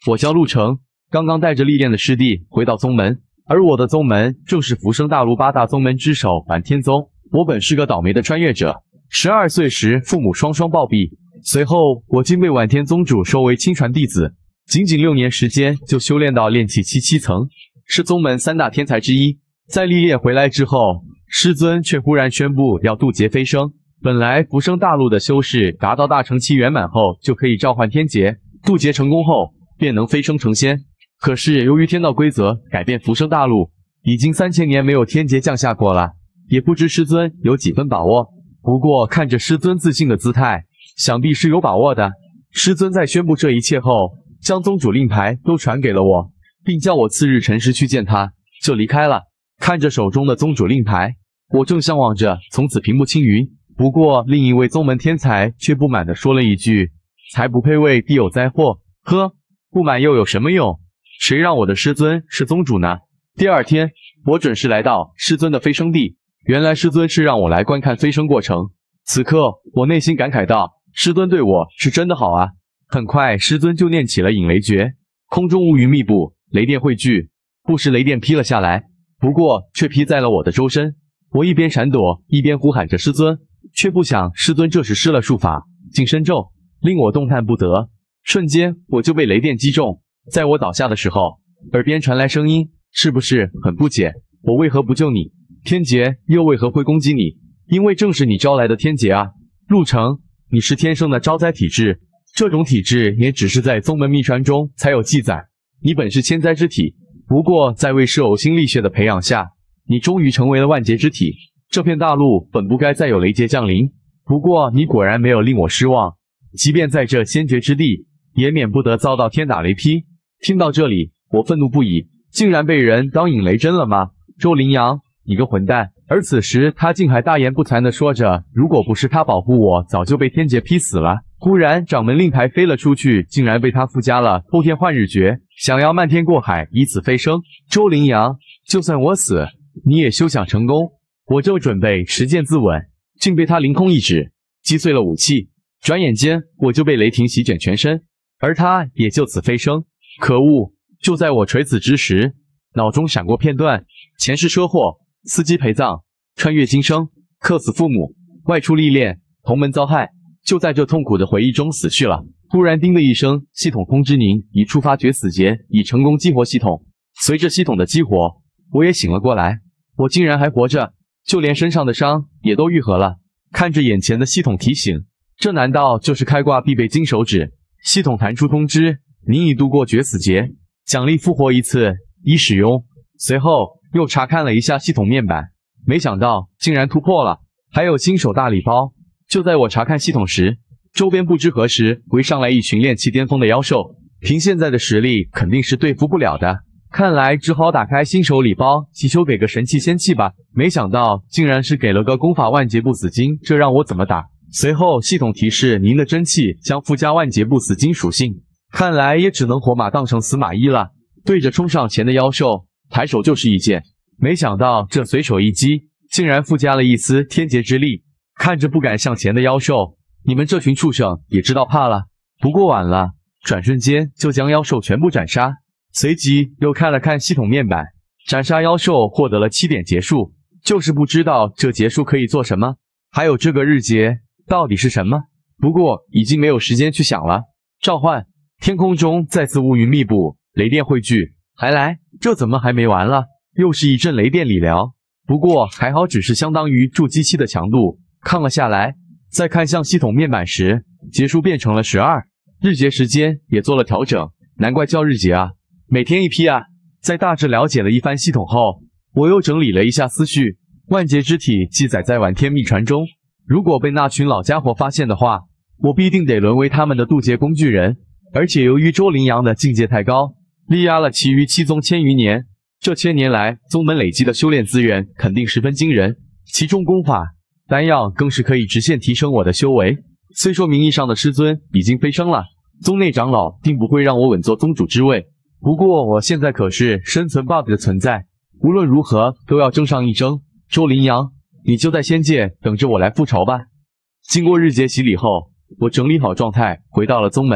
我叫陆成，刚刚带着历练的师弟回到宗门，而我的宗门正是浮生大陆8大宗门之首梵天宗。我本是个倒霉的穿越者，12岁时父母双双暴毙，随后我竟被梵天宗主收为亲传弟子，仅仅6年时间就修炼到炼气7层，是宗门3大天才之一。在历练回来之后，师尊却忽然宣布要渡劫飞升。本来浮生大陆的修士达到大成期圆满后就可以召唤天劫，渡劫成功后便能飞升成仙。可是由于天道规则改变，浮生大陆已经3000年没有天劫降下过了，也不知师尊有几分把握。不过看着师尊自信的姿态，想必是有把握的。师尊在宣布这一切后，将宗主令牌都传给了我，并叫我次日辰时去见他，就离开了。看着手中的宗主令牌，我正向往着从此平步青云。不过另一位宗门天才却不满地说了一句：“才不配位，必有灾祸。”呵，不满又有什么用？谁让我的师尊是宗主呢？第二天，我准时来到师尊的飞升地。原来师尊是让我来观看飞升过程。此刻，我内心感慨道：师尊对我是真的好啊！很快，师尊就念起了引雷诀，空中乌云密布，雷电汇聚，不时雷电劈了下来，不过却劈在了我的周身。我一边闪躲，一边呼喊着师尊，却不想师尊这时施了术法净身咒，令我动弹不得。瞬间我就被雷电击中，在我倒下的时候，耳边传来声音：“是不是很不解，我为何不救你？天劫又为何会攻击你？因为正是你招来的天劫啊！陆成，你是天生的招灾体质，这种体质也只是在宗门秘传中才有记载。你本是千灾之体，不过在为师呕心沥血的培养下，你终于成为了万劫之体。这片大陆本不该再有雷劫降临，不过你果然没有令我失望，即便在这先决之地，也免不得遭到天打雷劈。”听到这里，我愤怒不已，竟然被人当引雷针了吗？周羚羊，你个混蛋！而此时他竟还大言不惭地说着，如果不是他保护我，早就被天劫劈死了。忽然掌门令牌飞了出去，竟然被他附加了偷天换日诀，想要漫天过海，以此飞升。周羚羊，就算我死，你也休想成功！我就准备实践自刎，竟被他凌空一指，击碎了武器。转眼间，我就被雷霆席卷全身，而他也就此飞升。可恶！就在我垂死之时，脑中闪过片段：前世车祸，司机陪葬，穿越今生，克死父母，外出历练，同门遭害，就在这痛苦的回忆中死去了。突然叮的一声，系统通知您已触发绝死劫，已成功激活系统。随着系统的激活，我也醒了过来，我竟然还活着，就连身上的伤也都愈合了。看着眼前的系统提醒，这难道就是开挂必备金手指？系统弹出通知：您已度过绝死劫，奖励复活1次，已使用。随后又查看了一下系统面板，没想到竟然突破了，还有新手大礼包。就在我查看系统时，周边不知何时围上来一群炼气巅峰的妖兽，凭现在的实力肯定是对付不了的，看来只好打开新手礼包，祈求给个神器仙器吧。没想到竟然是给了个功法万劫不死金，这让我怎么打？随后系统提示您的真气将附加万劫不死金属性，看来也只能活马当成死马医了。对着冲上前的妖兽，抬手就是一剑，没想到这随手一击，竟然附加了一丝天劫之力。看着不敢向前的妖兽，你们这群畜生也知道怕了。不过晚了，转瞬间就将妖兽全部斩杀。随即又看了看系统面板，斩杀妖兽获得了7点劫数，就是不知道这劫数可以做什么，还有这个日劫到底是什么？不过已经没有时间去想了。召唤！天空中再次乌云密布，雷电汇聚。还来？这怎么还没完了？又是一阵雷电理疗。不过还好，只是相当于筑基期的强度，抗了下来。再看向系统面板时，劫数变成了12，日劫时间也做了调整，难怪叫日劫啊，每天一批啊。在大致了解了一番系统后，我又整理了一下思绪。万劫之体记载在梵天秘传中，如果被那群老家伙发现的话，我必定得沦为他们的渡劫工具人。而且由于周羚羊的境界太高，力压了其余7宗1000余年，这1000年来宗门累积的修炼资源肯定十分惊人，其中功法、丹药更是可以直线提升我的修为。虽说名义上的师尊已经飞升了，宗内长老定不会让我稳坐宗主之位，不过我现在可是生存 bug 的存在，无论如何都要争上一争。周羚羊，你就在仙界等着我来复仇吧。经过日劫洗礼后，我整理好状态，回到了宗门。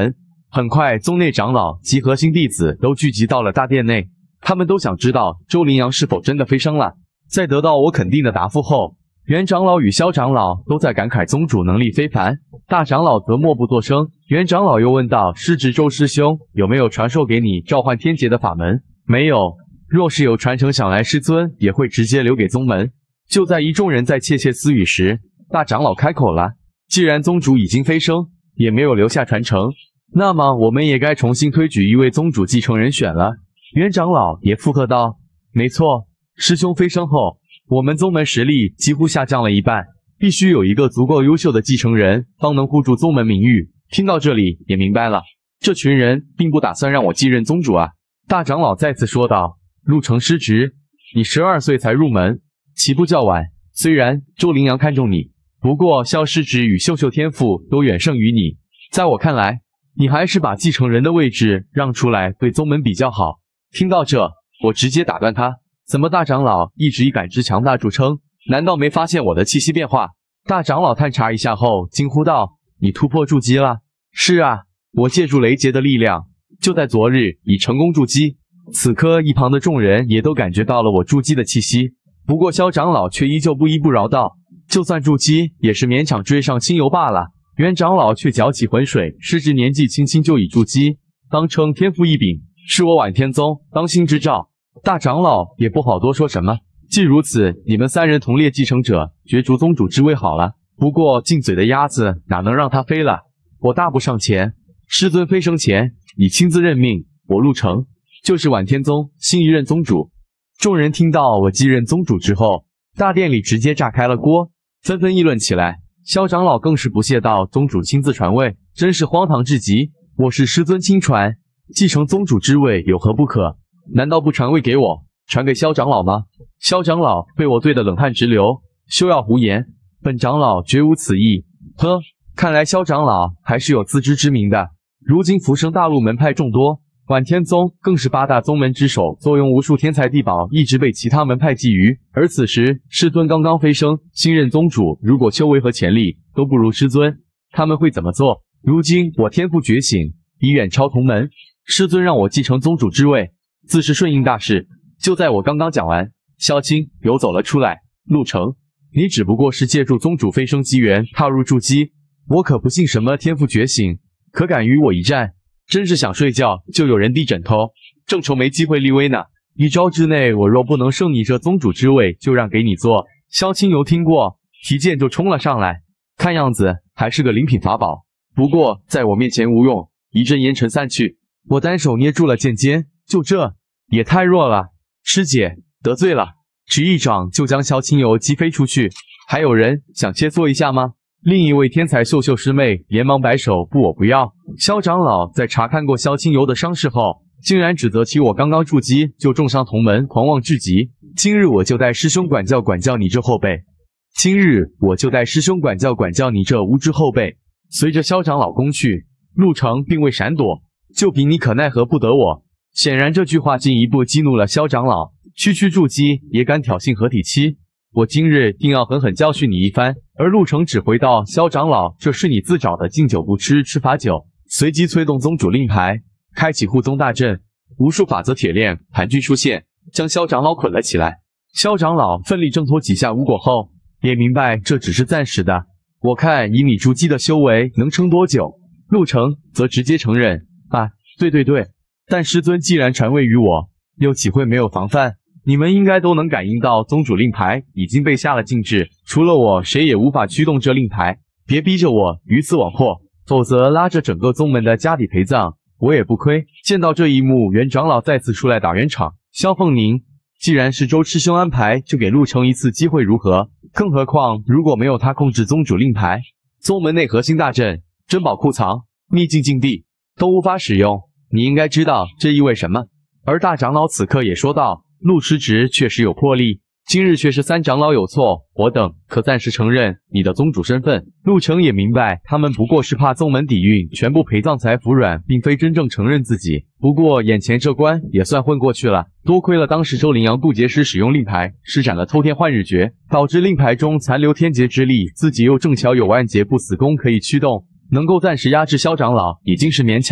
很快，宗内长老及核心弟子都聚集到了大殿内，他们都想知道周羚羊是否真的飞升了。在得到我肯定的答复后，袁长老与萧长老都在感慨宗主能力非凡，大长老则默不作声。袁长老又问道：“师侄周师兄，有没有传授给你召唤天劫的法门？”没有。若是有传承，想来师尊也会直接留给宗门。就在一众人在窃窃私语时，大长老开口了：“既然宗主已经飞升，也没有留下传承，那么我们也该重新推举一位宗主继承人选了。”袁长老也附和道：“没错，师兄飞升后，我们宗门实力几乎下降了一半，必须有一个足够优秀的继承人，方能护住宗门名誉。”听到这里也明白了，这群人并不打算让我继任宗主啊。大长老再次说道：“陆承师侄，你12岁才入门，起步较晚。虽然周羚羊看中你，不过萧师侄与秀秀天赋都远胜于你。在我看来，你还是把继承人的位置让出来对宗门比较好。”听到这，我直接打断他：“怎么大长老一直以感知强大著称？难道没发现我的气息变化？”大长老探查一下后惊呼道：“你突破筑基了？”“是啊，我借助雷劫的力量，就在昨日已成功筑基。”此刻一旁的众人也都感觉到了我筑基的气息，不过萧长老却依旧不依不饶道：“就算筑基，也是勉强追上清游罢了。”袁长老却搅起浑水：“师侄年纪轻轻就已筑基，当称天赋异禀，是我晚天宗当心之兆。”大长老也不好多说什么。既如此，你们3人同列继承者，角逐宗主之位好了。不过进嘴的鸭子哪能让它飞了？我大步上前：“师尊飞升前，你亲自任命我陆承，就是晚天宗新一任宗主。”众人听到我继任宗主之后，大殿里直接炸开了锅，纷纷议论起来。萧长老更是不屑道：“宗主亲自传位，真是荒唐至极。我是师尊亲传，继承宗主之位有何不可？难道不传位给我，传给萧长老吗？”萧长老被我对得冷汗直流，休要胡言，本长老绝无此意。呵，看来萧长老还是有自知之明的。如今浮生大陆门派众多，晚天宗更是8大宗门之首，坐拥无数天才地宝，一直被其他门派觊觎。而此时师尊刚刚飞升，新任宗主如果修为和潜力都不如师尊，他们会怎么做？如今我天赋觉醒，已远超同门，师尊让我继承宗主之位，自是顺应大势。就在我刚刚讲完，萧青游走了出来：“陆承，你只不过是借助宗主飞升机缘踏入筑基，我可不信什么天赋觉醒，可敢与我一战？真是想睡觉就有人递枕头，正愁没机会立威呢。1招之内，我若不能胜你这宗主之位，就让给你做。”萧青游听过，提剑就冲了上来，看样子还是个灵品法宝，不过在我面前无用。一阵烟尘散去，我单手捏住了剑尖，就这也太弱了。师姐得罪了，只一掌就将萧青游击飞出去。还有人想切磋一下吗？另一位天才秀秀师妹连忙摆手：“不，我不要。”萧长老在查看过萧青游的伤势后，竟然指责起我刚刚筑基就重伤同门，狂妄至极。今日我就带师兄管教管教你这后辈！今日我就带师兄管教管教你这无知后辈！随着萧长老攻去，陆承并未闪躲，就凭你可奈何不得我？显然这句话进一步激怒了萧长老，区区筑基也敢挑衅合体期，我今日定要狠狠教训你一番。而陆承只回道：“萧长老，这是你自找的，敬酒不吃吃罚酒。”随即催动宗主令牌，开启护宗大阵，无数法则铁链盘踞出现，将萧长老捆了起来。萧长老奋力挣脱几下无果后，也明白这只是暂时的。我看以你筑基的修为能撑多久？陆承则直接承认：“啊，对，但师尊既然传位于我，又岂会没有防范？你们应该都能感应到宗主令牌已经被下了禁制，除了我，谁也无法驱动这令牌。别逼着我鱼死网破，否则拉着整个宗门的家底陪葬，我也不亏。”见到这一幕，袁长老再次出来打圆场：“萧凤宁，既然是周师兄安排，就给陆承一次机会如何？更何况如果没有他控制宗主令牌，宗门内核心大阵、珍宝库藏、秘境禁地都无法使用。你应该知道这意味什么。”而大长老此刻也说道：“陆师侄确实有魄力，今日却是3长老有错，我等可暂时承认你的宗主身份。”陆承也明白，他们不过是怕宗门底蕴全部陪葬才服软，并非真正承认自己。不过眼前这关也算混过去了，多亏了当时周羚羊渡劫时使用令牌，施展了偷天换日诀，导致令牌中残留天劫之力，自己又正巧有万劫不死功可以驱动，能够暂时压制萧长老已经是勉强。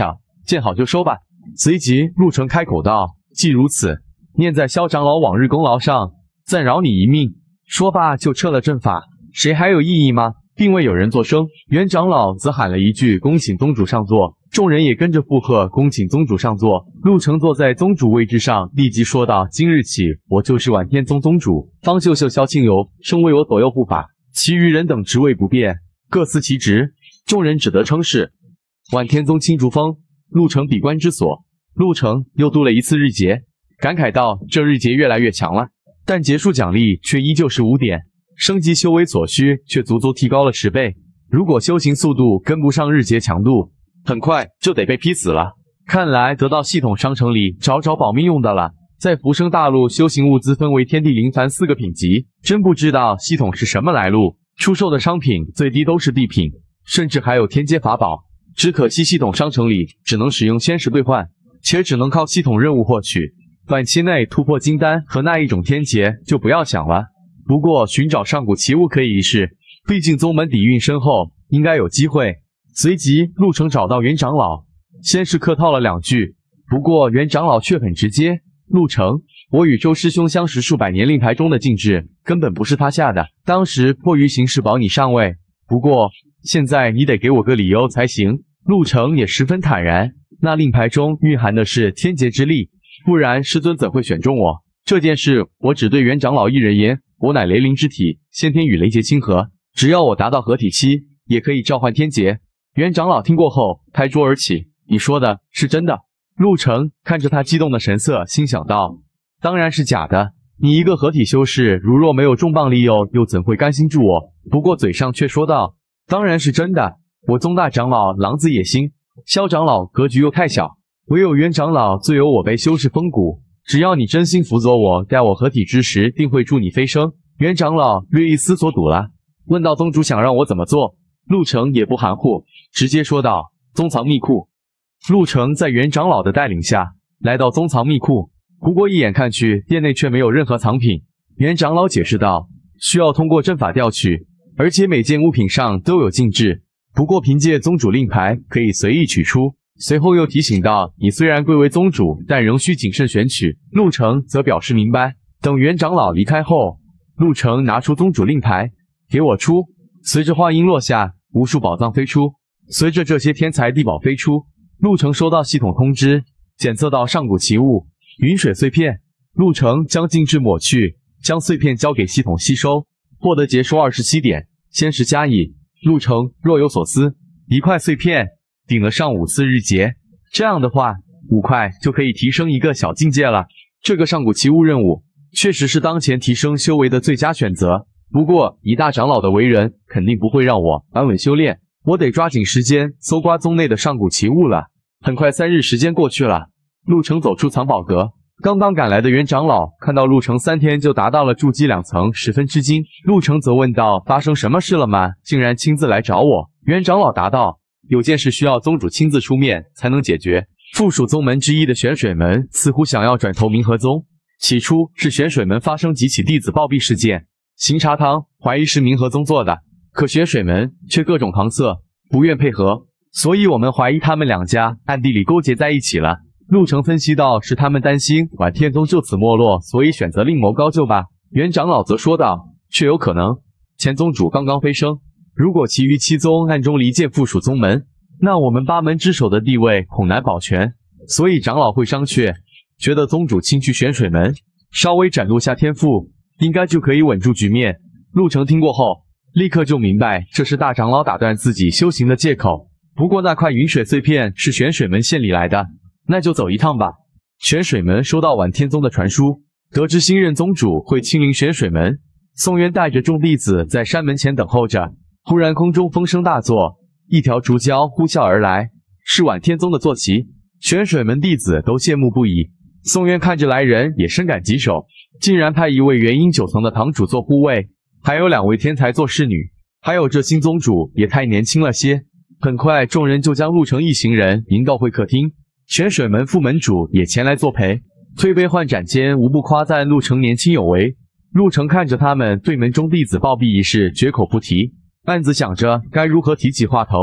见好就收吧。随即陆程开口道：“既如此，念在萧长老往日功劳上，暂饶你一命。”说罢就撤了阵法。谁还有异议吗？并未有人作声。袁长老则喊了一句：“恭请宗主上座。”众人也跟着附和：“恭请宗主上座。”陆程坐在宗主位置上，立即说道：“今日起，我就是宛天宗宗主。方秀秀、萧清游升为我左右护法，其余人等职位不变，各司其职。”众人只得称是。宛天宗青竹峰，陆程闭关之所。陆程又度了一次日劫，感慨道：“这日劫越来越强了。”但结束奖励却依旧是5点，升级修为所需却足足提高了10倍。如果修行速度跟不上日劫强度，很快就得被劈死了。看来得到系统商城里找找保命用的了。在浮生大陆，修行物资分为天地灵凡4个品级，真不知道系统是什么来路，出售的商品最低都是地品，甚至还有天阶法宝。只可惜系统商城里只能使用仙石兑换，且只能靠系统任务获取。短期内突破金丹和那一种天劫就不要想了。不过寻找上古奇物可以一试，毕竟宗门底蕴深厚，应该有机会。随即陆程找到袁长老，先是客套了2句，不过袁长老却很直接：“陆程，我与周师兄相识数百年，令牌中的禁制根本不是他下的，当时迫于形势保你上位，不过现在你得给我个理由才行。”陆程也十分坦然，那令牌中蕴含的是天劫之力，不然师尊怎会选中我？这件事我只对袁长老一人言，我乃雷灵之体，先天与雷劫亲和，只要我达到合体期，也可以召唤天劫。袁长老听过后拍桌而起：“你说的是真的？”陆程看着他激动的神色，心想道：“当然是假的。你一个合体修士，如若没有重磅利诱，又怎会甘心助我？”不过嘴上却说道：“当然是真的。我宗大长老狼子野心，萧长老格局又太小，唯有袁长老最有我辈修士风骨。只要你真心辅佐我，待我合体之时，定会助你飞升。”袁长老略一思索堵了，问道：“宗主想让我怎么做？”陆程也不含糊，直接说道：“宗藏秘库。”陆程在袁长老的带领下来到宗藏秘库，不过一眼看去，店内却没有任何藏品。袁长老解释道：“需要通过阵法调取，而且每件物品上都有禁制，不过凭借宗主令牌可以随意取出。”随后又提醒道：“你虽然贵为宗主，但仍需谨慎选取。”陆程则表示明白。等袁长老离开后，陆程拿出宗主令牌：“给我出！”随着话音落下，无数宝藏飞出。随着这些天材地宝飞出，陆程收到系统通知，检测到上古奇物云水碎片。陆程将禁制抹去，将碎片交给系统吸收，获得劫数27点，仙石加一。陆程若有所思，1块碎片顶了上5次日劫，这样的话5块就可以提升一个小境界了。这个上古奇物任务确实是当前提升修为的最佳选择。不过以大长老的为人，肯定不会让我安稳修炼，我得抓紧时间搜刮宗内的上古奇物了。很快3日时间过去了，陆程走出藏宝阁，刚刚赶来的袁长老看到陆程3天就达到了筑基2层，十分吃惊。陆程则问道：“发生什么事了吗？竟然亲自来找我？”袁长老答道：“有件事需要宗主亲自出面才能解决。附属宗门之一的玄水门似乎想要转投明和宗，起初是玄水门发生几起弟子暴毙事件，行查汤怀疑是明和宗做的，可玄水门却各种搪塞，不愿配合，所以我们怀疑他们2家暗地里勾结在一起了。”陆程分析道：“是他们担心宛天宗就此没落，所以选择另谋高就吧。”袁长老则说道：“确有可能，前宗主刚刚飞升，如果其余7宗暗中离间附属宗门，那我们8门之首的地位恐难保全，所以长老会商榷，觉得宗主亲去玄水门，稍微展露下天赋，应该就可以稳住局面。”陆程听过后，立刻就明白这是大长老打断自己修行的借口。不过那块云水碎片是玄水门献礼来的，那就走一趟吧。玄水门收到宛天宗的传书，得知新任宗主会亲临玄水门，宋渊带着众弟子在山门前等候着。忽然空中风声大作，一条竹蛟呼啸而来，是宛天宗的坐骑。玄水门弟子都羡慕不已，宋渊看着来人也深感棘手，竟然派一位元婴9层的堂主做护卫，还有2位天才做侍女，还有这新宗主也太年轻了些。很快众人就将陆程一行人迎到会客厅，玄水门副门主也前来作陪，推杯换盏间无不夸赞陆程年轻有为。陆程看着他们对门中弟子暴毙一事绝口不提，暗自想着该如何提起话头。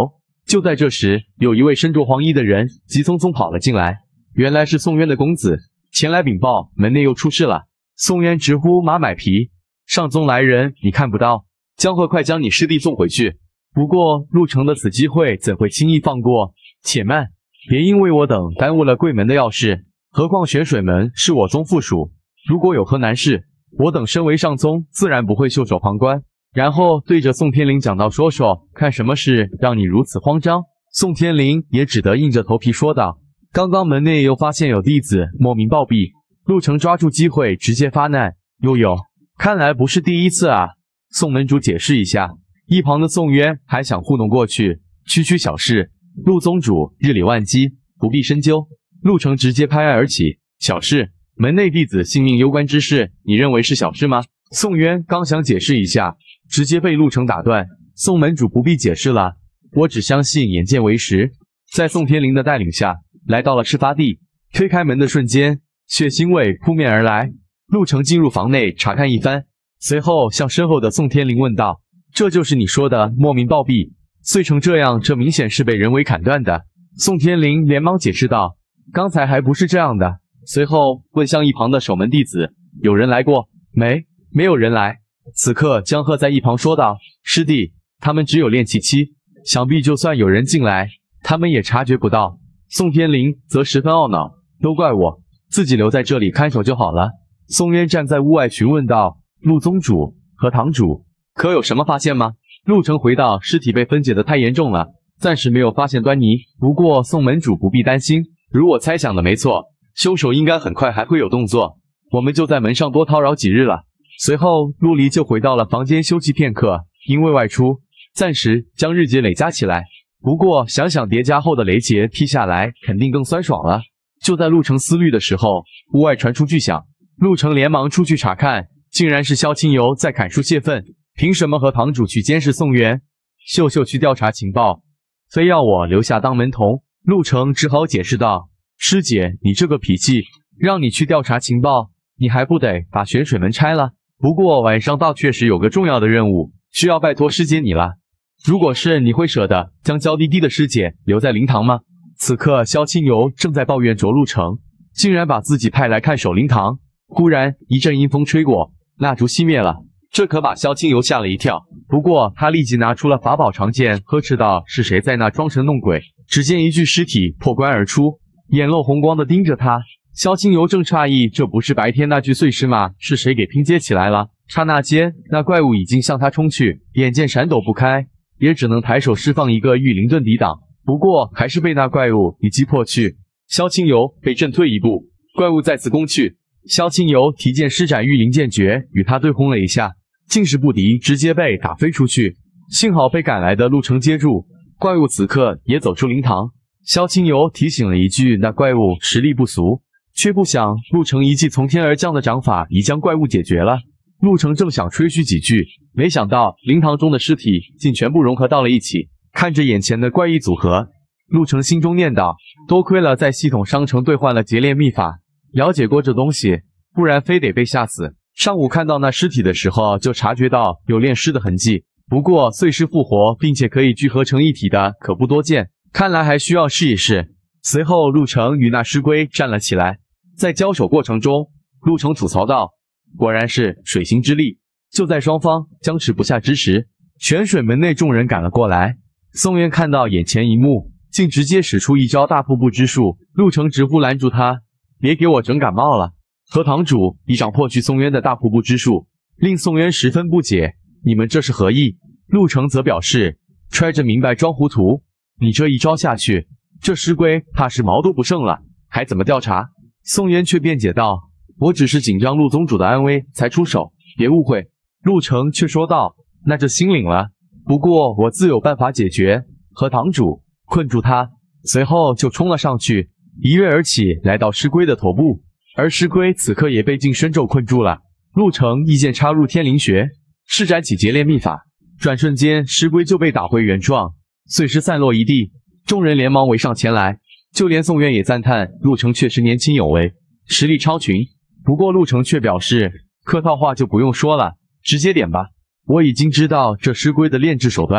就在这时，有一位身着黄衣的人急匆匆跑了进来，原来是宋渊的公子，前来禀报门内又出事了。宋渊直呼马买皮，上宗来人，你看不到，江河快将你师弟送回去。不过陆城的此机会怎会轻易放过？且慢，别因为我等耽误了贵门的要事。何况玄水门是我宗附属，如果有何难事，我等身为上宗，自然不会袖手旁观。然后对着宋天灵讲道：“说，看什么事让你如此慌张？”宋天灵也只得硬着头皮说道：“刚刚门内又发现有弟子莫名暴毙，陆城抓住机会直接发难，又有，看来不是第一次啊。”宋门主解释一下，一旁的宋渊还想糊弄过去，区小事，陆宗主日理万机，不必深究。陆城直接拍案而起：“小事？门内弟子性命攸关之事，你认为是小事吗？”宋渊刚想解释一下，直接被陆城打断：“宋门主不必解释了，我只相信眼见为实。”在宋天灵的带领下，来到了事发地。推开门的瞬间，血腥味扑面而来。陆城进入房内查看一番，随后向身后的宋天灵问道：“这就是你说的莫名暴毙？碎成这样，这明显是被人为砍断的。”宋天灵连忙解释道：“刚才还不是这样的。”随后问向一旁的守门弟子：“有人来过？”“没有人来。”此刻江鹤在一旁说道：“师弟，他们只有练气期，想必就算有人进来，他们也察觉不到。”宋天灵则十分懊恼：“都怪我，自己留在这里看守就好了。”宋渊站在屋外询问道：“陆宗主和堂主可有什么发现吗？”陆城回道：“尸体被分解得太严重了，暂时没有发现端倪。不过宋门主不必担心，如我猜想的没错，凶手应该很快还会有动作，我们就在门上多叨扰几日了。”随后陆离就回到了房间休息片刻，因为外出，暂时将日结累加起来。不过想想叠加后的雷结劈下来，肯定更酸爽了。就在陆城思虑的时候，屋外传出巨响，陆城连忙出去查看，竟然是萧清游在砍树泄愤。凭什么和堂主去监视宋渊？秀秀去调查情报，非要我留下当门童。陆城只好解释道：“师姐，你这个脾气，让你去调查情报，你还不得把玄水门拆了？不过晚上倒确实有个重要的任务，需要拜托师姐你了。如果是你会舍得将娇滴滴的师姐留在灵堂吗？”此刻萧清游正在抱怨着陆城竟然把自己派来看守灵堂。忽然一阵阴风吹过，蜡烛熄灭了，这可把萧清游吓了一跳。不过他立即拿出了法宝长剑，呵斥道：“是谁在那装神弄鬼？”只见一具尸体破棺而出，眼露红光的盯着他。萧清游正诧异，这不是白天那具碎尸吗？是谁给拼接起来了？刹那间，那怪物已经向他冲去，眼见闪躲不开，也只能抬手释放一个御灵盾抵挡。不过还是被那怪物一击破去。萧清游被震退一步，怪物再次攻去。萧清游提剑施展御灵剑诀，与他对轰了一下，竟是不敌，直接被打飞出去。幸好被赶来的陆城接住，怪物此刻也走出灵堂。萧清游提醒了一句，那怪物实力不俗，却不想陆城一记从天而降的掌法已将怪物解决了。陆城正想吹嘘几句，没想到灵堂中的尸体竟全部融合到了一起。看着眼前的怪异组合，陆城心中念道：多亏了在系统商城兑换了劫炼秘法，了解过这东西，不然非得被吓死。上午看到那尸体的时候，就察觉到有炼尸的痕迹，不过碎尸复活并且可以聚合成一体的可不多见，看来还需要试一试。随后陆城与那尸龟站了起来，在交手过程中，陆城吐槽道：果然是水行之力。就在双方僵持不下之时，泉水门内众人赶了过来。宋渊看到眼前一幕，竟直接使出一招大瀑布之术。陆城直呼拦住他：别给我整感冒了。和堂主一掌破去宋渊的大瀑布之术，令宋渊十分不解：你们这是何意？陆城则表示：揣着明白装糊涂，你这一招下去，这尸龟怕是毛都不剩了，还怎么调查？宋渊却辩解道：我只是紧张陆宗主的安危才出手，别误会。陆城却说道：那就心领了，不过我自有办法解决。和堂主困住他，随后就冲了上去，一跃而起，来到尸龟的头部，而尸龟此刻也被净身咒困住了。陆城一剑插入天灵穴，施展起劫炼秘法，转瞬间尸龟就被打回原状，碎尸散落一地。众人连忙围上前来，就连宋渊也赞叹陆城确实年轻有为，实力超群。不过陆城却表示，客套话就不用说了，直接点吧。我已经知道这尸龟的炼制手段，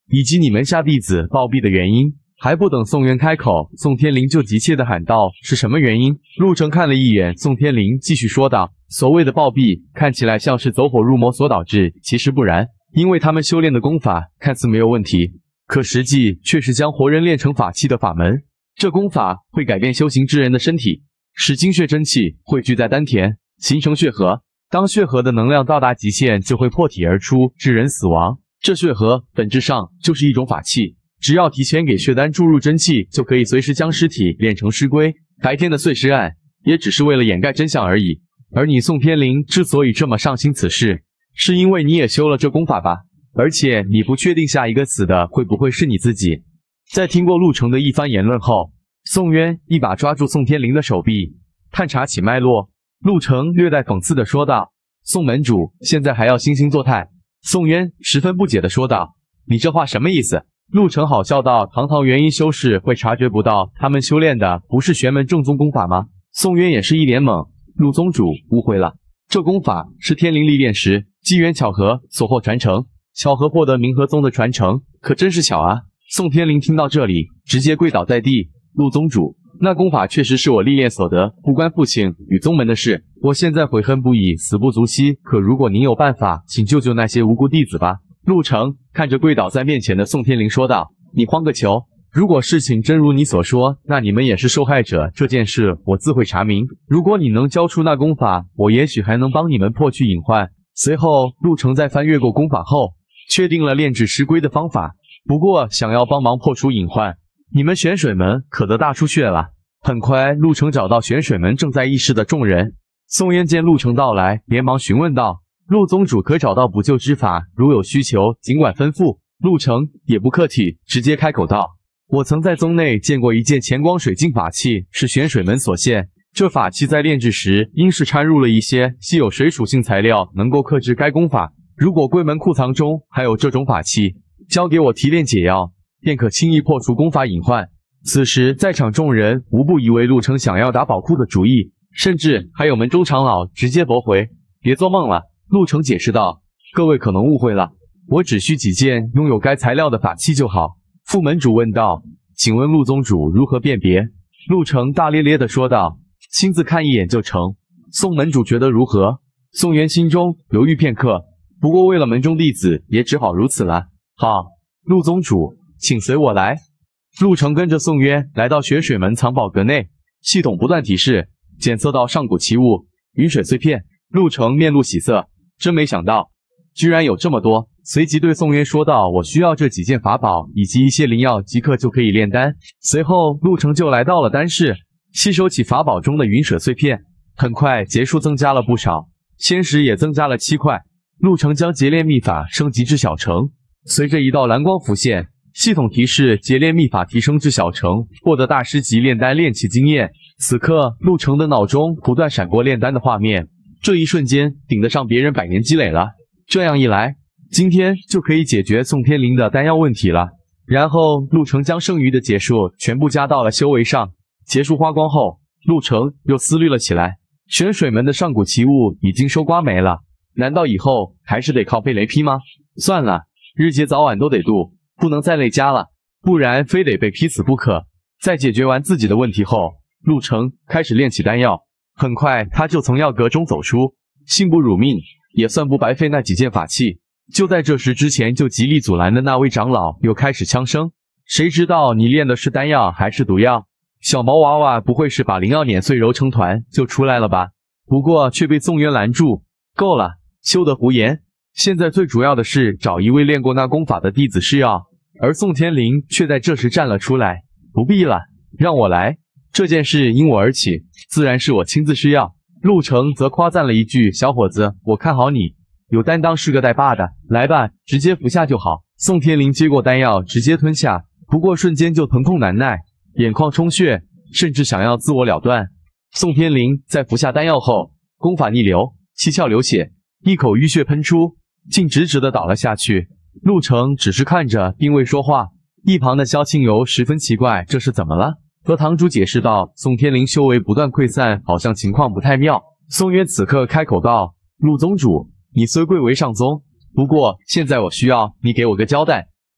以及你门下弟子暴毙的原因。”还不等宋渊开口，宋天灵就急切地喊道：“是什么原因？”陆程看了一眼宋天灵，继续说道：“所谓的暴毙，看起来像是走火入魔所导致，其实不然。因为他们修炼的功法看似没有问题，可实际却是将活人炼成法器的法门。这功法会改变修行之人的身体，使精血真气汇聚在丹田，形成血河。当血河的能量到达极限，就会破体而出，致人死亡。这血河本质上就是一种法器。只要提前给血丹注入真气，就可以随时将尸体炼成尸龟。白天的碎尸案也只是为了掩盖真相而已。而你宋天灵之所以这么上心此事，是因为你也修了这功法吧？而且你不确定下一个死的会不会是你自己。”在听过陆程的一番言论后，宋渊一把抓住宋天灵的手臂，探查起脉络。陆程略带讽刺地说道：“宋门主现在还要惺惺作态。”宋渊十分不解地说道：“你这话什么意思？”陆程好笑道：“堂堂元婴修士会察觉不到他们修炼的不是玄门正宗功法吗？”宋渊也是一脸懵：“陆宗主误会了，这功法是天灵历练时机缘巧合所获传承，巧合获得明和宗的传承，可真是巧啊！”宋天灵听到这里，直接跪倒在地：“陆宗主，那功法确实是我历练所得，不关父亲与宗门的事。我现在悔恨不已，死不足惜。可如果您有办法，请救救那些无辜弟子吧。”陆程看着跪倒在面前的宋天灵说道：“你慌个球！如果事情真如你所说，那你们也是受害者。这件事我自会查明。如果你能交出那功法，我也许还能帮你们破去隐患。”随后，陆程在翻阅过功法后，确定了炼制尸龟的方法。不过，想要帮忙破除隐患，你们玄水门可得大出血了。很快，陆程找到玄水门正在议事的众人。宋渊见陆程到来，连忙询问道：“陆宗主可找到补救之法？如有需求，尽管吩咐。”陆程也不客气，直接开口道：“我曾在宗内见过一件乾光水镜法器，是玄水门所献。这法器在炼制时，因是掺入了一些稀有水属性材料，能够克制该功法。如果龟门库藏中还有这种法器，交给我提炼解药，便可轻易破除功法隐患。”此时在场众人无不以为陆程想要打宝库的主意，甚至还有门中长老直接驳回：“别做梦了。”陆程解释道：“各位可能误会了，我只需几件拥有该材料的法器就好。”副门主问道：“请问陆宗主如何辨别？”陆程大咧咧地说道：“亲自看一眼就成。”宋门主觉得如何？宋渊心中犹豫片刻，不过为了门中弟子，也只好如此了。好，陆宗主，请随我来。陆程跟着宋渊来到雪水门藏宝阁内，系统不断提示，检测到上古奇物云水碎片。陆程面露喜色，真没想到，居然有这么多。随即对宋渊说道：“我需要这几件法宝以及一些灵药，即刻就可以炼丹。”随后，陆程就来到了丹室，吸收起法宝中的云水碎片。很快，结数增加了不少，仙石也增加了7块。陆程将结炼秘法升级至小成，随着一道蓝光浮现，系统提示结炼秘法提升至小成，获得大师级炼丹炼器经验。此刻，陆程的脑中不断闪过炼丹的画面。这一瞬间顶得上别人100年积累了。这样一来，今天就可以解决宋天灵的丹药问题了。然后陆程将剩余的结束全部加到了修为上。结束花光后，陆程又思虑了起来。玄水门的上古奇物已经收刮没了，难道以后还是得靠被雷劈吗？算了，日劫早晚都得渡，不能再累加了，不然非得被劈死不可。在解决完自己的问题后，陆程开始炼起丹药。很快，他就从药阁中走出，幸不辱命，也算不白费那几件法器。就在这时，之前就极力阻拦的那位长老又开始枪声：“谁知道你炼的是丹药还是毒药？小毛娃娃不会是把灵药碾碎揉成团就出来了吧？”不过却被宋渊拦住：“够了，休得胡言！现在最主要的是找一位练过那功法的弟子试药。”而宋天灵却在这时站了出来：“不必了，让我来。这件事因我而起，自然是我亲自试药。”陆程则夸赞了一句：“小伙子，我看好你，有担当是个带把的。来吧，直接服下就好。”宋天灵接过丹药，直接吞下，不过瞬间就疼痛难耐，眼眶充血，甚至想要自我了断。宋天灵在服下丹药后，功法逆流，七窍流血，一口淤血喷出，竟直直的倒了下去。陆程只是看着，并未说话。一旁的萧清游十分奇怪，这是怎么了？和堂主解释道：“宋天灵修为不断溃散，好像情况不太妙。”宋渊此刻开口道：“陆宗主，你虽贵为上宗，不过现在我需要你给我个交代。”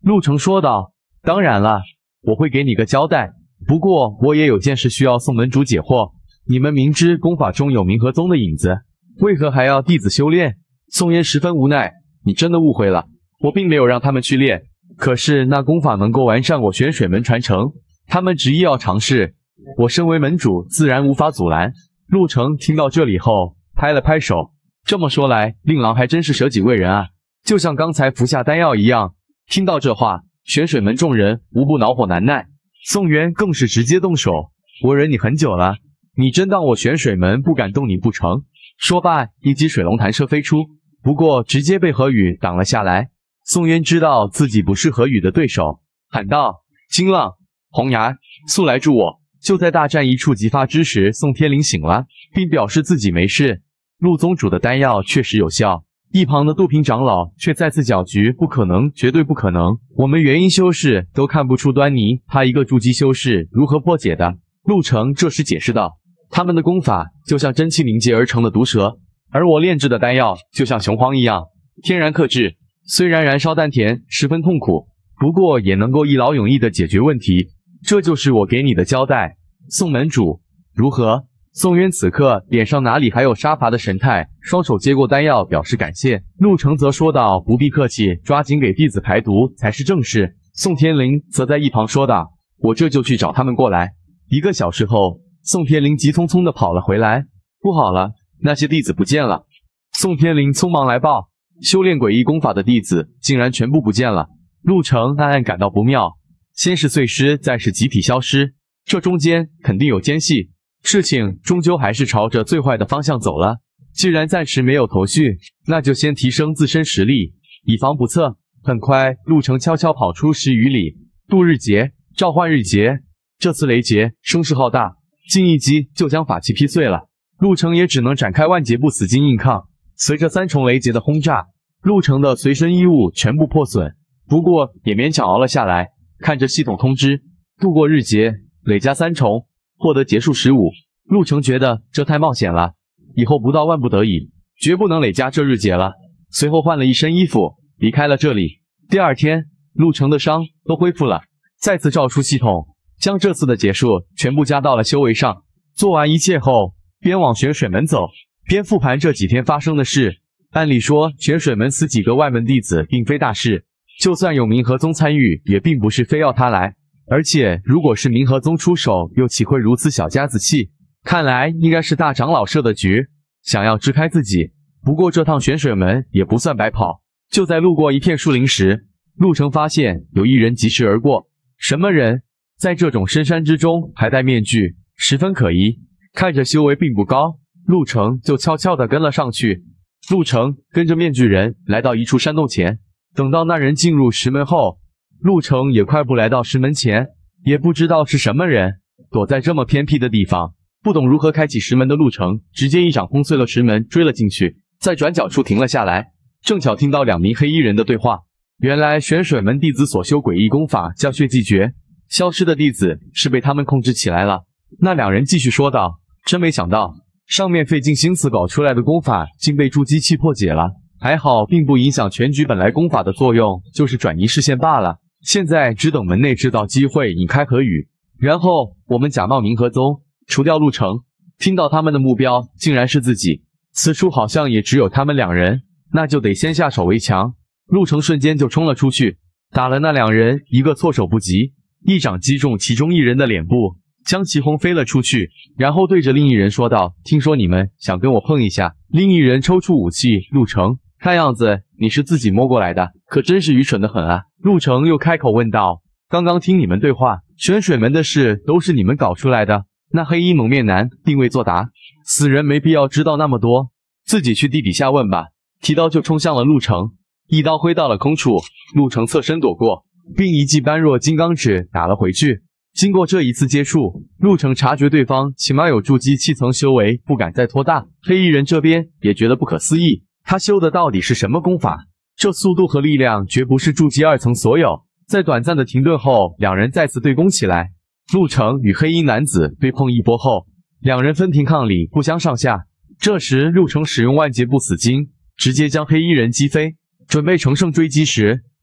陆程说道：“当然了，我会给你个交代。不过我也有件事需要宋门主解惑。你们明知功法中有冥河宗的影子，为何还要弟子修炼？”宋烟十分无奈：“你真的误会了，我并没有让他们去练。可是那功法能够完善我玄水门传承，他们执意要尝试，我身为门主，自然无法阻拦。”陆程听到这里后，拍了拍手：“这么说来，令郎还真是舍己为人啊，就像刚才服下丹药一样。”听到这话，玄水门众人无不恼火难耐，宋渊更是直接动手：“我忍你很久了，你真当我玄水门不敢动你不成？”说罢，一击水龙弹射飞出，不过直接被何宇挡了下来。宋渊知道自己不是何宇的对手，喊道：“金浪、红牙，速来助我！”就在大战一触即发之时，宋天灵醒了，并表示自己没事。陆宗主的丹药确实有效，一旁的杜平长老却再次搅局：“不可能，绝对不可能！我们元婴修士都看不出端倪，他一个筑基修士如何破解的？”陆程这时解释道：“他们的功法就像真气凝结而成的毒蛇，而我炼制的丹药就像雄黄一样，天然克制。虽然燃烧丹田十分痛苦，不过也能够一劳永逸地解决问题。这就是我给你的交代，宋门主，如何？”宋渊此刻脸上哪里还有杀伐的神态，双手接过丹药表示感谢。陆程则说道：“不必客气，抓紧给弟子排毒才是正事。”宋天灵则在一旁说道：“我这就去找他们过来。”1个小时后，宋天灵急匆匆地跑了回来：“不好了，那些弟子不见了！”宋天灵匆忙来报，修炼诡异功法的弟子竟然全部不见了。陆程暗暗感到不妙，先是碎尸，再是集体消失，这中间肯定有奸细。事情终究还是朝着最坏的方向走了。既然暂时没有头绪，那就先提升自身实力，以防不测。很快，陆程悄悄跑出10余里，度日劫，召唤日劫。这次雷劫声势浩大，近一击就将法器劈碎了。陆程也只能展开万劫不死金硬抗。随着3重雷劫的轰炸，陆程的随身衣物全部破损，不过也勉强熬了下来。看着系统通知，度过日劫，累加3重。获得劫数15，陆程觉得这太冒险了，以后不到万不得已，绝不能累加这日劫了。随后换了一身衣服，离开了这里。第二天，陆程的伤都恢复了，再次照出系统，将这次的劫数全部加到了修为上。做完一切后，边往玄水门走，边复盘这几天发生的事。按理说，玄水门死几个外门弟子并非大事，就算有冥河宗参与，也并不是非要他来。而且，如果是冥河宗出手，又岂会如此小家子气？看来应该是大长老设的局，想要支开自己。不过这趟玄水门也不算白跑。就在路过一片树林时，陆程发现有一人疾驰而过。什么人？在这种深山之中还戴面具，十分可疑。看着修为并不高，陆程就悄悄地跟了上去。陆程跟着面具人来到一处山洞前，等到那人进入石门后，陆程也快步来到石门前，也不知道是什么人躲在这么偏僻的地方。不懂如何开启石门的陆程，直接一掌轰碎了石门，追了进去，在转角处停了下来。正巧听到2名黑衣人的对话，原来玄水门弟子所修诡异功法叫血祭诀，消失的弟子是被他们控制起来了。那2人继续说道：“真没想到，上面费尽心思搞出来的功法，竟被筑基器破解了。还好，并不影响全局，本来功法的作用就是转移视线罢了。现在只等门内制造机会引开何宇，然后我们假冒冥河宗，除掉陆程。”听到他们的目标竟然是自己，此处好像也只有他们2人，那就得先下手为强。陆程瞬间就冲了出去，打了那2人一个措手不及，一掌击中其中一人的脸部，将其轰飞了出去，然后对着另一人说道：“听说你们想跟我碰一下？”另一人抽出武器：“陆程，看样子你是自己摸过来的，可真是愚蠢的很啊。”陆程又开口问道：“刚刚听你们对话，玄水门的事都是你们搞出来的？”那黑衣蒙面男并未作答，死人没必要知道那么多，自己去地底下问吧。提刀就冲向了陆程，一刀挥到了空处，陆程侧身躲过，并一记般若金刚指打了回去。经过这一次接触，陆程察觉对方起码有筑基7层修为，不敢再拖大。黑衣人这边也觉得不可思议，他修的到底是什么功法？这速度和力量绝不是筑基2层所有。在短暂的停顿后，2人再次对攻起来。陆程与黑衣男子对碰一波后，2人分庭抗礼，不相上下。这时陆程使用万劫不死金，直接将黑衣人击飞。准备乘胜追击时，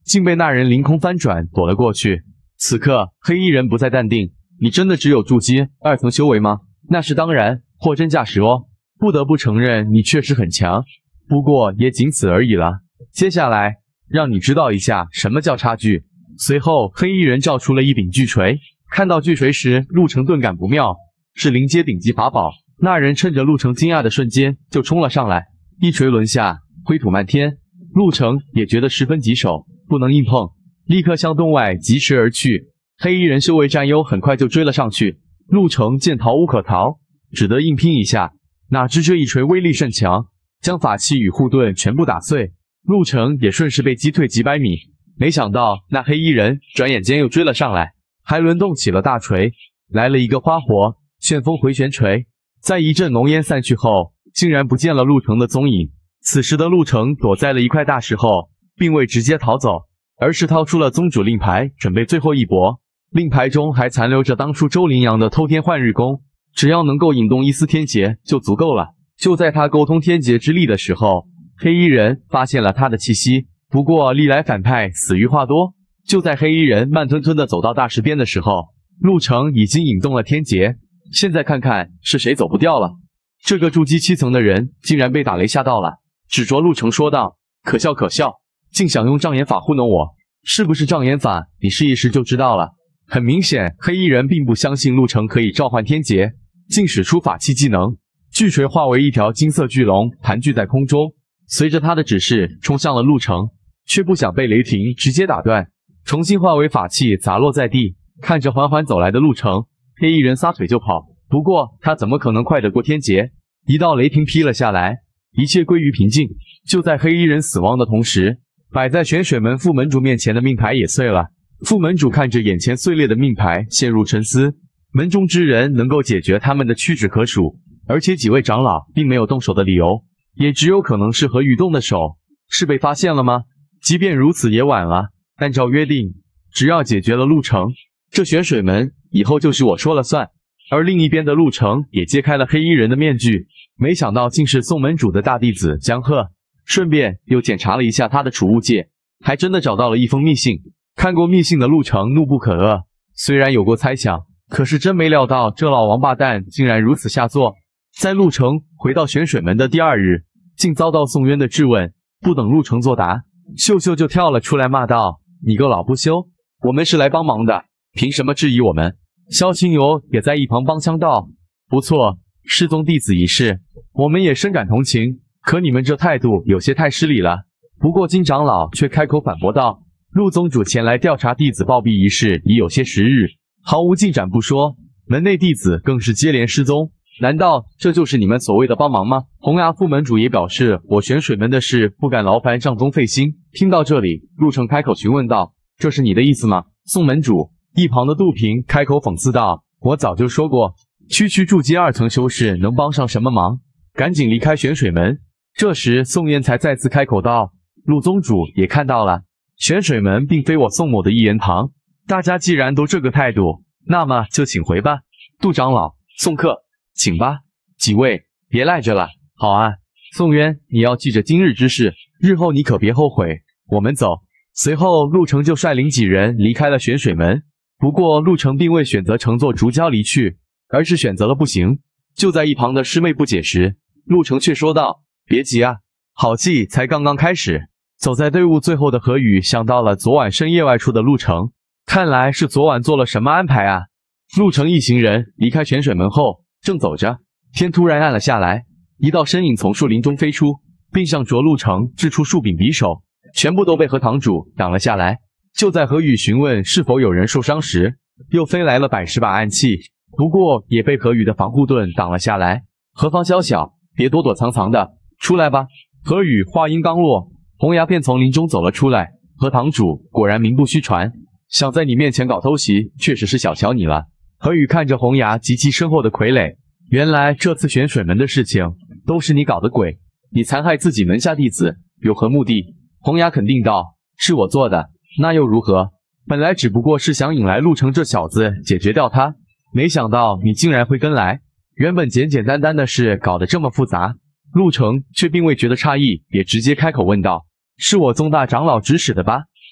竟被那人凌空翻转躲了过去。此刻，黑衣人不再淡定：“你真的只有筑基2层修为吗？”“那是当然，货真价实哦。不得不承认，你确实很强，不过也仅此而已了。接下来，让你知道一下什么叫差距。”随后，黑衣人照出了一柄巨锤。看到巨锤时，陆程顿感不妙，是临阶顶级法宝。那人趁着陆程惊讶的瞬间就冲了上来，一锤抡下，灰土漫天。陆程也觉得十分棘手，不能硬碰，立刻向洞外疾驰而去。黑衣人修为占优，很快就追了上去。陆程见逃无可逃，只得硬拼一下。哪知这一锤威力甚强，将法器与护盾全部打碎。陆程也顺势被击退几百米。没想到那黑衣人转眼间又追了上来，还轮动起了大锤，来了一个花活旋风回旋锤。在一阵浓烟散去后，竟然不见了陆程的踪影。此时的陆程躲在了一块大石后，并未直接逃走，而是掏出了宗主令牌，准备最后一搏。令牌中还残留着当初周羚羊的偷天换日功，只要能够引动一丝天劫就足够了。就在他沟通天劫之力的时候，黑衣人发现了他的气息。不过历来反派死于话多，就在黑衣人慢吞吞地走到大石边的时候，陆程已经引动了天劫。现在看看是谁走不掉了。这个筑基7层的人竟然被打雷吓到了，指着陆程说道：“可笑可笑，竟想用障眼法糊弄我，是不是障眼法？你试一试就知道了。”很明显，黑衣人并不相信陆程可以召唤天劫，竟使出法器技能，巨锤化为一条金色巨龙盘踞在空中，随着他的指示冲向了陆程，却不想被雷霆直接打断，重新化为法器砸落在地。看着缓缓走来的陆程，黑衣人撒腿就跑。不过他怎么可能快得过天劫？一道雷霆劈了下来，一切归于平静。就在黑衣人死亡的同时，摆在玄水门副门主面前的命牌也碎了。副门主看着眼前碎裂的命牌，陷入沉思。门中之人能够解决他们的屈指可数，而且几位长老并没有动手的理由，也只有可能是何宇动的手。是被发现了吗？即便如此也晚了。按照约定，只要解决了陆程，这玄水门以后就是我说了算。而另一边的陆程也揭开了黑衣人的面具，没想到竟是宋门主的大弟子江鹤。顺便又检查了一下他的储物戒，还真的找到了一封密信。看过密信的陆程怒不可遏，虽然有过猜想，可是真没料到这老王八蛋竟然如此下作。在陆程回到玄水门的第2日，竟遭到宋渊的质问。不等陆程作答，秀秀就跳了出来骂道：“你个老不休，我们是来帮忙的，凭什么质疑我们？”萧清游也在一旁帮腔道：“不错，师宗弟子一事，我们也深感同情，可你们这态度有些太失礼了。”不过金长老却开口反驳道：“陆宗主前来调查弟子暴毙一事已有些时日，毫无进展不说，门内弟子更是接连失踪，难道这就是你们所谓的帮忙吗？”红崖副门主也表示：“我玄水门的事不敢劳烦上宗费心。”听到这里，陆程开口询问道：“这是你的意思吗？”宋门主一旁的杜平开口讽刺道：“我早就说过，区筑基2层修士能帮上什么忙？赶紧离开玄水门。”这时宋燕才再次开口道：“陆宗主也看到了，玄水门并非我宋某的一言堂，大家既然都这个态度，那么就请回吧。杜长老，宋客，请吧。几位别赖着了。”“好啊，宋渊，你要记着今日之事，日后你可别后悔。我们走。”随后陆程就率领几人离开了玄水门。不过陆程并未选择乘坐竹蛟离去，而是选择了步行。就在一旁的师妹不解时，陆程却说道：“别急啊，好戏才刚刚开始。”走在队伍最后的何宇想到了昨晚深夜外出的陆程，看来是昨晚做了什么安排啊。陆程一行人离开泉水门后，正走着，天突然暗了下来，一道身影从树林中飞出，并向着陆程掷出数柄匕首，全部都被何堂主挡了下来。就在何宇询问是否有人受伤时，又飞来了百10把暗器，不过也被何宇的防护盾挡了下来。何方宵小，别躲躲藏藏的，出来吧。何宇话音刚落，红牙便从林中走了出来。何堂主果然名不虚传，想在你面前搞偷袭，确实是小瞧你了。何宇看着红牙及其身后的傀儡，原来这次玄水门的事情都是你搞的鬼，你残害自己门下弟子，有何目的？红牙肯定道：是我做的，那又如何？本来只不过是想引来陆程这小子解决掉他，没想到你竟然会跟来。原本简简单单的事搞得这么复杂，陆程却并未觉得诧异，也直接开口问道：是我宗大长老指使的吧？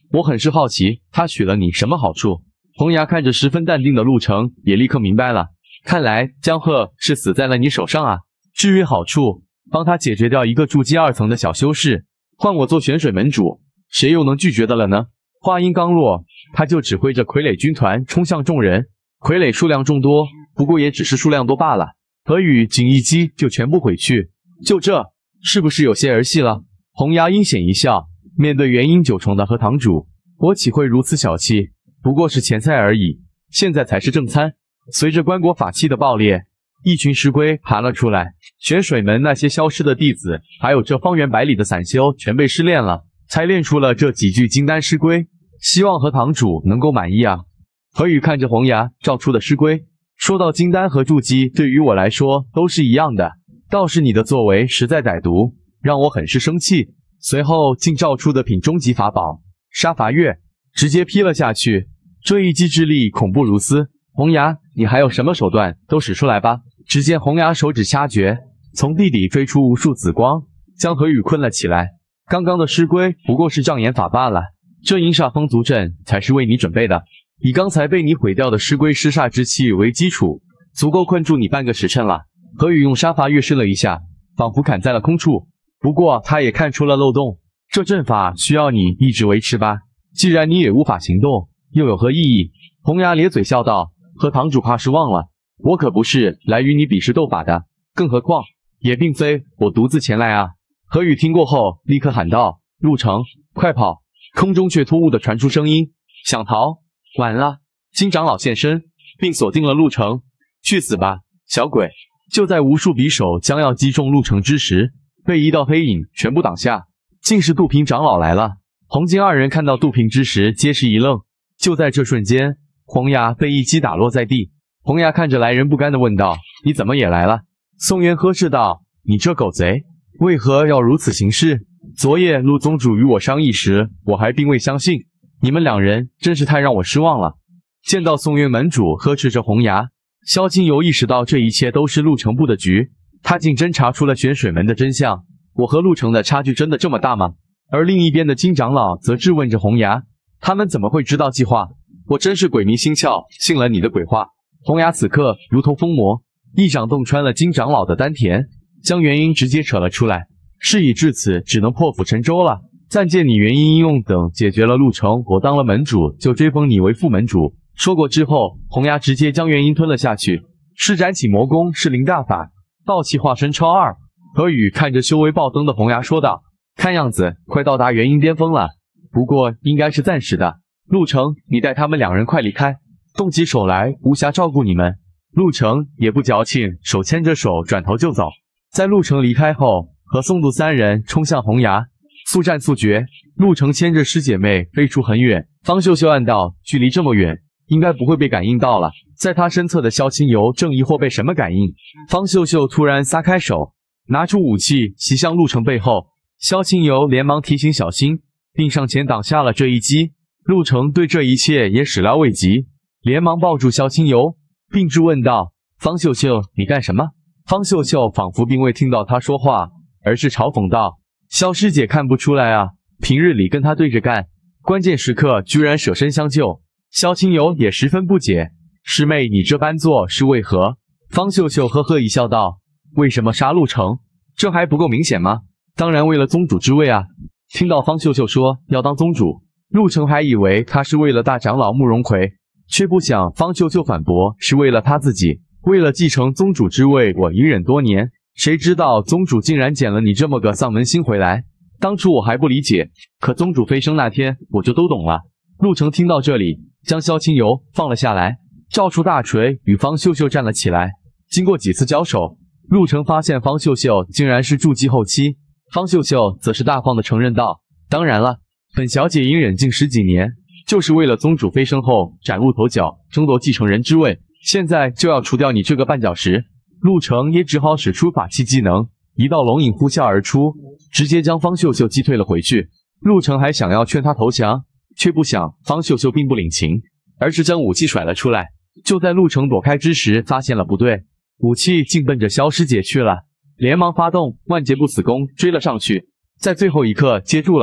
我很是好奇，他许了你什么好处？红牙看着十分淡定的陆程，也立刻明白了，看来江鹤是死在了你手上啊。至于好处，帮他解决掉一个筑基2层的小修士，换我做玄水门主，谁又能拒绝的了呢？话音刚落，他就指挥着傀儡军团冲向众人。傀儡数量众多，不过也只是数量多罢了。何宇仅一击就全部毁去，就这，是不是有些儿戏了？红牙阴险一笑，面对元婴9重的和堂主，我岂会如此小气？不过是前菜而已，现在才是正餐。随着棺椁法器的爆裂，一群石龟爬了出来。玄水门那些消失的弟子，还有这方圆百里的散修，全被试炼了，才炼出了这几具金丹尸龟。希望和堂主能够满意啊！何宇看着红牙照出的尸龟，说到金丹和筑基，对于我来说都是一样的，倒是你的作为实在歹毒，让我很是生气。随后竟照出的品终极法宝杀伐月，直接劈了下去。这一击之力恐怖如斯，红牙，你还有什么手段都使出来吧！只见红牙手指掐诀，从地底飞出无数紫光，将何宇困了起来。刚刚的尸龟不过是障眼法罢了，这阴煞风族阵才是为你准备的。以刚才被你毁掉的尸龟尸煞之气为基础，足够困住你半个时辰了。何宇用杀伐月试了一下，仿佛砍在了空处。不过他也看出了漏洞，这阵法需要你一直维持吧？既然你也无法行动，又有何意义？红牙咧嘴笑道：“和堂主怕是忘了，我可不是来与你比试斗法的，更何况也并非我独自前来啊。”何宇听过后，立刻喊道：“陆程，快跑！”空中却突兀地传出声音：“想逃？晚了！”金长老现身，并锁定了陆程。去死吧，小鬼！就在无数匕首将要击中陆程之时，被一道黑影全部挡下，竟是杜平长老来了。红金二人看到杜平之时，皆是一愣。就在这瞬间，红牙被一击打落在地。红牙看着来人不甘地问道：“你怎么也来了？”宋渊呵斥道：“你这狗贼，为何要如此行事？昨夜陆宗主与我商议时，我还并未相信，你们两人真是太让我失望了。”见到宋渊门主呵斥着红牙，萧清游意识到这一切都是陆程布的局，他竟真查出了玄水门的真相。我和陆程的差距真的这么大吗？而另一边的金长老则质问着红牙，他们怎么会知道计划？我真是鬼迷心窍，信了你的鬼话。红牙此刻如同疯魔，一掌洞穿了金长老的丹田，将元婴直接扯了出来。事已至此，只能破釜沉舟了。暂借你元婴应用等解决了陆程，我当了门主，就追封你为副门主。说过之后，红牙直接将元婴吞了下去，施展起魔功是灵大法，道气化身超二。何宇看着修为爆灯的红牙说道：“看样子快到达元婴巅峰了，不过应该是暂时的。陆程，你带他们两人快离开，动起手来，无暇照顾你们。”陆程也不矫情，手牵着手转头就走。在陆程离开后，和宋度三人冲向红牙，速战速决。陆程牵着师姐妹飞出很远，方秀秀暗道，距离这么远，应该不会被感应到了。在他身侧的萧清游正疑惑被什么感应，方秀秀突然撒开手，拿出武器袭向陆程背后。萧清游连忙提醒小心，并上前挡下了这一击。陆程对这一切也始料未及，连忙抱住萧清游，并质问道：“方秀秀，你干什么？”方秀秀仿佛并未听到他说话，而是嘲讽道：“萧师姐看不出来啊，平日里跟他对着干，关键时刻居然舍身相救。”萧清游也十分不解：“师妹，你这般做是为何？”方秀秀呵呵一笑道：“为什么杀陆程？这还不够明显吗？当然为了宗主之位啊！”听到方秀秀说要当宗主，陆程还以为他是为了大长老慕容奎，却不想方秀秀反驳是为了他自己。为了继承宗主之位，我隐忍多年，谁知道宗主竟然捡了你这么个丧门星回来。当初我还不理解，可宗主飞升那天，我就都懂了。陆程听到这里，将萧清游放了下来，照出大锤与方秀秀站了起来。经过几次交手，陆程发现方秀秀竟然是筑基后期，方秀秀则是大方的承认道：“当然了，本小姐隐忍近10几年，就是为了宗主飞升后崭露头角，争夺继承人之位。现在就要除掉你这个绊脚石。”陆程也只好使出法器技能，一道龙影呼啸而出，直接将方秀秀击退了回去。陆程还想要劝他投降，却不想方秀秀并不领情，而是将武器甩了出来。就在陆程躲开之时，发现了不对，武器竟奔着萧师姐去了，连忙发动万劫不死功追了上去，在最后一刻接住了。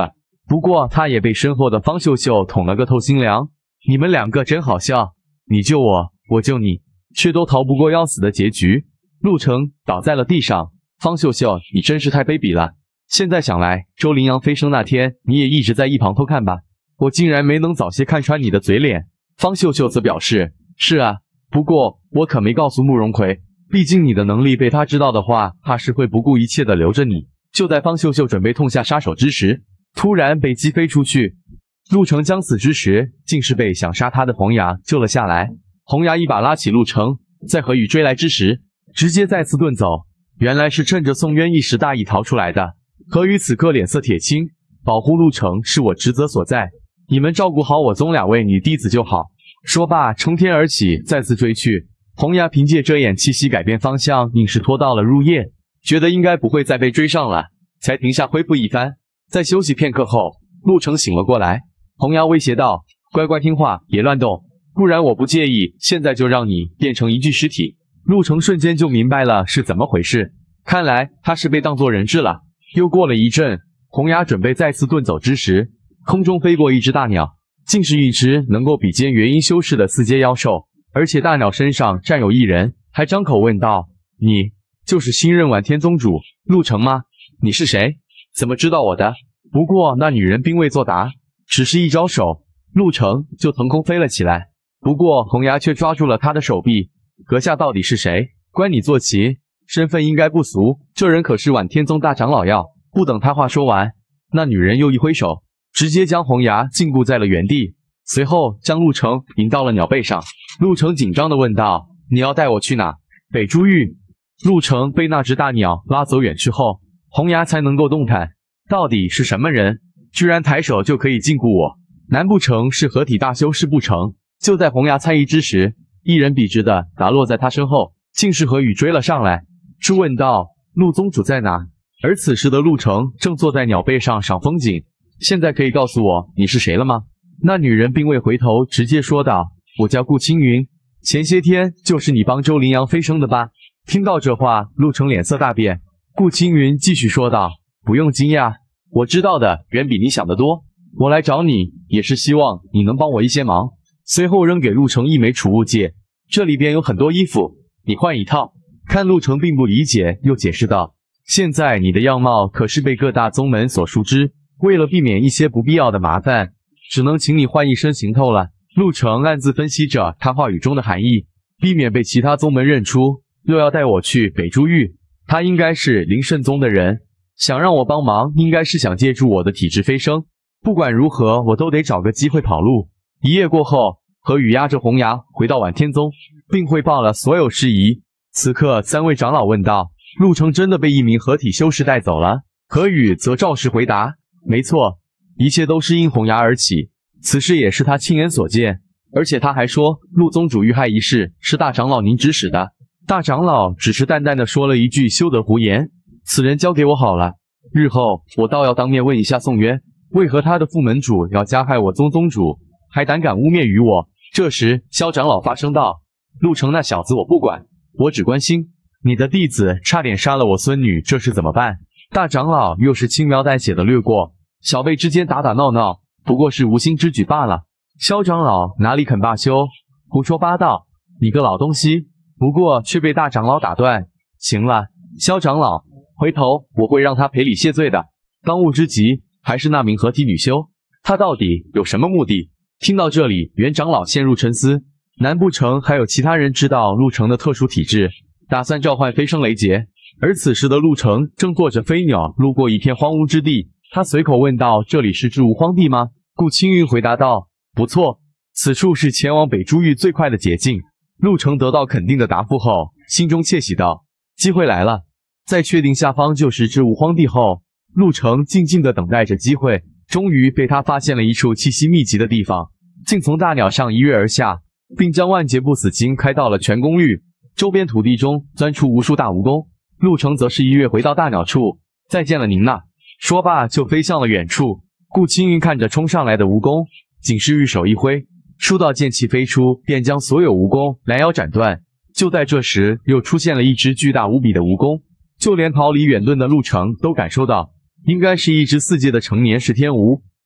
不过他也被身后的方秀秀捅了个透心凉。你们两个真好笑，你救我，我救你，却都逃不过要死的结局。陆程倒在了地上。方秀秀，你真是太卑鄙了。现在想来，周羚羊飞升那天，你也一直在一旁偷看吧？我竟然没能早些看穿你的嘴脸。方秀秀则表示，是啊，不过我可没告诉慕容奎，毕竟你的能力被他知道的话，怕是会不顾一切的留着你。就在方秀秀准备痛下杀手之时，突然被击飞出去。陆程将死之时，竟是被想杀他的红牙救了下来。红牙一把拉起陆程，在何宇追来之时，直接再次遁走。原来是趁着宋渊一时大意逃出来的。何宇此刻脸色铁青，保护陆程是我职责所在，你们照顾好我宗2位女弟子就好。说罢，冲天而起，再次追去。红牙凭借遮眼气息改变方向，硬是拖到了入夜，觉得应该不会再被追上了，才停下恢复一番。在休息片刻后，陆程醒了过来。红牙威胁道：“乖乖听话，别乱动，不然我不介意现在就让你变成一具尸体。”陆程瞬间就明白了是怎么回事，看来他是被当作人质了。又过了一阵，红牙准备再次遁走之时，空中飞过一只大鸟，竟是一只能够比肩元婴修士的4阶妖兽，而且大鸟身上站有1人，还张口问道：“你就是新任晚天宗主陆程吗？你是谁？怎么知道我的？”不过那女人并未作答，只是一招手，陆程就腾空飞了起来。不过红牙却抓住了他的手臂：“阁下到底是谁？关你坐骑，身份应该不俗，这人可是晚天宗大长老要。”不等他话说完，那女人又一挥手，直接将红牙禁锢在了原地，随后将陆程引到了鸟背上。陆程紧张地问道：“你要带我去哪？”北珠域。陆程被那只大鸟拉走远去后，红牙才能够动弹。到底是什么人，居然抬手就可以禁锢我？难不成是合体大修士不成？就在红牙猜疑之时，一人笔直的打落在他身后，竟是何宇追了上来，质问道：“陆宗主在哪？”而此时的陆程正坐在鸟背上赏风景。现在可以告诉我你是谁了吗？那女人并未回头，直接说道：“我叫顾青云，前些天就是你帮周羚羊飞升的吧？”听到这话，陆程脸色大变。顾青云继续说道：“不用惊讶，我知道的远比你想的多。我来找你也是希望你能帮我一些忙。”随后扔给陆程一枚储物戒，这里边有很多衣服，你换一套。看陆程并不理解，又解释道：“现在你的样貌可是被各大宗门所熟知，为了避免一些不必要的麻烦，只能请你换一身行头了。”陆程暗自分析着他话语中的含义，避免被其他宗门认出，又要带我去北珠域，他应该是灵圣宗的人，想让我帮忙，应该是想借助我的体质飞升。不管如何，我都得找个机会跑路。一夜过后，何宇押着红牙回到晚天宗，并汇报了所有事宜。此刻3位长老问道：“陆程真的被一名合体修士带走了？”何宇则照实回答：“没错，一切都是因红牙而起，此事也是他亲眼所见。而且他还说，陆宗主遇害一事是大长老您指使的。”大长老只是淡淡的说了一句：“休得胡言，此人交给我好了，日后我倒要当面问一下宋渊，为何他的副门主要加害我宗宗主，还胆敢污蔑于我。”这时萧长老发声道：“陆程那小子我不管，我只关心你的弟子差点杀了我孙女，这事怎么办？”大长老又是轻描淡写的掠过，小辈之间打打闹闹，不过是无心之举罢了。萧长老哪里肯罢休，胡说八道，你个老东西！不过却被大长老打断：“行了，萧长老，回头我会让他赔礼谢罪的。当务之急还是那名合体女修，她到底有什么目的？”听到这里，袁长老陷入沉思，难不成还有其他人知道陆程的特殊体质，打算召唤飞升雷劫？而此时的陆程正坐着飞鸟路过一片荒芜之地，他随口问道：“这里是至无荒地吗？”顾青云回答道：“不错，此处是前往北珠域最快的捷径。”陆程得到肯定的答复后，心中窃喜道：“机会来了。”在确定下方就是至无荒地后，陆程静静地等待着机会，终于被他发现了一处气息密集的地方，竟从大鸟上一跃而下，并将万劫不死经开到了全功率。周边土地中钻出无数大蜈蚣，陆程则是一跃回到大鸟处，再见了您呐！说罢就飞向了远处。顾青云看着冲上来的蜈蚣，仅是玉手一挥，数道剑气飞出，便将所有蜈蚣拦腰斩断。就在这时，又出现了一只巨大无比的蜈蚣，就连逃离远遁的陆程都感受到，应该是一只4阶的成年噬天蜈。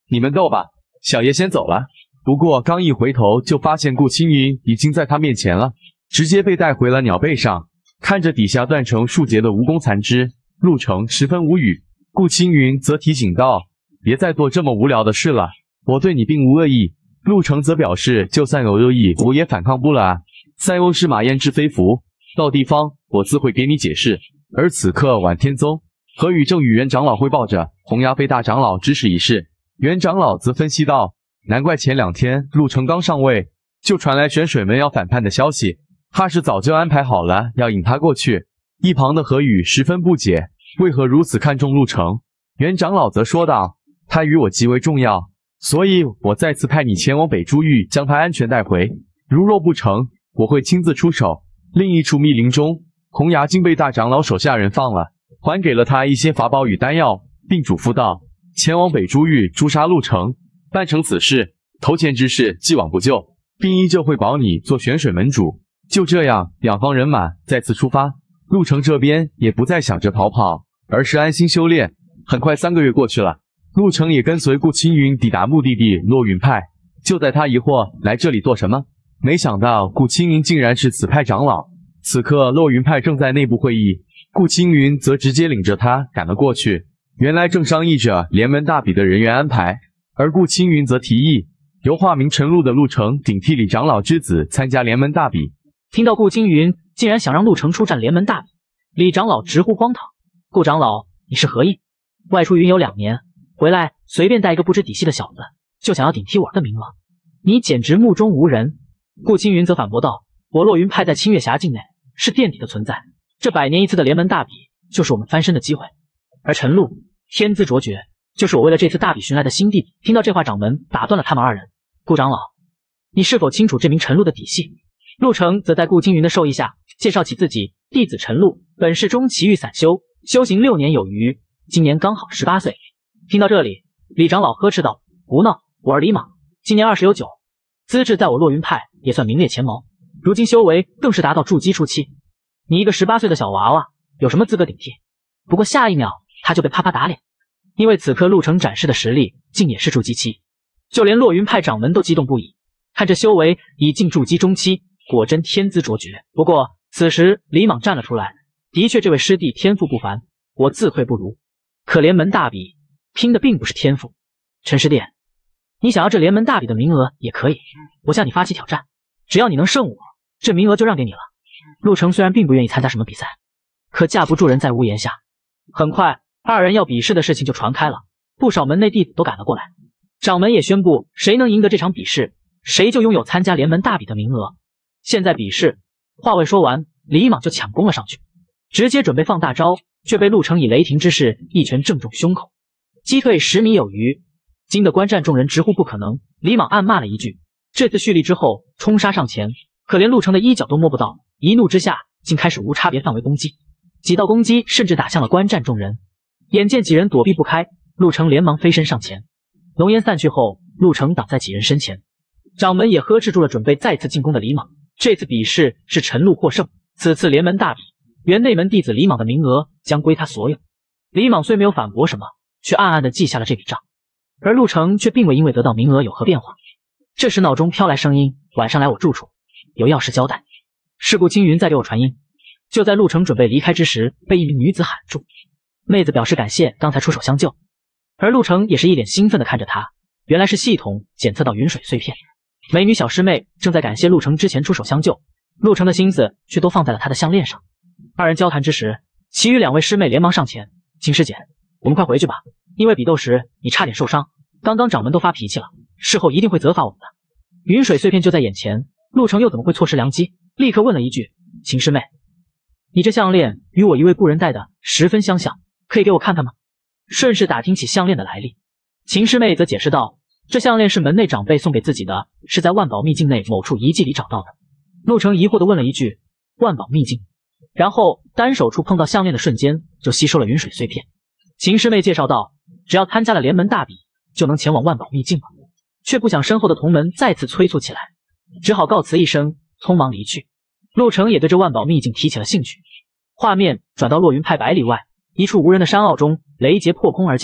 你们斗吧，小爷先走了。不过刚一回头，就发现顾青云已经在他面前了，直接被带回了鸟背上。看着底下断成数截的蜈蚣残肢，陆程十分无语。顾青云则提醒道：“别再做这么无聊的事了，我对你并无恶意。”陆程则表示：“就算有恶意，我也反抗不了啊。塞翁失马，焉知非福，到地方我自会给你解释。”而此刻，晚天宗何宇正与袁长老汇报着红崖被大长老指使一事。袁长老则分析道：“难怪前2天陆程刚上位，就传来玄水门要反叛的消息，怕是早就安排好了要引他过去。”一旁的何宇十分不解，为何如此看重陆程？袁长老则说道：“他与我极为重要，所以我再次派你前往北珠域，将他安全带回。如若不成，我会亲自出手。”另一处密林中，红牙精被大长老手下人放了，还给了他一些法宝与丹药，并嘱咐道：“前往北珠域诛杀陆程，办成此事，头前之事既往不咎，并依旧会保你做玄水门主。”就这样，两方人马再次出发。陆程这边也不再想着逃跑，而是安心修炼。很快3个月过去了，陆程也跟随顾青云抵达目的地落云派。就在他疑惑来这里做什么，没想到顾青云竟然是此派长老。此刻落云派正在内部会议，顾青云则直接领着他赶了过去。原来正商议着联门大比的人员安排，而顾青云则提议由化名陈露的陆程顶替李长老之子参加联门大比。 听到顾青云竟然想让陆程出战联门大比，李长老直呼荒唐。顾长老，你是何意？外出云游2年，回来随便带一个不知底细的小子，就想要顶替我的名额，你简直目中无人。顾青云则反驳道：“我落云派在清月峡境内是垫底的存在，这100年一次的联门大比就是我们翻身的机会。而陈露天资卓绝，就是我为了这次大比寻来的新弟弟。”听到这话，掌门打断了他们2人。顾长老，你是否清楚这名陈露的底细？陆程则在顾青云的授意下介绍起自己弟子陈露，本是中奇域散修，修行6年有余，今年刚好18岁。听到这里，李长老呵斥道：“胡闹！我儿李莽，今年20有9，资质在我落云派也算名列前茅，如今修为更是达到筑基初期。你一个18岁的小娃娃，有什么资格顶替？”不过下一秒他就被啪啪打脸，因为此刻陆程展示的实力竟也是筑基期，就连落云派掌门都激动不已，看这修为已进筑基中期，果真天资卓绝。不过此时李莽站了出来，的确这位师弟天赋不凡，我自愧不如。可联门大比拼的并不是天赋，陈师弟，你想要这联门大比的名额也可以，我向你发起挑战，只要你能胜我，这名额就让给你了。陆程虽然并不愿意参加什么比赛，可架不住人在屋檐下。很快2人要比试的事情就传开了，不少门内弟子都赶了过来，掌门也宣布谁能赢得这场比试，谁就拥有参加联门大比的名额。现在比试，话未说完，李莽就抢攻了上去，直接准备放大招，却被陆程以雷霆之势一拳正中胸口，击退10米有余，惊得观战众人直呼不可能。李莽暗骂了一句，这次蓄力之后冲杀上前，可连陆程的衣角都摸不到，一怒之下竟开始无差别范围攻击，几道攻击甚至打向了观战众人。眼见几人躲避不开，陆程连忙飞身上前，浓烟散去后，陆程挡在几人身前，掌门也呵斥住了准备再次进攻的李莽。这次比试是陈露获胜，此次联门大比，原内门弟子李莽的名额将归他所有。李莽虽没有反驳什么，却暗暗地记下了这笔账，而陆程却并未因为得到名额有何变化。这时脑中飘来声音：“晚上来我住处，有要事交代。”是顾青云在给我传音。就在陆程准备离开之时，被一名女子喊住。妹子表示感谢刚才出手相救，而陆程也是一脸兴奋地看着她，原来是系统检测到云水碎片。美女小师妹正在感谢陆程之前出手相救，陆程的心思却都放在了她的项链上。2人交谈之时，其余2位师妹连忙上前：“秦师姐，我们快回去吧，因为比斗时你差点受伤，刚刚掌门都发脾气了，事后一定会责罚我们的。”云水碎片就在眼前，陆程又怎么会错失良机？立刻问了一句：“秦师妹，你这项链与我一位故人戴的十分相像，可以给我看看吗？”顺势打听起项链的来历，秦师妹则解释道：“这项链是门内长辈送给自己的，是在万宝秘境内某处遗迹里找到的。”陆程疑惑地问了一句：“万宝秘境？”然后单手触碰到项链的瞬间，就吸收了云水碎片。秦师妹介绍道：“只要参加了联门大比，就能前往万宝秘境了。”却不想身后的同门再次催促起来，只好告辞一声，匆忙离去。陆程也对这万宝秘境提起了兴趣。画面转到落云派100里外，一处无人的山坳中，雷劫破空而降，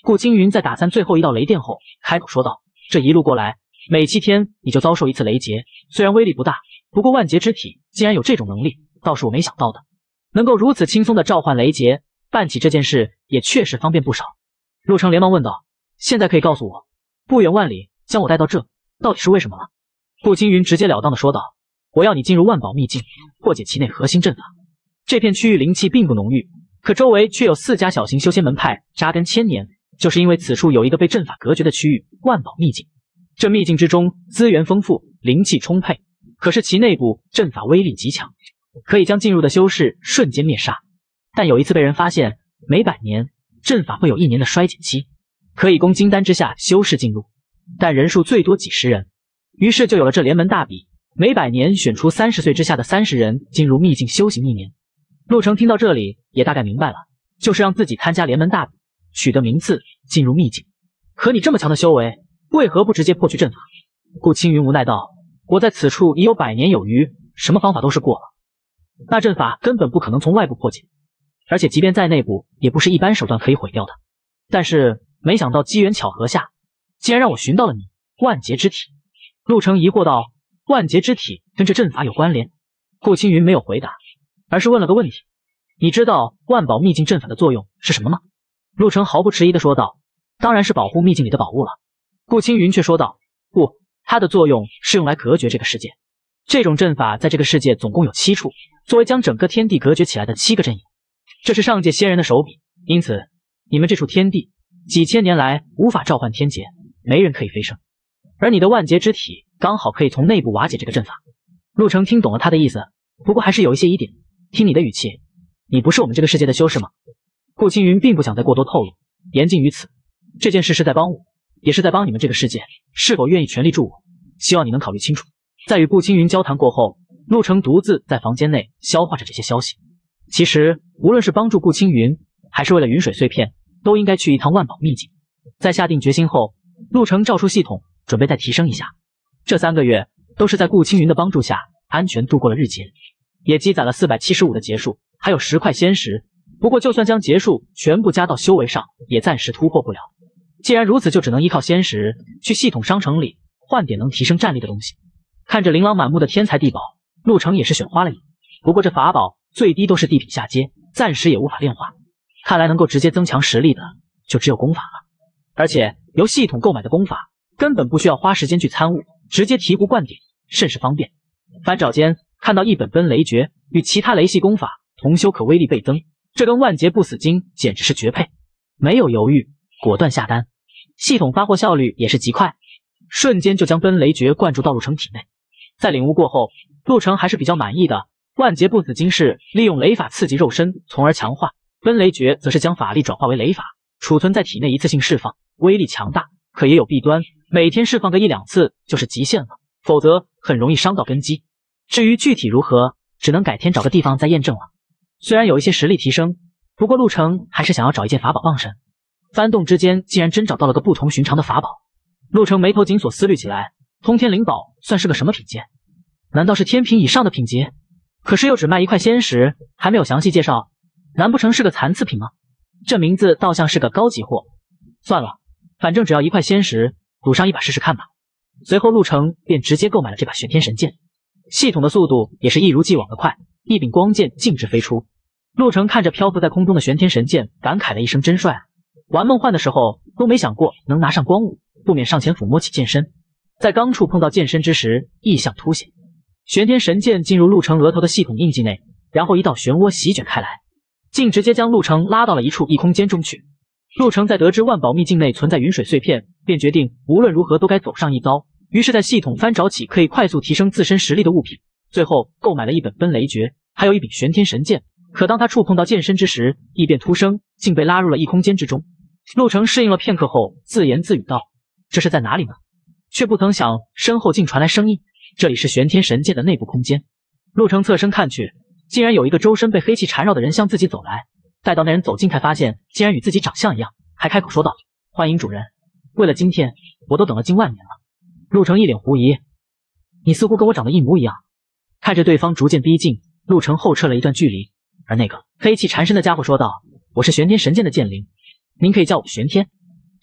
顾青云在打散最后一道雷电后，开口说道：“这一路过来，每7天你就遭受一次雷劫，虽然威力不大，不过万劫之体竟然有这种能力，倒是我没想到的。能够如此轻松地召唤雷劫，办起这件事也确实方便不少。”陆成连忙问道：“现在可以告诉我，不远万里将我带到这，到底是为什么了？”顾青云直截了当地说道：“我要你进入万宝秘境，破解其内核心阵法。这片区域灵气并不浓郁，可周围却有4家小型修仙门派扎根千年，就是因为此处有一个被阵法隔绝的区域——万宝秘境。这秘境之中资源丰富，灵气充沛，可是其内部阵法威力极强，可以将进入的修士瞬间灭杀。但有一次被人发现，每100年阵法会有1年的衰减期，可以供金丹之下修士进入，但人数最多几十人。于是就有了这联门大比，每100年选出30岁之下的30人进入秘境修行1年。陆成听到这里也大概明白了，就是让自己参加联门大比，取得名次，进入秘境。可你这么强的修为，为何不直接破去阵法？顾青云无奈道：“我在此处已有100年有余，什么方法都试过了，那阵法根本不可能从外部破解，而且即便在内部，也不是一般手段可以毁掉的。但是没想到机缘巧合下，竟然让我寻到了你，万劫之体。”陆成疑惑道：“万劫之体跟这阵法有关联？”顾青云没有回答，而是问了个问题：“你知道万宝秘境阵法的作用是什么吗？”陆成毫不迟疑地说道：“当然是保护秘境里的宝物了。”顾青云却说道：“不，它的作用是用来隔绝这个世界。这种阵法在这个世界总共有7处，作为将整个天地隔绝起来的7个阵营。这是上界仙人的手笔，因此你们这处天地几千年来无法召唤天劫，没人可以飞升。而你的万劫之体刚好可以从内部瓦解这个阵法。”陆成听懂了他的意思，不过还是有一些疑点。听你的语气，你不是我们这个世界的修士吗？顾青云并不想再过多透露，言尽于此。这件事是在帮我，也是在帮你们这个世界，是否愿意全力助我？希望你能考虑清楚。在与顾青云交谈过后，陆成独自在房间内消化着这些消息。其实无论是帮助顾青云，还是为了云水碎片，都应该去一趟万宝秘境。在下定决心后，陆成照出系统，准备再提升一下。这3个月都是在顾青云的帮助下安全度过了日劫，也积攒了475的劫数，还有10块仙石。不过就算将劫数全部加到修为上，也暂时突破不了。既然如此，就只能依靠仙石去系统商城里换点能提升战力的东西。看着琳琅满目的天材地宝，陆成也是选花了眼。不过这法宝最低都是地品下阶，暂时也无法炼化。看来能够直接增强实力的就只有功法了。而且由系统购买的功法根本不需要花时间去参悟，直接醍醐灌顶，甚是方便。翻找间看到一本奔雷诀，与其他雷系功法同修可威力倍增，这跟万劫不死经简直是绝配。没有犹豫，果断下单。系统发货效率也是极快，瞬间就将奔雷诀灌注到陆成体内。在领悟过后，陆成还是比较满意的。万劫不死经是利用雷法刺激肉身，从而强化；奔雷诀则是将法力转化为雷法，储存在体内一次性释放，威力强大。可也有弊端，每天释放个1-2次就是极限了，否则很容易伤到根基。至于具体如何，只能改天找个地方再验证了。虽然有一些实力提升，不过陆成还是想要找一件法宝傍身。翻动之间，竟然真找到了个不同寻常的法宝。陆成眉头紧锁，思虑起来，通天灵宝算是个什么品阶？难道是天品以上的品阶？可是又只卖1块仙石，还没有详细介绍，难不成是个残次品吗？这名字倒像是个高级货。算了，反正只要1块仙石，赌上一把试试看吧。随后陆成便直接购买了这把玄天神剑。系统的速度也是一如既往的快，一柄光剑径直飞出。陆成看着漂浮在空中的玄天神剑，感慨了一声：真帅啊！玩梦幻的时候都没想过能拿上光武，不免上前抚摸起剑身。在刚触碰到剑身之时，异象凸显。玄天神剑进入陆成额头的系统印记内，然后一道漩涡席卷开来，竟直接将陆成拉到了一处异空间中去。陆成在得知万宝秘境内存在云水碎片，便决定无论如何都该走上一遭。于是在系统翻找起可以快速提升自身实力的物品，最后购买了一本奔雷诀，还有一柄玄天神剑。可当他触碰到剑身之时，异变突生，竟被拉入了异空间之中。陆成适应了片刻后，自言自语道：这是在哪里呢？却不曾想身后竟传来声音，这里是玄天神剑的内部空间。陆成侧身看去，竟然有一个周身被黑气缠绕的人向自己走来。待到那人走近，才发现竟然与自己长相一样，还开口说道：欢迎主人，为了今天我都等了近万年了。陆成一脸狐疑，你似乎跟我长得一模一样。看着对方逐渐逼近，陆成后撤了一段距离，而那个黑气缠身的家伙说道：我是玄天神剑的剑灵，您可以叫我玄天。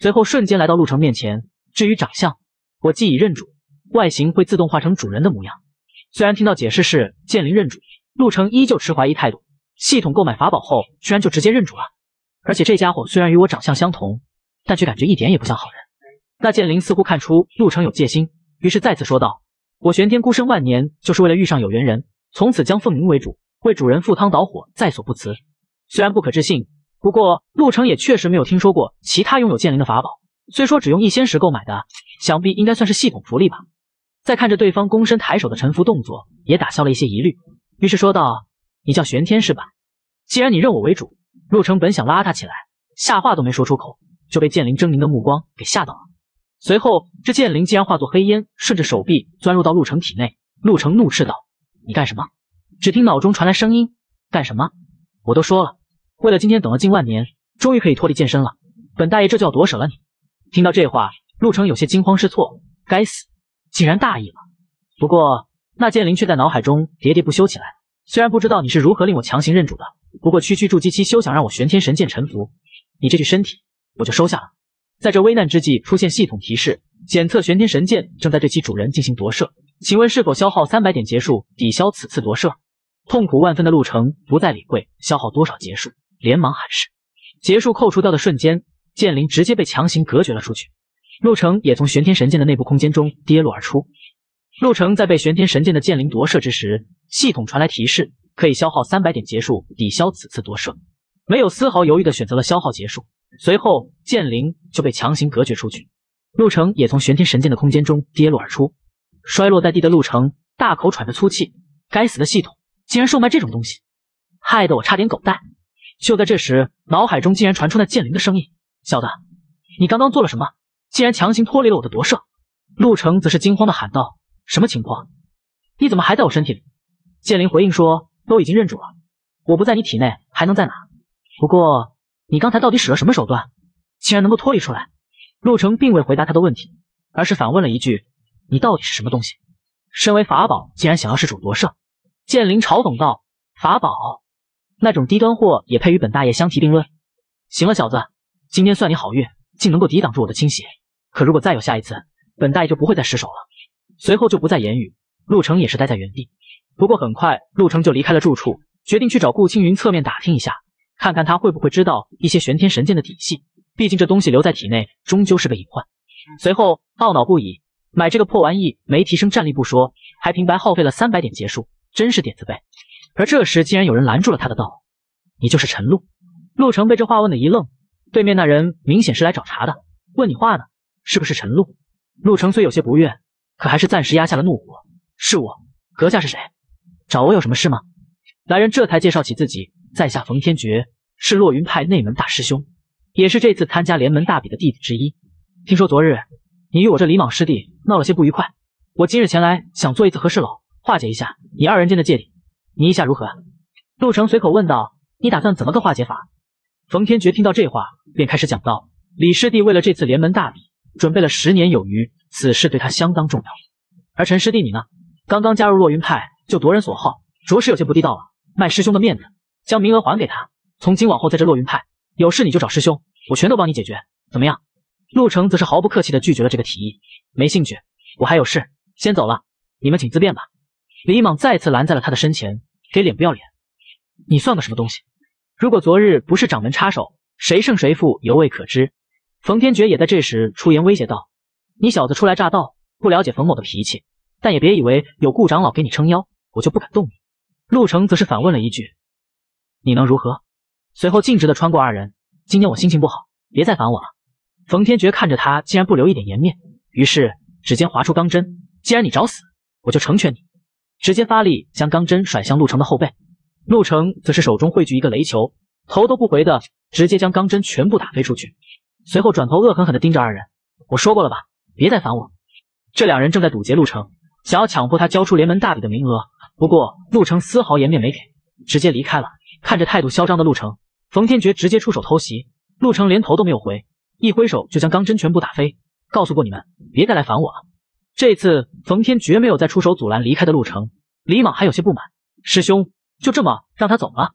随后瞬间来到陆程面前。至于长相，我既已认主，外形会自动化成主人的模样。虽然听到解释是剑灵认主，陆程依旧持怀疑态度。系统购买法宝后，居然就直接认主了。而且这家伙虽然与我长相相同，但却感觉一点也不像好人。那剑灵似乎看出陆程有戒心，于是再次说道：“我玄天孤生万年，就是为了遇上有缘人，从此将奉您为主，为主人赴汤蹈火，在所不辞。”虽然不可置信，不过陆程也确实没有听说过其他拥有剑灵的法宝。虽说只用1仙石购买的，想必应该算是系统福利吧。再看着对方躬身抬手的臣服动作，也打消了一些疑虑，于是说道：“你叫玄天是吧？既然你认我为主。”陆程本想拉他起来，下话都没说出口，就被剑灵狰狞的目光给吓到了。随后这剑灵竟然化作黑烟，顺着手臂钻入到陆程体内。陆程怒斥道：“你干什么？”只听脑中传来声音：“干什么？我都说了，为了今天等了近万年，终于可以脱离剑身了，本大爷这就要夺舍了你。”听到这话，陆程有些惊慌失措，该死，竟然大意了。不过那剑灵却在脑海中喋喋不休起来：“虽然不知道你是如何令我强行认主的，不过区区筑基期休想让我玄天神剑臣服，你这具身体我就收下了。”在这危难之际，出现系统提示：检测玄天神剑正在对其主人进行夺舍，请问是否消耗300点劫数抵消此次夺舍？痛苦万分的陆程不再理会消耗多少劫数，连忙喊是。劫数扣除掉的瞬间，剑灵直接被强行隔绝了出去。陆程也从玄天神剑的内部空间中跌落而出。陆程在被玄天神剑的剑灵夺舍之时，系统传来提示，可以消耗300点劫数抵消此次夺舍，没有丝毫犹豫地选择了消耗劫数。随后剑灵就被强行隔绝出去。陆程也从玄天神剑的空间中跌落而出。摔落在地的陆程大口喘着粗气，该死的系统竟然售卖这种东西，害得我差点狗带。就在这时，脑海中竟然传出那剑灵的声音：“小的，你刚刚做了什么？竟然强行脱离了我的夺舍！”陆程则是惊慌地喊道：“什么情况？你怎么还在我身体里？”剑灵回应说：“都已经认主了，我不在你体内还能在哪？不过你刚才到底使了什么手段，竟然能够脱离出来？”陆程并未回答他的问题，而是反问了一句：“你到底是什么东西？身为法宝，竟然想要施主夺舍？”剑灵嘲讽道：“法宝？那种低端货也配与本大爷相提并论？行了，小子，今天算你好运，竟能够抵挡住我的倾斜。可如果再有下一次，本大爷就不会再失手了。”随后就不再言语，陆程也是待在原地。不过很快，陆程就离开了住处，决定去找顾青云侧面打听一下，看看他会不会知道一些玄天神剑的底细。毕竟这东西留在体内，终究是个隐患。随后懊恼不已，买这个破玩意没提升战力不说，还平白耗费了300点劫数，真是点子背。而这时竟然有人拦住了他的道：“你就是陈露。”陆程被这话问的一愣，对面那人明显是来找茬的，问你话呢，是不是陈露？陆程虽有些不悦，可还是暂时压下了怒火：“是我，阁下是谁？找我有什么事吗？”来人这才介绍起自己：“在下冯天觉，是落云派内门大师兄，也是这次参加联门大比的弟子之一。听说昨日你与我这李莽师弟闹了些不愉快，我今日前来想做一次和事佬，化解一下你二人间的芥蒂，你意下如何？”陆程随口问道：“你打算怎么个化解法？”冯天觉听到这话，便开始讲道：“李师弟为了这次联门大比，准备了10年有余，此事对他相当重要。而陈师弟你呢，刚刚加入落云派就夺人所好，着实有些不地道了。卖师兄的面子，将名额还给他，从今往后在这落云派，有事你就找师兄，我全都帮你解决，怎么样？”陆程则是毫不客气地拒绝了这个提议：“没兴趣，我还有事，先走了，你们请自便吧。”李莽再次拦在了他的身前：“给脸不要脸，你算个什么东西？如果昨日不是掌门插手，谁胜谁负犹未可知。”冯天觉也在这时出言威胁道：“你小子初来乍到，不了解冯某的脾气，但也别以为有顾长老给你撑腰，我就不敢动你。”陆程则是反问了一句：“你能如何？”随后径直地穿过二人：“今天我心情不好，别再烦我了。”冯天觉看着他竟然不留一点颜面，于是指尖划出钢针：“既然你找死，我就成全你。”直接发力将钢针甩向陆程的后背。陆程则是手中汇聚一个雷球，头都不回的直接将钢针全部打飞出去，随后转头恶狠狠地盯着二人：“我说过了吧，别再烦我。”这两人正在堵截陆程，想要强迫他交出联门大比的名额，不过陆程丝毫颜面没给，直接离开了。看着态度嚣张的陆程，冯天觉直接出手偷袭，陆程连头都没有回，一挥手就将钢针全部打飞，告诉过你们，别再来烦我了。这次冯天觉没有再出手阻拦离开的陆程。李莽还有些不满：“师兄就这么让他走了？”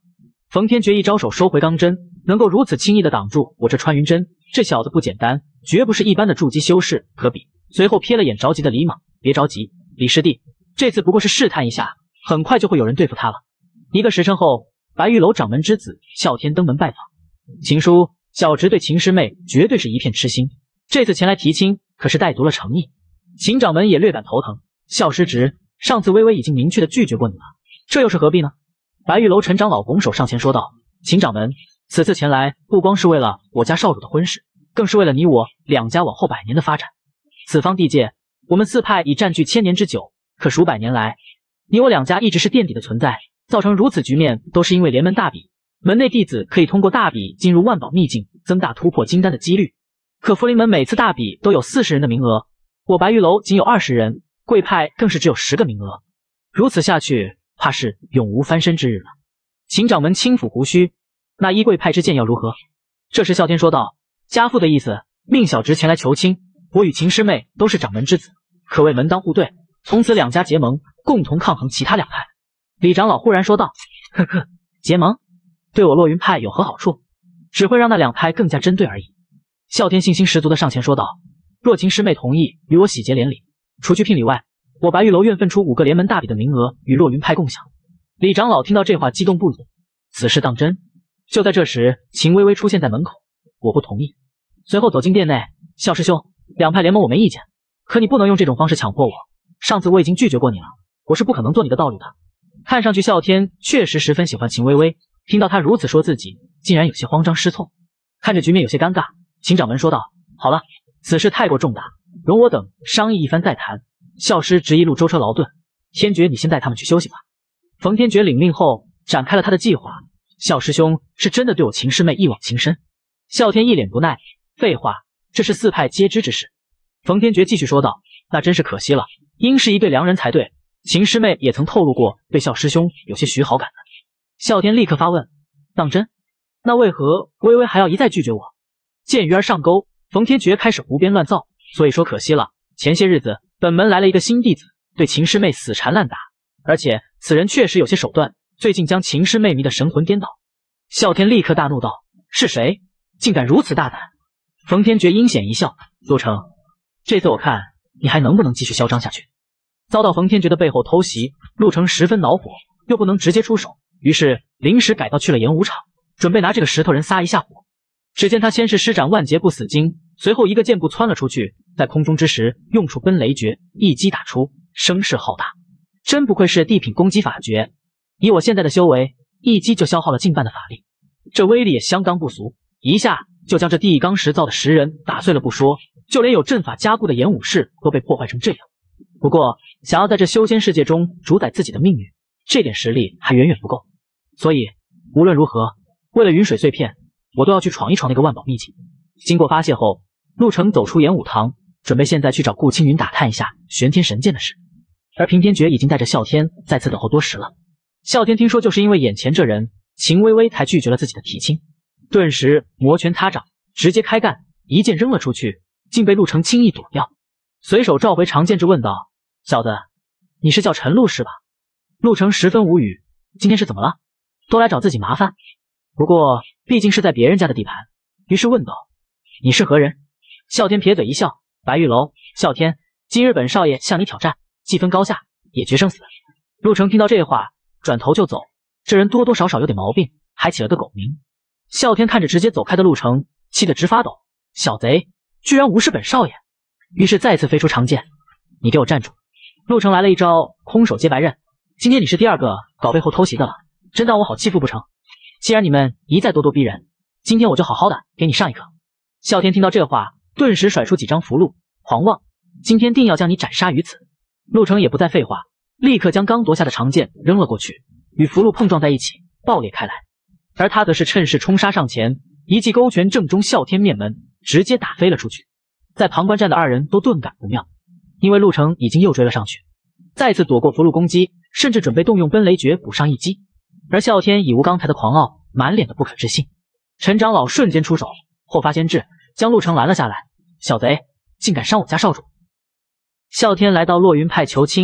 冯天觉一招手收回钢针，能够如此轻易地挡住我这穿云针，这小子不简单，绝不是一般的筑基修士可比。随后瞥了眼着急的李莽，别着急，李师弟，这次不过是试探一下，很快就会有人对付他了。1个时辰后，白玉楼掌门之子啸天登门拜访。秦叔，小侄对秦师妹绝对是一片痴心，这次前来提亲可是带足了诚意。秦掌门也略感头疼，啸师侄，上次微微已经明确的拒绝过你了，这又是何必呢？白玉楼陈长老拱手上前说道：秦掌门，此次前来不光是为了我家少主的婚事，更是为了你我两家往后100年的发展。此方地界，我们4派已占据1000年之久，可数百年来，你我两家一直是垫底的存在，造成如此局面都是因为联门大比，门内弟子可以通过大比进入万宝秘境，增大突破金丹的几率。可福临门每次大比都有40人的名额，我白玉楼仅有20人，贵派更是只有10个名额，如此下去，怕是永无翻身之日了。秦掌门轻抚胡须，那依贵派之见要如何？这时啸天说道：家父的意思，命小侄前来求亲，我与秦师妹都是掌门之子，可谓门当户对，从此两家结盟，共同抗衡其他两派。李长老忽然说道：呵呵，结盟对我落云派有何好处？只会让那两派更加针对而已。啸天信心十足的上前说道：若秦师妹同意与我喜结连理，除去聘礼外，我白玉楼愿分出5个联门大比的名额与落云派共享。李长老听到这话激动不已，此事当真？就在这时，秦微微出现在门口，我不同意。随后走进店内，啸师兄，两派联盟我没意见，可你不能用这种方式强迫我，上次我已经拒绝过你了，我是不可能做你的道侣的。看上去啸天确实十分喜欢秦微微，听到他如此说自己，竟然有些慌张失措。看着局面有些尴尬，秦掌门说道：好了，此事太过重大，容我等商议一番再谈。啸师执一路舟车劳顿，天觉你先带他们去休息吧。冯天觉领命后展开了他的计划。啸师兄是真的对我秦师妹一往情深？啸天一脸不耐，废话，这是4派皆知之事。冯天觉继续说道：那真是可惜了，应是一对良人才对，秦师妹也曾透露过对啸师兄有些许好感的。啸天立刻发问：当真？那为何微微还要一再拒绝我？见鱼儿上钩，冯天觉开始胡编乱造，所以说可惜了。前些日子本门来了一个新弟子，对秦师妹死缠烂打，而且此人确实有些手段，最近将秦师妹迷得神魂颠倒。啸天立刻大怒道：是谁？竟敢如此大胆！冯天觉阴险一笑：陆成，这次我看你还能不能继续嚣张下去。遭到冯天觉的背后偷袭，陆成十分恼火，又不能直接出手，于是临时改道去了演武场，准备拿这个石头人撒一下火。只见他先是施展万劫不死经，随后一个箭步窜了出去，在空中之时用出奔雷诀，一击打出，声势浩大，真不愧是地品攻击法诀，以我现在的修为，一击就消耗了近半的法力，这威力也相当不俗，一下就将这地刚石造的石人打碎了不说，就连有阵法加固的演武室都被破坏成这样。不过想要在这修仙世界中主宰自己的命运，这点实力还远远不够，所以无论如何，为了云水碎片，我都要去闯一闯那个万宝秘境。经过发泄后，陆成走出演武堂，准备现在去找顾青云打探一下玄天神剑的事。而平天觉已经带着啸天在此等候多时了。啸天听说就是因为眼前这人秦微微才拒绝了自己的提亲，顿时摩拳擦掌，直接开干，一剑扔了出去，竟被陆成轻易躲掉。随手召回长剑之问道：小子，你是叫陈陆是吧？陆成十分无语，今天是怎么了？都来找自己麻烦？不过毕竟是在别人家的地盘，于是问道：你是何人？啸天撇嘴一笑：白玉楼，啸天，今日本少爷向你挑战，既分高下，也决生死。陆成听到这话，转头就走，这人多多少少有点毛病，还起了个狗名。啸天看着直接走开的陆成，气得直发抖，小贼居然无视本少爷，于是再次飞出长剑：你给我站住！陆成来了一招空手接白刃，今天你是第2个搞背后偷袭的了，真当我好欺负不成？既然你们一再咄咄逼人，今天我就好好的给你上一课。啸天听到这话，顿时甩出几张符箓：狂妄，今天定要将你斩杀于此。陆成也不再废话，立刻将刚夺下的长剑扔了过去，与符箓碰撞在一起，爆裂开来。而他则是趁势冲杀上前，一记勾拳正中啸天面门，直接打飞了出去。在旁观站的2人都顿感不妙，因为陆成已经又追了上去，再次躲过符箓攻击，甚至准备动用奔雷诀补上一击。而啸天已无刚才的狂傲，满脸的不可置信。陈长老瞬间出手，后发先至，将陆成拦了下来：小贼，竟敢伤我家少主！啸天来到落云派求亲，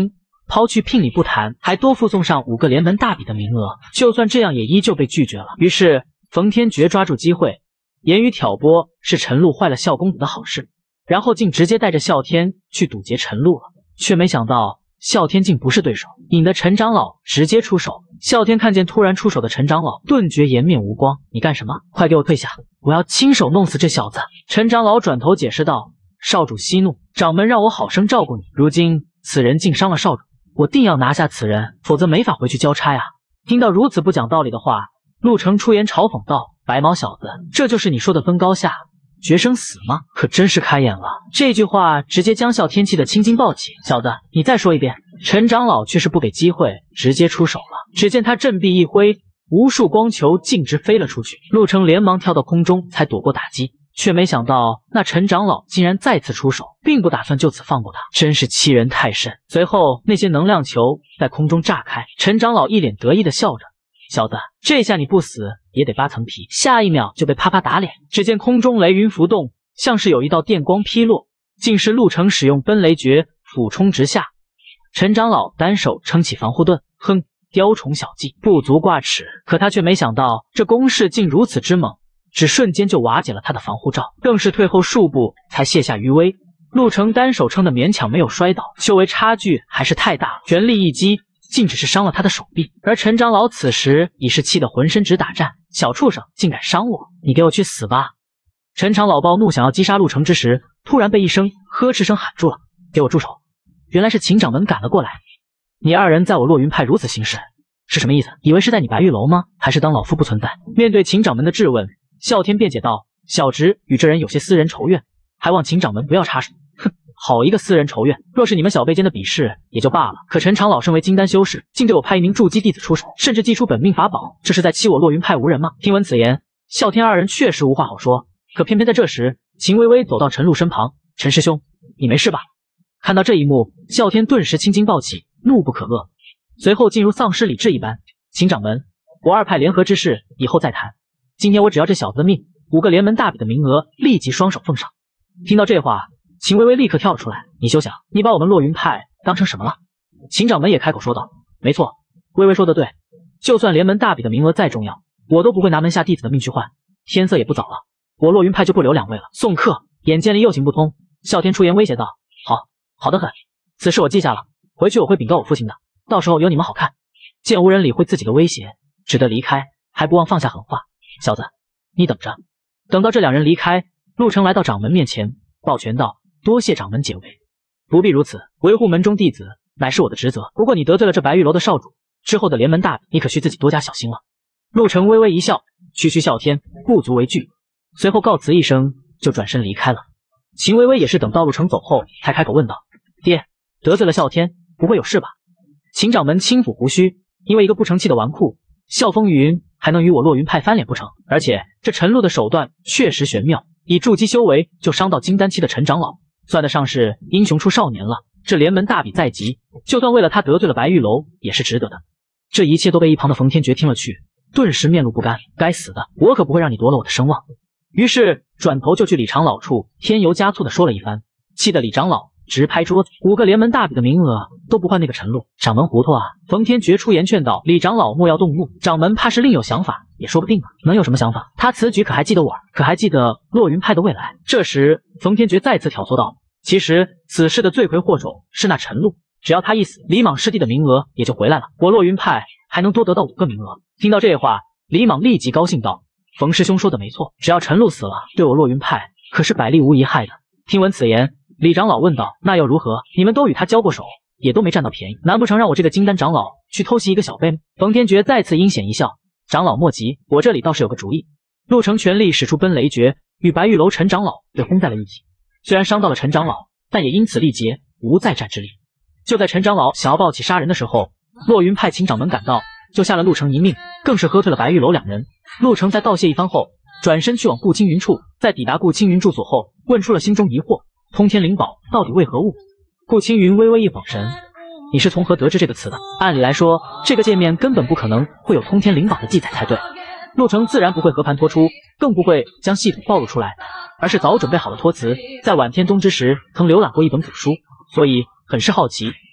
抛去聘礼不谈，还多附送上5个连门大比的名额，就算这样也依旧被拒绝了。于是冯天觉抓住机会，言语挑拨是陈露坏了孝公子的好事，然后竟直接带着啸天去堵截陈露了，却没想到啸天竟不是对手，引得陈长老直接出手。啸天看见突然出手的陈长老，顿觉颜面无光，你干什么？快给我退下，我要亲手弄死这小子！陈长老转头解释道，少主息怒，掌门让我好生照顾你，如今此人竟伤了少主，我定要拿下此人，否则没法回去交差啊！听到如此不讲道理的话，陆程出言嘲讽道，白毛小子，这就是你说的分高下决生死吗？可真是开眼了！这句话直接将啸天气得青筋暴起。小子，你再说一遍！陈长老却是不给机会，直接出手了。只见他振臂一挥，无数光球径直飞了出去。陆程连忙跳到空中，才躲过打击，却没想到那陈长老竟然再次出手，并不打算就此放过他，真是欺人太甚。随后那些能量球在空中炸开，陈长老一脸得意的笑着，小子，这下你不死也得8层皮。下一秒就被啪啪打脸。只见空中雷云浮动，像是有一道电光劈落，竟是陆程使用奔雷诀俯冲直下。陈长老单手撑起防护盾，哼，雕虫小技，不足挂齿。可他却没想到这攻势竟如此之猛，只瞬间就瓦解了他的防护罩，更是退后数步才卸下余威。陆程单手撑得勉强没有摔倒，修为差距还是太大，全力一击竟只是伤了他的手臂。而陈长老此时已是气得浑身直打颤，小畜生竟敢伤我，你给我去死吧！陈长老暴怒想要击杀陆程之时，突然被一声呵斥声喊住了，给我住手！原来是秦掌门赶了过来。你二人在我洛云派如此行事，是什么意思？以为是在你白玉楼吗？还是当老夫不存在？面对秦掌门的质问，啸天辩解道，小侄与这人有些私人仇怨，还望秦掌门不要插手。哼，好一个私人仇怨，若是你们小辈间的比试也就罢了，可陈长老身为金丹修士，竟对我派一名筑基弟子出手，甚至祭出本命法宝，这是在欺我洛云派无人吗？听闻此言，啸天二人确实无话好说。可偏偏在这时，秦微微走到陈露身旁，陈师兄，你没事吧？看到这一幕，啸天顿时青筋暴起，怒不可遏，随后竟如丧失理智一般，秦掌门，我二派联合之事以后再谈，今天我只要这小子的命，5个连门大比的名额立即双手奉上。听到这话，秦微微立刻跳了出来，你休想，你把我们洛云派当成什么了？秦掌门也开口说道，没错，微微说的对，就算连门大比的名额再重要，我都不会拿门下弟子的命去换。天色也不早了，我洛云派就不留2位了。送客！眼见里又行不通，啸天出言威胁道，好得很，此事我记下了，回去我会禀告我父亲的，到时候有你们好看。见无人理会自己的威胁，只得离开，还不忘放下狠话，小子，你等着。等到这2人离开，陆程来到掌门面前，抱拳道，多谢掌门解围。不必如此，维护门中弟子乃是我的职责，不过你得罪了这白玉楼的少主，之后的连门大比你可需自己多加小心了。陆程微微一笑，区区啸天不足为惧，随后告辞一声就转身离开了。秦微微也是等到陆程走后才开口问道，爹，得罪了啸天不会有事吧？秦掌门轻抚胡须，因为一个不成器的纨绔啸风云还能与我洛云派翻脸不成？而且这陈露的手段确实玄妙，以筑基修为就伤到金丹期的陈长老，算得上是英雄出少年了。这连门大比在即，就算为了他得罪了白玉楼也是值得的。这一切都被一旁的冯天觉听了去，顿时面露不甘，该死的，我可不会让你夺了我的声望。于是转头就去李长老处添油加醋的说了一番，气得李长老直拍桌子，5个连门大比的名额都不换那个陈露，掌门糊涂啊！冯天觉出言劝道，李长老莫要动怒，掌门怕是另有想法，也说不定啊。能有什么想法？他此举可还记得我？可还记得洛云派的未来？这时冯天觉再次挑唆道，其实此事的罪魁祸首是那陈露，只要他一死，李莽师弟的名额也就回来了，我洛云派还能多得到5个名额。听到这话，李莽立即高兴道，冯师兄说的没错，只要陈露死了，对我洛云派可是百利无一害的。听闻此言，李长老问道，那又如何？你们都与他交过手，也都没占到便宜，难不成让我这个金丹长老去偷袭一个小辈吗？冯天觉再次阴险一笑，长老莫急，我这里倒是有个主意。陆程全力使出奔雷诀，与白玉楼陈长老对轰在了一起，虽然伤到了陈长老，但也因此力竭，无再战之力。就在陈长老想要抱起杀人的时候，洛云派秦掌门赶到，就下了陆程一命，更是喝退了白玉楼2人。陆程在道谢一番后，转身去往顾青云处，在抵达顾青云住所后，问出了心中疑惑，通天灵宝到底为何物？顾青云微微一晃神，你是从何得知这个词的？按理来说，这个界面根本不可能会有通天灵宝的记载才对。陆程自然不会和盘托出，更不会将系统暴露出来，而是早准备好了托词，在晚天冬之时曾浏览过一本古书，所以很是好奇，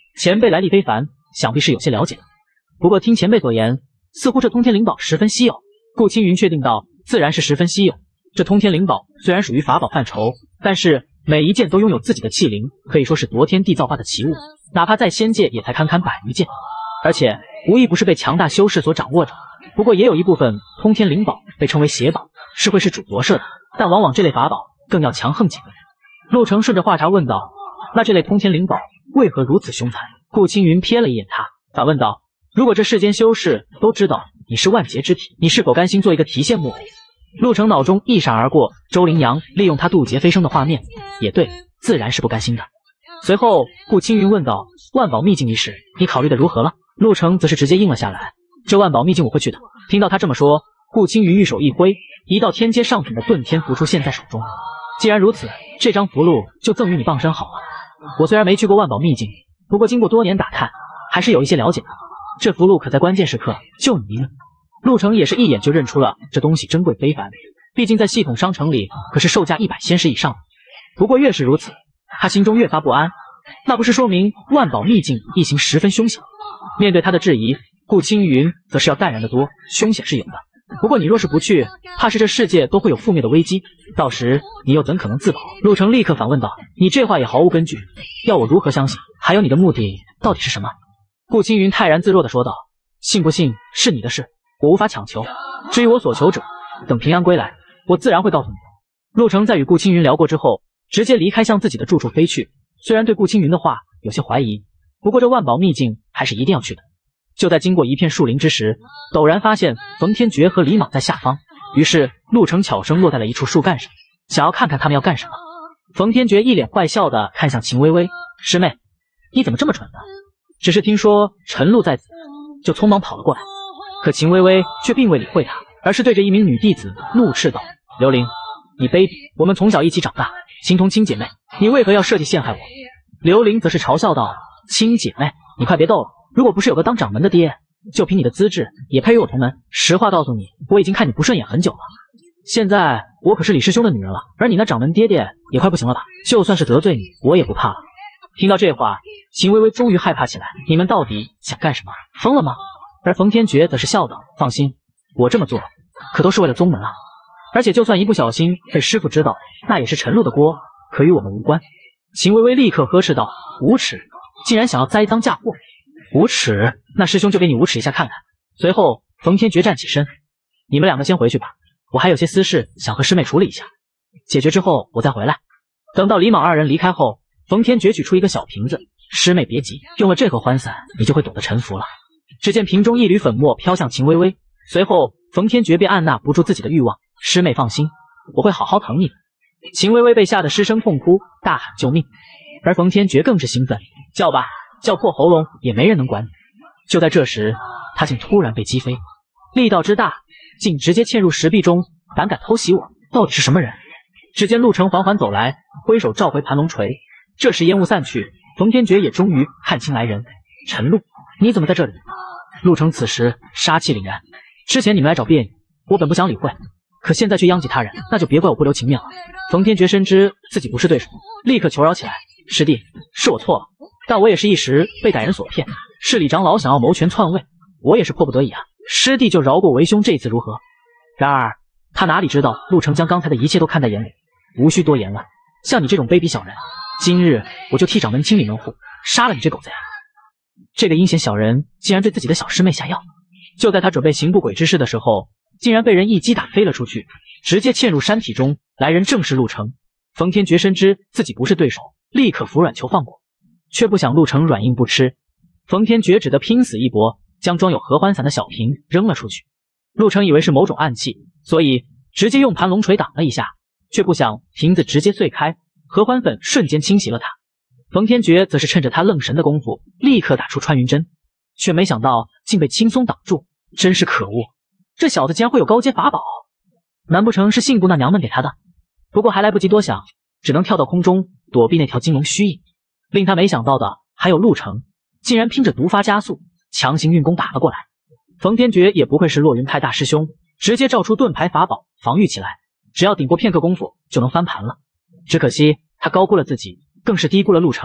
前辈来历非凡，想必是有些了解的。不过听前辈所言，似乎这通天灵宝十分稀有。顾青云确定道：“自然是十分稀有。这通天灵宝虽然属于法宝范畴，但是每一件都拥有自己的气灵，可以说是夺天地造化的奇物。哪怕在仙界也才堪堪百余件，而且无一不是被强大修士所掌握着。不过也有一部分通天灵宝被称为邪宝，是会是主夺舍的，但往往这类法宝更要强横几分。”陆程顺着话茬问道：“那这类通天灵宝为何如此凶残？”顾青云瞥了一眼他，反问道：“如果这世间修士都知道你是万劫之体，你是否甘心做一个提线木偶？”陆程脑中一闪而过周灵阳利用他渡劫飞升的画面，也对，自然是不甘心的。随后顾青云问道：“万宝秘境一事，你考虑的如何了？”陆程则是直接应了下来：“这万宝秘境我会去的。”听到他这么说，顾青云玉手一挥，一道天阶上品的遁天符出现在手中。既然如此，这张符箓就赠与你傍身好了。我虽然没去过万宝秘境，不过经过多年打探，还是有一些了解的。这符箓可在关键时刻救你一命。陆程也是一眼就认出了这东西珍贵非凡，毕竟在系统商城里可是售价100仙石以上。不过越是如此，他心中越发不安，那不是说明万宝秘境一行十分凶险？面对他的质疑，顾青云则是要淡然得多，凶险是有的，不过你若是不去，怕是这世界都会有覆灭的危机，到时你又怎可能自保？陆程立刻反问道：“你这话也毫无根据，要我如何相信？还有你的目的到底是什么？”顾青云泰然自若地说道：“信不信是你的事，我无法强求。至于我所求者，等平安归来，我自然会告诉你的。”陆程在与顾青云聊过之后，直接离开向自己的住处飞去。虽然对顾青云的话有些怀疑，不过这万宝秘境还是一定要去的。就在经过一片树林之时，陡然发现冯天觉和李莽在下方，于是陆程巧声落在了一处树干上，想要看看他们要干什么。冯天觉一脸坏笑的看向秦薇薇：“师妹，你怎么这么蠢呢？”只是听说陈露在此，就匆忙跑了过来。可秦薇薇却并未理会他，而是对着一名女弟子怒斥道：“刘玲，你卑鄙！我们从小一起长大，情同亲姐妹，你为何要设计陷害我？”刘玲则是嘲笑道：“亲姐妹，你快别逗了，如果不是有个当掌门的爹，就凭你的资质也配与我同门。实话告诉你，我已经看你不顺眼很久了。现在我可是李师兄的女人了，而你那掌门爹爹也快不行了吧？就算是得罪你，我也不怕了。”听到这话，秦薇薇终于害怕起来：“你们到底想干什么？疯了吗？”而冯天觉则是笑道：“放心，我这么做可都是为了宗门啊！而且就算一不小心被师傅知道，那也是陈露的锅，可与我们无关。”秦薇薇立刻呵斥道：“无耻！竟然想要栽赃嫁祸！无耻！那师兄就给你无耻一下看看。”随后，冯天觉站起身：“你们两个先回去吧，我还有些私事想和师妹处理一下，解决之后我再回来。”等到李莽二人离开后，冯天觉取出一个小瓶子：“师妹别急，用了这盒欢散，你就会懂得臣服了。”只见瓶中一缕粉末飘向秦薇薇，随后冯天觉便按捺不住自己的欲望：“师妹放心，我会好好疼你的。”秦薇薇被吓得失声痛哭，大喊救命，而冯天觉更是兴奋：“叫吧，叫破喉咙也没人能管你。”就在这时，他竟突然被击飞，力道之大，竟直接嵌入石壁中，胆敢偷袭我，到底是什么人？只见陆程缓缓走来，挥手召回盘龙锤。这时烟雾散去，冯天觉也终于看清来人：“陈露，你怎么在这里？”陆程此时杀气凛然：“之前你们来找别扭，我本不想理会，可现在却殃及他人，那就别怪我不留情面了。”冯天觉深知自己不是对手，立刻求饶起来：“师弟，是我错了，但我也是一时被歹人所骗，是李长老想要谋权篡位，我也是迫不得已啊。师弟就饶过为兄，这一次如何？”然而他哪里知道，陆程将刚才的一切都看在眼里，无需多言了：“像你这种卑鄙小人，今日我就替掌门清理门户，杀了你这狗贼！”这个阴险小人竟然对自己的小师妹下药！就在他准备行不轨之事的时候，竟然被人一击打飞了出去，直接嵌入山体中。来人正是陆程。冯天觉深知自己不是对手，立刻服软求放过，却不想陆程软硬不吃。冯天觉只得拼死一搏，将装有合欢散的小瓶扔了出去。陆程以为是某种暗器，所以直接用盘龙锤挡了一下，却不想瓶子直接碎开，合欢粉瞬间侵袭了他。冯天觉则是趁着他愣神的功夫，立刻打出穿云针，却没想到竟被轻松挡住，真是可恶！这小子竟然会有高阶法宝，难不成是信姑那娘们给他的？不过还来不及多想，只能跳到空中躲避那条金龙虚影。令他没想到的还有陆程，竟然拼着毒发加速，强行运功打了过来。冯天觉也不愧是洛云派大师兄，直接召出盾牌法宝防御起来，只要顶过片刻功夫就能翻盘了。只可惜他高估了自己，更是低估了陆程。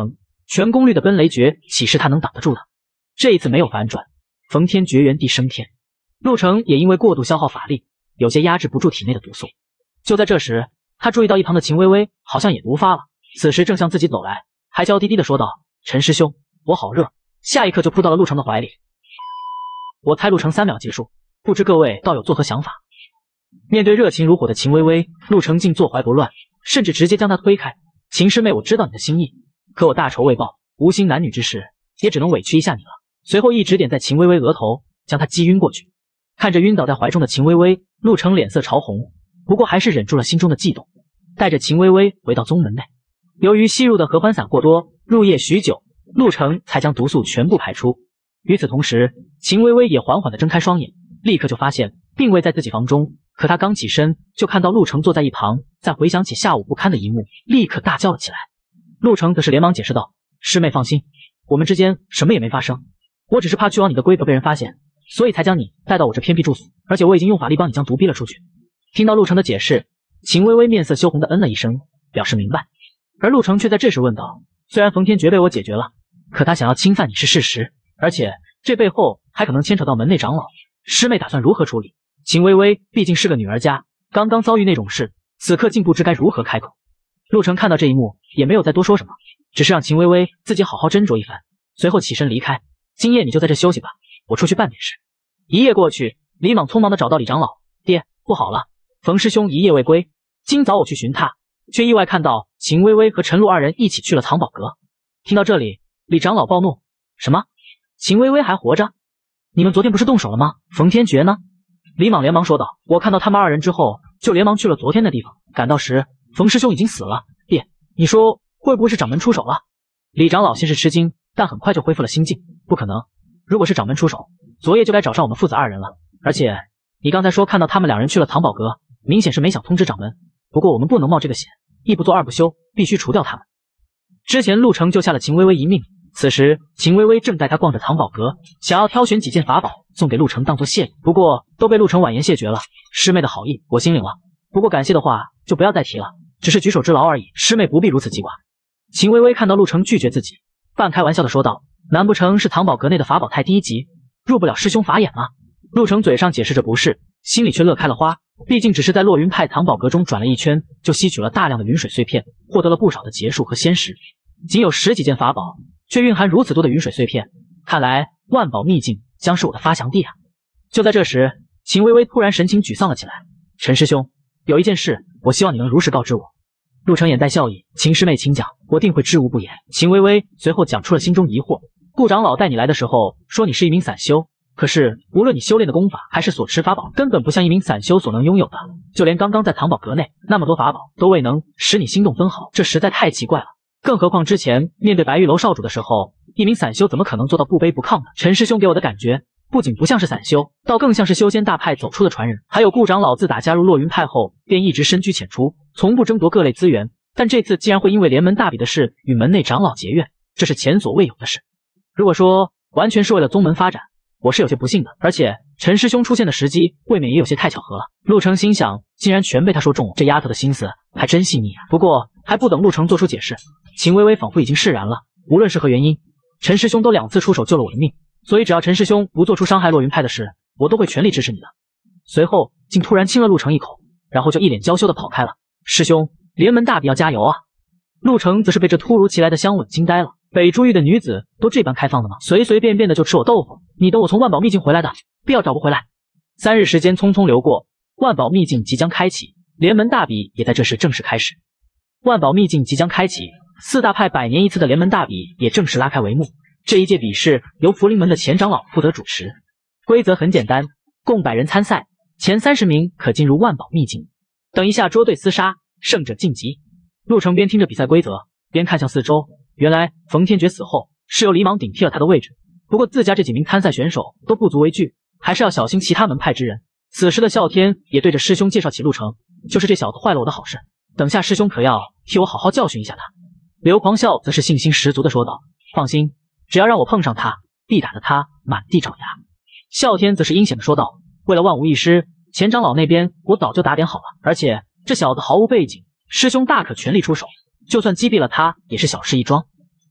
全功率的奔雷诀岂是他能挡得住的？这一次没有反转，冯天绝原地升天。陆程也因为过度消耗法力，有些压制不住体内的毒素。就在这时，他注意到一旁的秦薇薇好像也毒发了，此时正向自己走来，还娇滴滴的说道：“陈师兄，我好热。”下一刻就扑到了陆程的怀里。我猜陆程3秒结束，不知各位道友作何想法？面对热情如火的秦薇薇，陆程竟坐怀不乱，甚至直接将她推开。秦师妹，我知道你的心意，可我大仇未报，无心男女之事，也只能委屈一下你了。随后一指点在秦薇薇额头，将她击晕过去。看着晕倒在怀中的秦薇薇，陆程脸色潮红，不过还是忍住了心中的悸动，带着秦薇薇回到宗门内。由于吸入的合欢散过多，入夜许久，陆程才将毒素全部排出。与此同时，秦薇薇也缓缓地睁开双眼，立刻就发现并未在自己房中。可她刚起身，就看到陆程坐在一旁，再回想起下午不堪的一幕，立刻大叫了起来。陆程则是连忙解释道：“师妹放心，我们之间什么也没发生，我只是怕去往你的规格被人发现，所以才将你带到我这偏僻住所，而且我已经用法力帮你将毒逼了出去。”听到陆程的解释，秦薇薇面色羞红的嗯了一声，表示明白。而陆程却在这时问道：“虽然冯天诀被我解决了，可他想要侵犯你是事实，而且这背后还可能牵扯到门内长老，师妹打算如何处理？”秦薇薇毕竟是个女儿家，刚刚遭遇那种事，此刻竟不知该如何开口。陆程看到这一幕，也没有再多说什么，只是让秦薇薇自己好好斟酌一番，随后起身离开。今夜你就在这休息吧，我出去办点事。一夜过去，李莽匆忙地找到李长老：“爹，不好了，冯师兄一夜未归，今早我去寻他，却意外看到秦薇薇和陈露二人一起去了藏宝阁。”听到这里，李长老暴怒：“什么？秦薇薇还活着？你们昨天不是动手了吗？冯天诀呢？”李莽连忙说道：“我看到他们二人之后，就连忙去了昨天的地方，赶到时，冯师兄已经死了。爹，你说会不会是掌门出手了？”李长老先是吃惊，但很快就恢复了心境：“不可能，如果是掌门出手，昨夜就该找上我们父子二人了。而且你刚才说看到他们两人去了藏宝阁，明显是没想通知掌门。不过我们不能冒这个险，一不做二不休，必须除掉他们。”之前陆程救下了秦薇薇一命，此时秦薇薇正带他逛着藏宝阁，想要挑选几件法宝送给陆程当做谢礼，不过都被陆程婉言谢绝了。师妹的好意我心领了，不过感谢的话就不要再提了，只是举手之劳而已，师妹不必如此记挂。秦薇薇看到陆程拒绝自己，半开玩笑的说道：“难不成是藏宝阁内的法宝太低级，入不了师兄法眼吗？”陆程嘴上解释着不是，心里却乐开了花，毕竟只是在落云派藏宝阁中转了一圈，就吸取了大量的云水碎片，获得了不少的劫数和仙石，仅有10几件法宝，却蕴含如此多的云水碎片，看来万宝秘境将是我的发祥地啊！就在这时，秦薇薇突然神情沮丧了起来：“陈师兄，有一件事，我希望你能如实告知我。”陆程眼带笑意：“秦师妹请讲，我定会知无不言。”秦薇薇随后讲出了心中疑惑：“顾长老带你来的时候说你是一名散修，可是无论你修炼的功法还是所持法宝，根本不像一名散修所能拥有的，就连刚刚在藏宝阁内那么多法宝都未能使你心动分毫，这实在太奇怪了。更何况之前面对白玉楼少主的时候，一名散修怎么可能做到不卑不亢呢？陈师兄给我的感觉不仅不像是散修，倒更像是修仙大派走出的传人。还有顾长老自打加入落云派后，便一直深居浅出，从不争夺各类资源，但这次竟然会因为连门大比的事与门内长老结怨，这是前所未有的事。如果说完全是为了宗门发展，我是有些不信的，而且陈师兄出现的时机未免也有些太巧合了。陆程心想，竟然全被他说中了，这丫头的心思还真细腻啊。不过还不等陆程做出解释，秦薇薇仿佛已经释然了。无论是何原因，陈师兄都2次出手救了我的命，所以只要陈师兄不做出伤害落云派的事，我都会全力支持你的。随后竟突然亲了陆程一口，然后就一脸娇羞的跑开了。师兄，连门大比要加油啊！陆程则是被这突如其来的香吻惊呆了。北珠域的女子都这般开放的吗？随随便便的就吃我豆腐？你等我从万宝秘境回来的，必要找不回来。3日时间匆匆流过，万宝秘境即将开启，连门大比也在这时正式开始。万宝秘境即将开启，4大派100年一次的连门大比也正式拉开帷幕。这一届比试由福临门的前长老负责主持，规则很简单，共100人参赛，前30名可进入万宝秘境。等一下捉对厮杀，胜者晋级。陆程边听着比赛规则，边看向四周。原来冯天诀死后是由李莽顶替了他的位置，不过自家这几名参赛选手都不足为惧，还是要小心其他门派之人。此时的啸天也对着师兄介绍起陆程，就是这小子坏了我的好事，等下师兄可要替我好好教训一下他。刘狂笑则是信心十足的说道：“放心，只要让我碰上他，必打得他满地找牙。”啸天则是阴险的说道：“为了万无一失，前长老那边我早就打点好了，而且这小子毫无背景，师兄大可全力出手，就算击毙了他也是小事一桩。”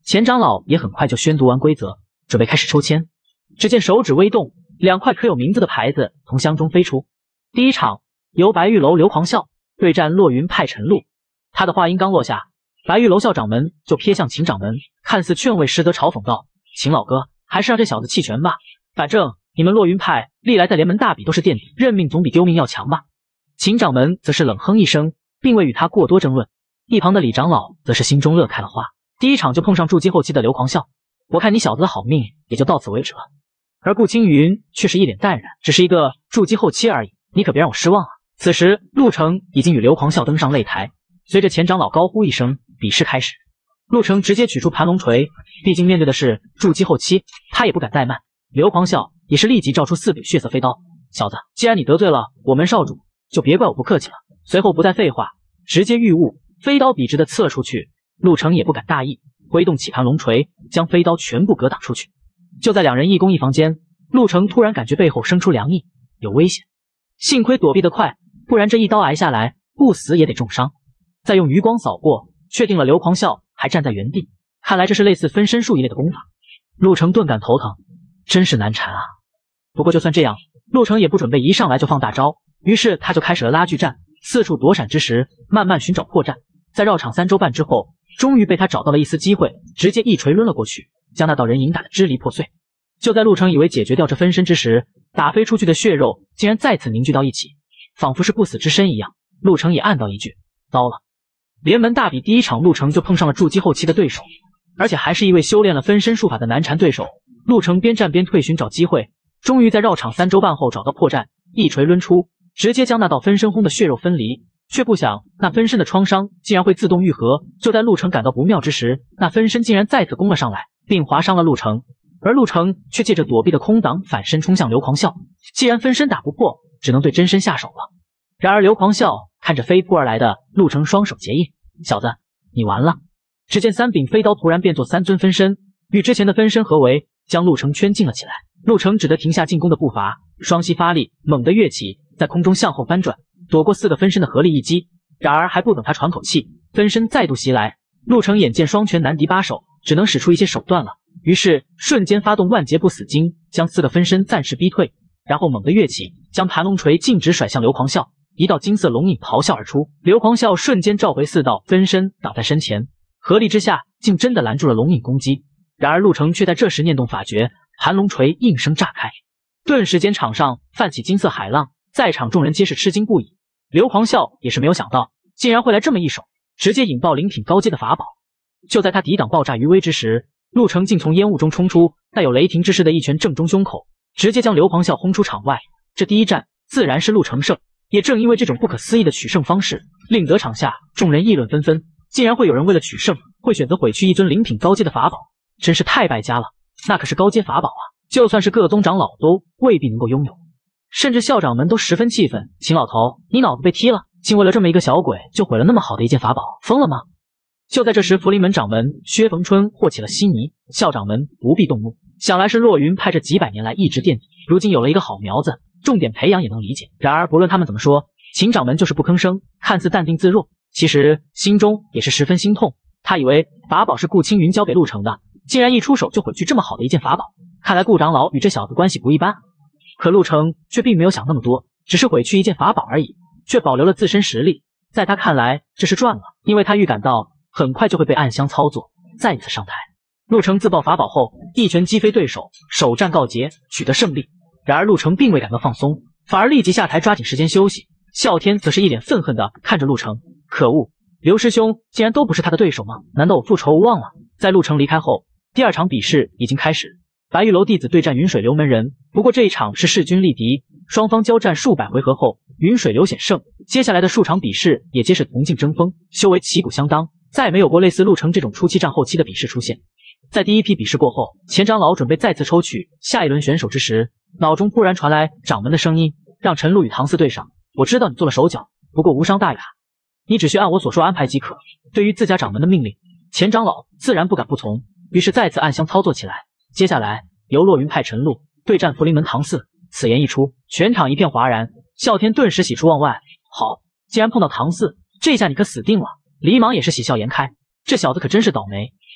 钱长老也很快就宣读完规则，准备开始抽签。只见手指微动，2块刻有名字的牌子从箱中飞出。第一场由白玉楼刘狂笑对战落云派陈露。他的话音刚落下，白玉楼校掌门就瞥向秦掌门，看似劝慰师德，嘲讽道：“秦老哥，还是让这小子弃权吧，反正你们落云派历来在联门大比都是垫底，认命总比丢命要强吧。”秦掌门则是冷哼一声，并未与他过多争论。一旁的李长老则是心中乐开了花，第一场就碰上筑基后期的刘狂笑，我看你小子的好命也就到此为止了。而顾青云却是一脸淡然，只是一个筑基后期而已，你可别让我失望啊！此时陆程已经与刘狂笑登上擂台，随着钱长老高呼一声，比试开始。陆程直接取出盘龙锤，毕竟面对的是筑基后期，他也不敢怠慢。刘狂笑也是立即照出4柄血色飞刀，小子，既然你得罪了我门少主，就别怪我不客气了。随后不再废话，直接御物飞刀笔直的刺了出去。陆程也不敢大意，挥动起盘龙锤，将飞刀全部格挡出去。就在两人一攻一防间，陆程突然感觉背后生出凉意，有危险。幸亏躲避得快，不然这一刀挨下来，不死也得重伤。再用余光扫过，确定了刘狂笑还站在原地，看来这是类似分身术一类的功法。陆程顿感头疼，真是难缠啊。不过就算这样，陆程也不准备一上来就放大招，于是他就开始了拉锯战，四处躲闪之时，慢慢寻找破绽。在绕场3周半之后，终于被他找到了一丝机会，直接一锤抡了过去，将那道人影打得支离破碎。就在陆程以为解决掉这分身之时，打飞出去的血肉竟然再次凝聚到一起，仿佛是不死之身一样。陆程也暗道一句：糟了！联门大比第一场，陆程就碰上了筑基后期的对手，而且还是一位修炼了分身术法的难缠对手。陆程边战边退，寻找机会，终于在绕场3周半后找到破绽，一锤抡出，直接将那道分身轰的血肉分离。却不想那分身的创伤竟然会自动愈合。就在陆程感到不妙之时，那分身竟然再次攻了上来，并划伤了陆程。而陆程却借着躲避的空档反身冲向刘狂笑，既然分身打不破，只能对真身下手了。然而刘狂笑看着飞扑而来的陆程，双手结印：小子，你完了！只见3柄飞刀突然变作3尊分身，与之前的分身合为，将陆程圈禁了起来。陆程只得停下进攻的步伐，双膝发力，猛地跃起，在空中向后翻转，躲过4个分身的合力一击。然而还不等他喘口气，分身再度袭来，陆程眼见双拳难敌8手，只能使出一些手段了。于是瞬间发动万劫不死经，将4个分身暂时逼退，然后猛地跃起，将盘龙锤径直甩向刘狂笑。一道金色龙影咆哮而出，刘狂笑瞬间召回4道分身挡在身前，合力之下竟真的拦住了龙影攻击。然而陆程却在这时念动法诀，盘龙锤应声炸开，顿时间场上泛起金色海浪，在场众人皆是吃惊不已。刘狂笑也是没有想到，竟然会来这么一手，直接引爆灵品高阶的法宝。就在他抵挡爆炸余威之时，陆程竟从烟雾中冲出，带有雷霆之势的一拳正中胸口，直接将刘狂笑轰出场外。这第一战自然是陆程胜，也正因为这种不可思议的取胜方式，令得场下众人议论纷纷。竟然会有人为了取胜，会选择毁去一尊灵品高阶的法宝，真是太败家了。那可是高阶法宝啊，就算是各宗长老都未必能够拥有。甚至校长们都十分气愤：秦老头，你脑子被踢了，竟为了这么一个小鬼就毁了那么好的一件法宝，疯了吗？就在这时，福临门掌门薛逢春和起了稀泥，校长们不必动怒，想来是洛云派这几百年来一直垫底，如今有了一个好苗子，重点培养也能理解。然而不论他们怎么说，秦掌门就是不吭声，看似淡定自若，其实心中也是十分心痛。他以为法宝是顾青云交给陆程的，竟然一出手就毁去这么好的一件法宝，看来顾长老与这小子关系不一般。可陆程却并没有想那么多，只是毁去一件法宝而已，却保留了自身实力。在他看来这是赚了，因为他预感到很快就会被暗箱操作，再次上台。陆程自爆法宝后，一拳击飞对手，首战告捷，取得胜利。然而陆程并未感到放松，反而立即下台抓紧时间休息。啸天则是一脸愤恨地看着陆程，可恶，刘师兄竟然都不是他的对手吗？难道我复仇无望了？在陆程离开后，第2场比试已经开始，白玉楼弟子对战云水流门人。不过这一场是势均力敌，双方交战数百回合后，云水流险胜。接下来的数场比试也皆是同境争锋，修为旗鼓相当，再没有过类似陆程这种初期战后期的比试出现。在第一批比试过后，钱长老准备再次抽取下一轮选手之时，脑中突然传来掌门的声音：让陈露与唐四对上。我知道你做了手脚，不过无伤大雅，你只需按我所说安排即可。对于自家掌门的命令，钱长老自然不敢不从，于是再次暗箱操作起来。接下来由洛云派陈露对战福临门唐四。此言一出，全场一片哗然，啸天顿时喜出望外。好，既然碰到唐四，这下你可死定了。李莽也是喜笑颜开，这小子可真是倒霉。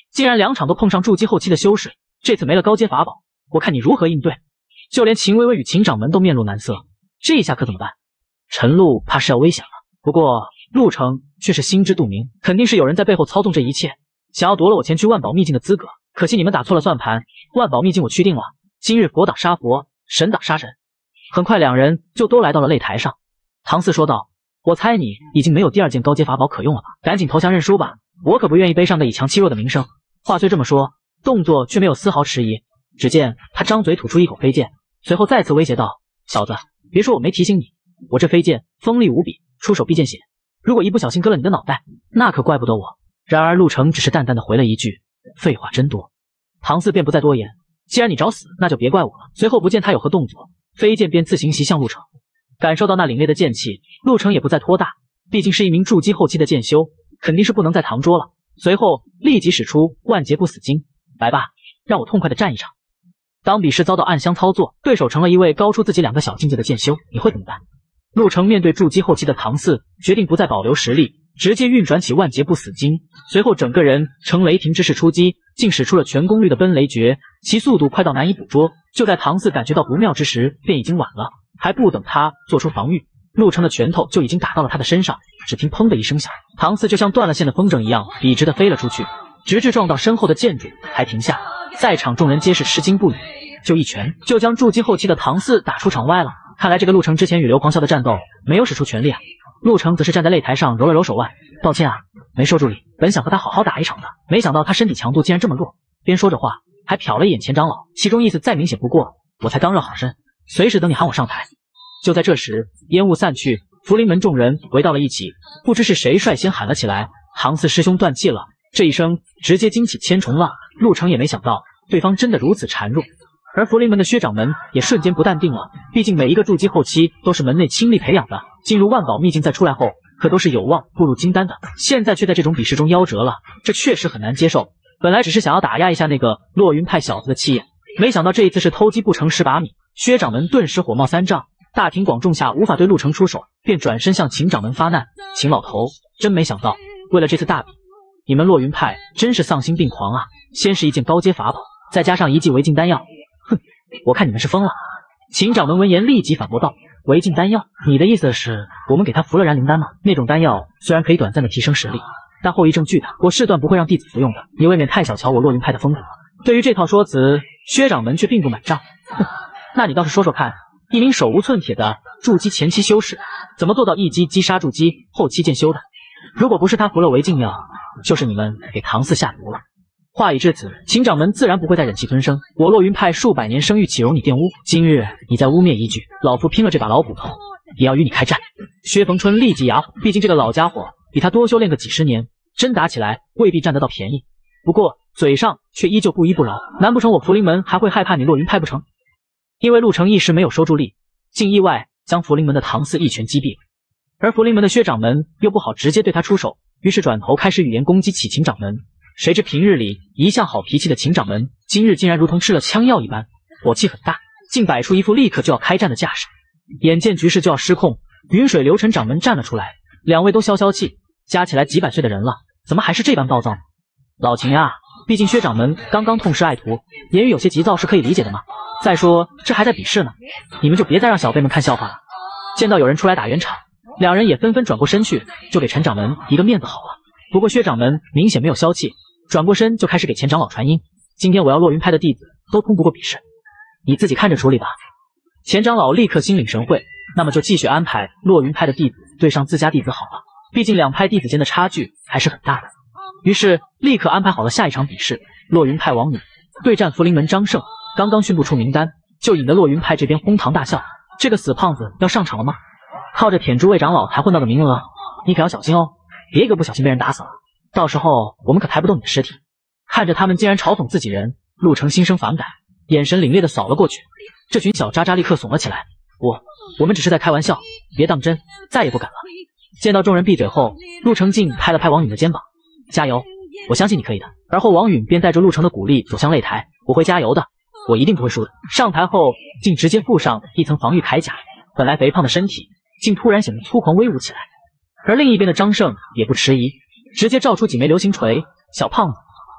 竟然2场都碰上筑基后期的修士，这次没了高阶法宝，我看你如何应对。就连秦薇薇与秦掌门都面露难色，这下可怎么办？陈露怕是要危险了。不过陆程却是心知肚明，肯定是有人在背后操纵这一切，想要夺了我前去万宝秘境的资格。可惜你们打错了算盘，万宝秘境我去定了，今日佛挡杀佛，神挡杀神。很快2人就都来到了擂台上。唐四说道：“我猜你已经没有第2件高阶法宝可用了吧？赶紧投降认输吧，我可不愿意背上个以强欺弱的名声。”话虽这么说，动作却没有丝毫迟疑。只见他张嘴吐出一口飞剑，随后再次威胁道：“小子，别说我没提醒你，我这飞剑锋利无比，出手必见血。如果一不小心割了你的脑袋，那可怪不得我。”然而陆程只是淡淡的回了一句：“废话真多。”唐四便不再多言，既然你找死，那就别怪我了。随后不见他有何动作，飞剑便自行袭向陆程。感受到那凛冽的剑气，陆程也不再拖大，毕竟是一名筑基后期的剑修，肯定是不能再唐捉了。随后立即使出万劫不死金，来吧，让我痛快的战一场。当比试遭到暗箱操作，对手成了一位高出自己2个小境界的剑修，你会怎么办？陆程面对筑基后期的唐四，决定不再保留实力，直接运转起万劫不死金，随后整个人呈雷霆之势出击，竟使出了全功率的奔雷诀，其速度快到难以捕捉。就在唐四感觉到不妙之时，便已经晚了。还不等他做出防御，陆程的拳头就已经打到了他的身上，只听砰的一声响，唐四就像断了线的风筝一样笔直的飞了出去，直至撞到身后的建筑才停下。在场众人皆是吃惊不已，就一拳就将筑基后期的唐四打出场外了。看来这个陆程之前与刘狂笑的战斗没有使出全力啊。陆程则是站在擂台上揉了揉手腕，道歉啊，没受住力，本想和他好好打一场的，没想到他身体强度竟然这么弱。边说着话还瞟了一眼钱长老，其中意思再明显不过，我才刚热好身，随时等你喊我上台。就在这时，烟雾散去，福临门众人围到了一起，不知是谁率先喊了起来：“唐四师兄断气了！”这一声直接惊起千重浪，陆程也没想到对方真的如此孱弱。而福临门的薛掌门也瞬间不淡定了，毕竟每一个筑基后期都是门内倾力培养的，进入万宝秘境再出来后，可都是有望步入金丹的，现在却在这种比试中夭折了，这确实很难接受。本来只是想要打压一下那个落云派小子的气焰，没想到这一次是偷鸡不成蚀把米，薛掌门顿时火冒三丈，大庭广众下无法对陆程出手，便转身向秦掌门发难：“秦老头，真没想到，为了这次大比，你们落云派真是丧心病狂啊！先是一件高阶法宝，再加上一剂违禁丹药，哼，我看你们是疯了。”秦掌门闻言立即反驳道：“违禁丹药？你的意思是我们给他服了燃灵丹吗？那种丹药虽然可以短暂的提升实力，但后遗症巨大，我誓断不会让弟子服用的。你未免太小瞧我落云派的风骨了。”对于这套说辞，薛掌门却并不买账。哼，那你倒是说说看，一名手无寸铁的筑基前期修士，怎么做到一击击杀筑基后期剑修的？如果不是他服了违禁药，就是你们给唐四下毒了。话已至此，秦掌门自然不会再忍气吞声。我落云派数百年声誉岂容你玷污？今日你再污蔑一句，老夫拼了这把老骨头，也要与你开战。薛逢春立即哑火，毕竟这个老家伙比他多修炼个几十年，真打起来未必占得到便宜。不过嘴上却依旧不依不饶，难不成我福临门还会害怕你落云派不成？因为陆程一时没有收住力，竟意外将福临门的唐四一拳击毙。而福临门的薛掌门又不好直接对他出手，于是转头开始语言攻击起秦掌门。谁知平日里一向好脾气的秦掌门，今日竟然如同吃了枪药一般，火气很大，竟摆出一副立刻就要开战的架势。眼见局势就要失控，云水流尘掌门站了出来，两位都消消气，加起来几百岁的人了，怎么还是这般暴躁呢？老秦啊，毕竟薛掌门刚刚痛失爱徒，言语有些急躁是可以理解的嘛。再说这还在比试呢，你们就别再让小辈们看笑话了。见到有人出来打圆场，两人也纷纷转过身去，就给陈掌门一个面子好了。不过薛掌门明显没有消气，转过身就开始给钱长老传音：“今天我要落云派的弟子都通不过比试，你自己看着处理吧。”钱长老立刻心领神会，那么就继续安排落云派的弟子对上自家弟子好了，毕竟两派弟子间的差距还是很大的。于是立刻安排好了下一场比试，落云派王女对战福临门张胜。刚刚宣布出名单，就引得落云派这边哄堂大笑。这个死胖子要上场了吗？靠着舔诸位长老才混到的名额，你可要小心哦，别一个不小心被人打死了，到时候我们可抬不动你的尸体。看着他们竟然嘲讽自己人，陆程心生反感，眼神凛冽地扫了过去。这群小渣渣立刻怂了起来：“我们只是在开玩笑，别当真，再也不敢了。”见到众人闭嘴后，陆程竟拍了拍王允的肩膀：“加油，我相信你可以的。”而后王允便带着陆程的鼓励走向擂台：“我会加油的，我一定不会输的。”上台后竟直接附上一层防御铠甲，本来肥胖的身体竟突然显得粗犷威武起来。而另一边的张胜也不迟疑，直接照出几枚流星锤：“小胖子，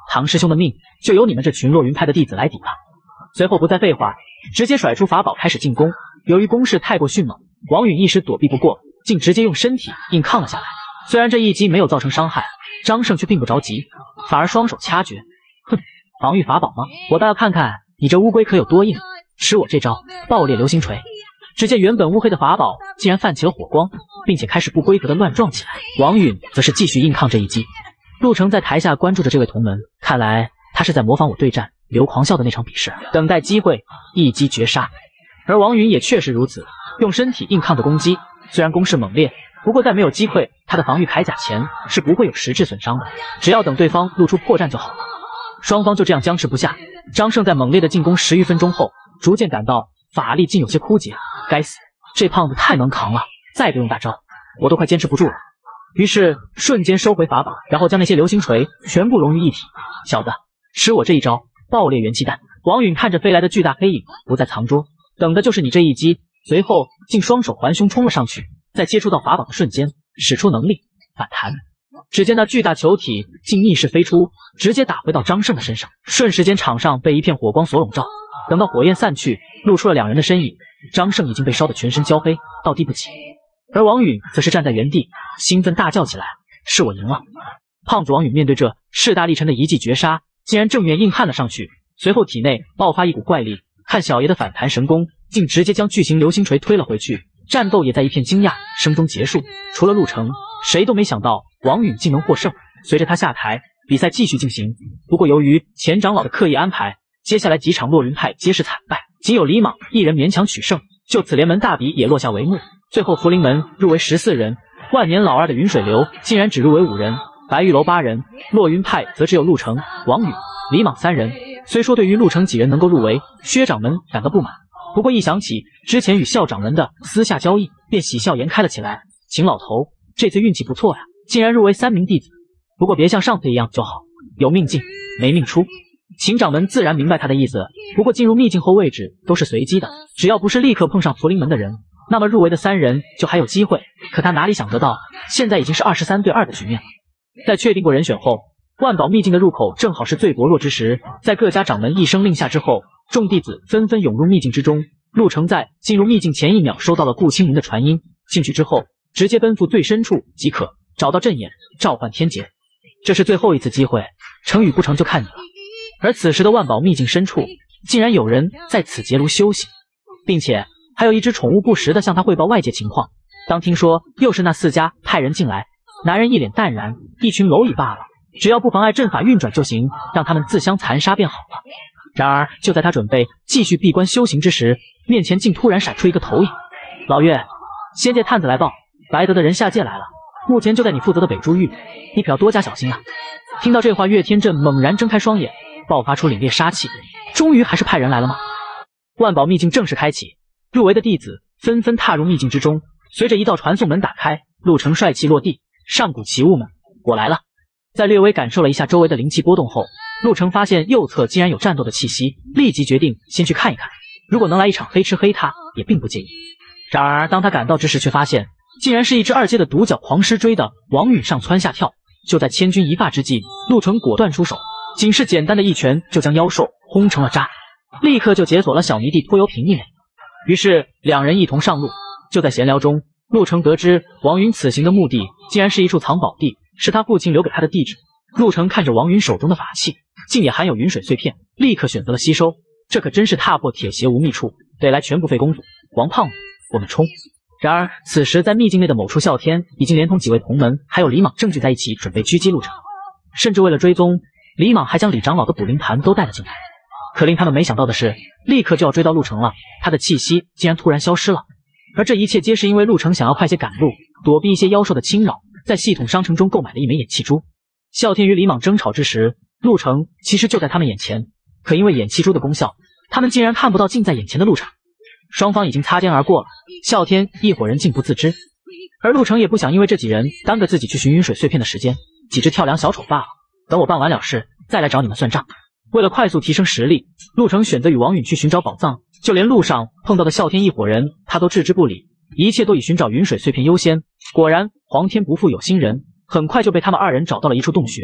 唐师兄的命就由你们这群落云派的弟子来抵了。随后不再废话，直接甩出法宝开始进攻。由于攻势太过迅猛，王允一时躲避不过，竟直接用身体硬抗了下来。虽然这一击没有造成伤害，张胜却并不着急，反而双手掐诀。哼，防御法宝吗？我倒要看看你这乌龟壳有多硬，吃我这招爆裂流星锤。只见原本乌黑的法宝竟然泛起了火光，并且开始不规则的乱撞起来。王允则是继续硬抗这一击。陆程在台下关注着这位同门，看来他是在模仿我对战刘狂笑的那场比试，等待机会一击绝杀。而王允也确实如此，用身体硬抗的攻击，虽然攻势猛烈，不过在没有击溃他的防御铠甲前是不会有实质损伤的，只要等对方露出破绽就好了。双方就这样僵持不下。张胜在猛烈的进攻10余分钟后，逐渐感到法力竟有些枯竭。该死，这胖子太能扛了，再不用大招，我都快坚持不住了。于是瞬间收回法宝，然后将那些流星锤全部融于一体。小子，吃我这一招爆裂元气弹！王允看着飞来的巨大黑影，不再藏拙，等的就是你这一击。随后竟双手环胸冲了上去，在接触到法宝的瞬间，使出能力反弹。只见那巨大球体竟逆势飞出，直接打回到张胜的身上，瞬时间场上被一片火光所笼罩。等到火焰散去，露出了两人的身影，张胜已经被烧得全身焦黑，倒地不起。而王允则是站在原地，兴奋大叫起来：“是我赢了！”胖子王允面对这势大力沉的一记绝杀，竟然正面硬汉了上去，随后体内爆发一股怪力，看小爷的反弹神功，竟直接将巨型流星锤推了回去。战斗也在一片惊讶声中结束。除了陆程，谁都没想到王允竟能获胜。随着他下台，比赛继续进行。不过由于前长老的刻意安排，接下来几场落云派皆是惨败，仅有李莽一人勉强取胜。就此连门大比也落下帷幕。最后福临门入围14人，万年老二的云水流竟然只入围5人，白玉楼8人，落云派则只有陆程、王允、李莽3人。虽说对于陆程几人能够入围，薛掌门感到不满，不过一想起之前与校掌门的私下交易，便喜笑颜开了起来。秦老头这次运气不错呀，竟然入围3名弟子。不过别像上次一样就好，有命进，没命出。秦掌门自然明白他的意思，不过进入秘境后位置都是随机的，只要不是立刻碰上福临门的人，那么入围的3人就还有机会。可他哪里想得到，现在已经是23对2的局面了。在确定过人选后，万宝秘境的入口正好是最薄弱之时，在各家掌门一声令下之后，众弟子纷纷涌入秘境之中。陆程在进入秘境前1秒收到了顾清明的传音，进去之后直接奔赴最深处即可，找到阵眼，召唤天劫。这是最后一次机会，成与不成就看你了。而此时的万宝秘境深处，竟然有人在此结庐休息，并且还有一只宠物不时地向他汇报外界情况。当听说又是那4家派人进来，男人一脸淡然，一群蝼蚁罢了，只要不妨碍阵法运转就行，让他们自相残杀便好了。然而就在他准备继续闭关修行之时，面前竟突然闪出一个投影。老岳，仙界探子来报，白德的人下界来了，目前就在你负责的北珠域，你可要多加小心啊。听到这话，岳天震猛然睁开双眼，爆发出凛冽杀气。终于还是派人来了吗？万宝秘境正式开启，入围的弟子纷纷踏入秘境之中。随着一道传送门打开，陆程帅气落地：“上古奇物们，我来了。”在略微感受了一下周围的灵气波动后，陆程发现右侧竟然有战斗的气息，立即决定先去看一看。如果能来一场黑吃黑踏，也并不介意。然而当他赶到之时，却发现竟然是一只2阶的独角狂狮追的王允上蹿下跳。就在千钧一发之际，陆程果断出手，仅是简单的一拳就将妖兽轰成了渣，立刻就解锁了小迷弟拖油瓶一枚。于是两人一同上路。就在闲聊中，陆程得知王允此行的目的竟然是一处藏宝地，是他父亲留给他的地址。陆程看着王允手中的法器，竟也含有云水碎片，立刻选择了吸收。这可真是踏破铁鞋无觅处，得来全不费工夫。王胖子，我们冲！然而此时在秘境内的某处，啸天已经连同几位同门还有李莽正聚在一起，准备狙击陆程。甚至为了追踪，李莽还将李长老的捕灵盘都带了进来。可令他们没想到的是，立刻就要追到陆程了，他的气息竟然突然消失了。而这一切皆是因为陆程想要快些赶路，躲避一些妖兽的侵扰，在系统商城中购买了一枚眼气珠。啸天与李莽争吵之时，陆程其实就在他们眼前，可因为眼气珠的功效，他们竟然看不到近在眼前的陆程。双方已经擦肩而过了，啸天一伙人竟不自知，而陆程也不想因为这几人耽搁自己去寻云水碎片的时间，几只跳梁小丑罢了，等我办完了事再来找你们算账。为了快速提升实力，陆程选择与王允去寻找宝藏，就连路上碰到的啸天一伙人他都置之不理，一切都以寻找云水碎片优先。果然皇天不负有心人，很快就被他们2人找到了一处洞穴。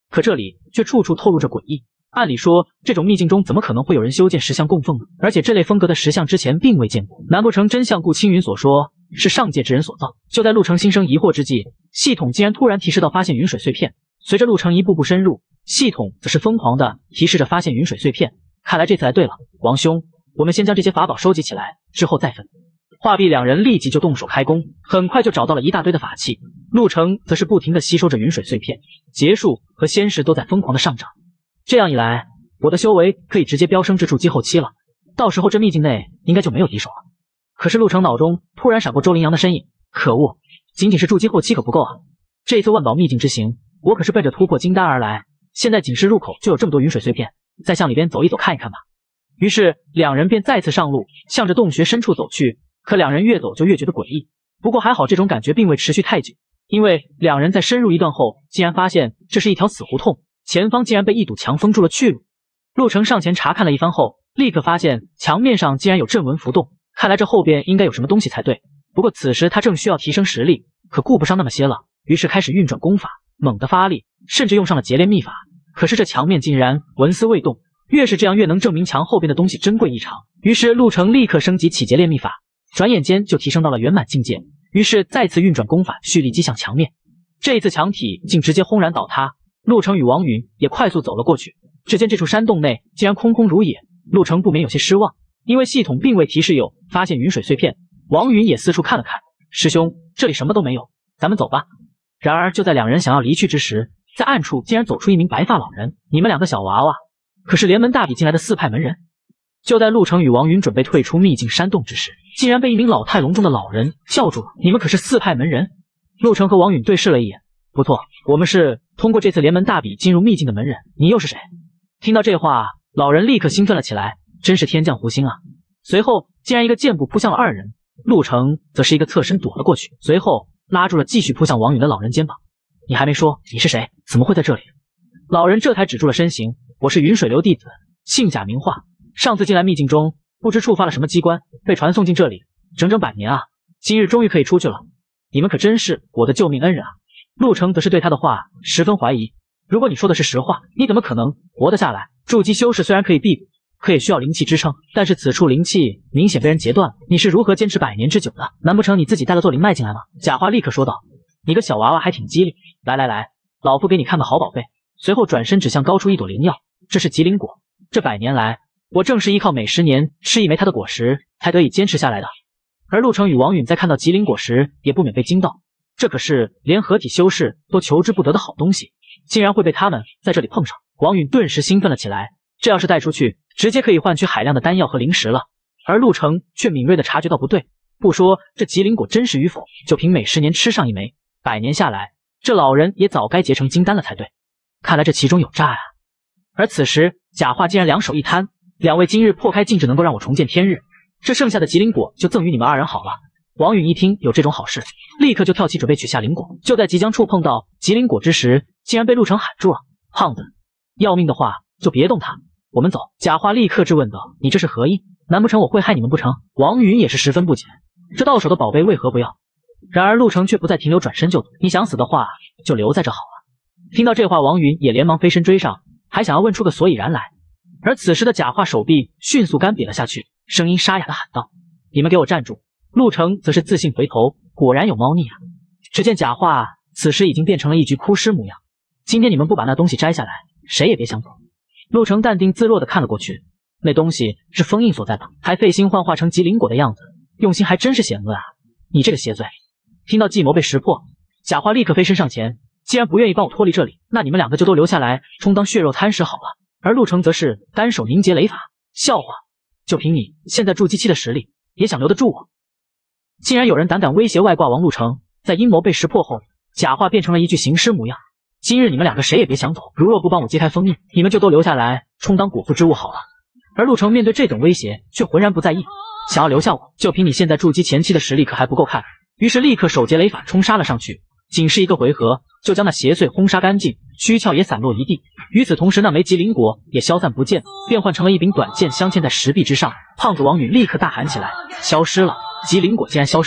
可这里却处处透露着诡异。按理说，这种秘境中怎么可能会有人修建石像供奉呢？而且这类风格的石像之前并未见过，难不成真像顾青云所说，是上界之人所造？就在陆程心生疑惑之际，系统竟然突然提示到发现云水碎片。随着陆程一步步深入，系统则是疯狂地提示着发现云水碎片。看来这次来对了，王兄，我们先将这些法宝收集起来，之后再分。画壁两人立即就动手开工，很快就找到了一大堆的法器。陆程则是不停地吸收着云水碎片，劫数和仙石都在疯狂地上涨。这样一来，我的修为可以直接飙升至筑基后期了，到时候这秘境内应该就没有敌手了。可是陆程脑中突然闪过周羚羊的身影，可恶，仅仅是筑基后期可不够啊！这一次万宝秘境之行，我可是奔着突破金丹而来，现在仅是入口就有这么多云水碎片，再向里边走一走看一看吧。于是两人便再次上路，向着洞穴深处走去。可两人越走就越觉得诡异，不过还好这种感觉并未持续太久，因为两人在深入一段后，竟然发现这是一条死胡同，前方竟然被一堵墙封住了去路。陆程上前查看了一番后，立刻发现墙面上竟然有阵纹浮动，看来这后边应该有什么东西才对。不过此时他正需要提升实力，可顾不上那么些了，于是开始运转功法，猛地发力，甚至用上了结炼秘法。可是这墙面竟然纹丝未动，越是这样越能证明墙后边的东西珍贵异常。于是陆程立刻升级起结炼秘法，转眼间就提升到了圆满境界。于是再次运转功法，蓄力击向墙面。这一次墙体竟直接轰然倒塌，陆程与王允也快速走了过去。只见这处山洞内竟然空空如也，陆程不免有些失望，因为系统并未提示有发现云水碎片。王允也四处看了看，师兄，这里什么都没有，咱们走吧。然而就在两人想要离去之时，在暗处竟然走出一名白发老人。你们两个小娃娃，可是连门大比进来的四派门人。就在陆程与王允准备退出秘境山洞之时，竟然被一名老态龙钟的老人叫住了。你们可是四派门人？陆程和王允对视了一眼，不错，我们是通过这次连门大比进入秘境的门人。你又是谁？听到这话，老人立刻兴奋了起来，真是天降福星啊！随后竟然一个箭步扑向了二人，陆程则是一个侧身躲了过去，随后拉住了继续扑向王允的老人肩膀。你还没说你是谁？怎么会在这里？老人这才止住了身形，我是云水流弟子，姓贾名化，上次进来秘境中不知触发了什么机关，被传送进这里，整整100年啊，今日终于可以出去了。你们可真是我的救命恩人啊！陆程则是对他的话十分怀疑，如果你说的是实话，你怎么可能活得下来？筑基修士虽然可以辟谷，可也需要灵气支撑，但是此处灵气明显被人截断了，你是如何坚持100年之久的？难不成你自己带了座灵脉进来吗？贾化立刻说道。你个小娃娃还挺机灵，来来来，老夫给你看个好宝贝。随后转身指向高出一朵灵药，这是吉灵果，这100年来我正是依靠每10年吃一枚它的果实才得以坚持下来的。而陆程与王允在看到吉灵果时也不免被惊到，这可是连合体修士都求之不得的好东西，竟然会被他们在这里碰上。王允顿时兴奋了起来，这要是带出去，直接可以换取海量的丹药和灵石了。而陆程却敏锐地察觉到不对，不说这吉灵果真实与否，就凭每10年吃上一枚，100年下来，这老人也早该结成金丹了才对。看来这其中有诈啊！而此时贾化竟然两手一摊，两位今日破开禁制能够让我重见天日，这剩下的吉灵果就赠予你们二人好了。王允一听有这种好事，立刻就跳起准备取下灵果，就在即将触碰到吉灵果之时，竟然被陆程喊住了。胖子，要命的话就别动它，我们走。贾化立刻质问道，你这是何意？难不成我会害你们不成？王允也是十分不解，这到手的宝贝为何不要？然而陆程却不再停留，转身就走，你想死的话就留在这好了。听到这话，王允也连忙飞身追上，还想要问出个所以然来。而此时的贾化手臂迅速干瘪了下去，声音沙哑的喊道，你们给我站住！陆程则是自信回头，果然有猫腻啊。只见贾化此时已经变成了一具枯尸模样，今天你们不把那东西摘下来，谁也别想走。陆程淡定自若的看了过去，那东西是封印所在的，还费心幻化成吉灵果的样子，用心还真是险恶啊！你这个邪罪！听到计谋被识破，贾化立刻飞身上前，既然不愿意帮我脱离这里，那你们两个就都留下来充当血肉餐食好了。而陆程则是单手凝结雷法，笑话，就凭你现在筑基期的实力，也想留得住我？竟然有人胆敢威胁外挂王陆程！在阴谋被识破后，贾化变成了一具行尸模样。今日你们两个谁也别想走，如若不帮我揭开封印，你们就都留下来充当果腹之物好了。而陆程面对这等威胁却浑然不在意，想要留下我，就凭你现在筑基前期的实力可还不够看。于是立刻手结雷法冲杀了上去，仅是一个回合就将那邪祟轰杀干净，躯壳也散落一地。与此同时，那枚吉灵果也消散不见，变换成了一柄短剑镶嵌在石壁之上。胖子王允立刻大喊起来，消失了！吉灵果竟然消失了！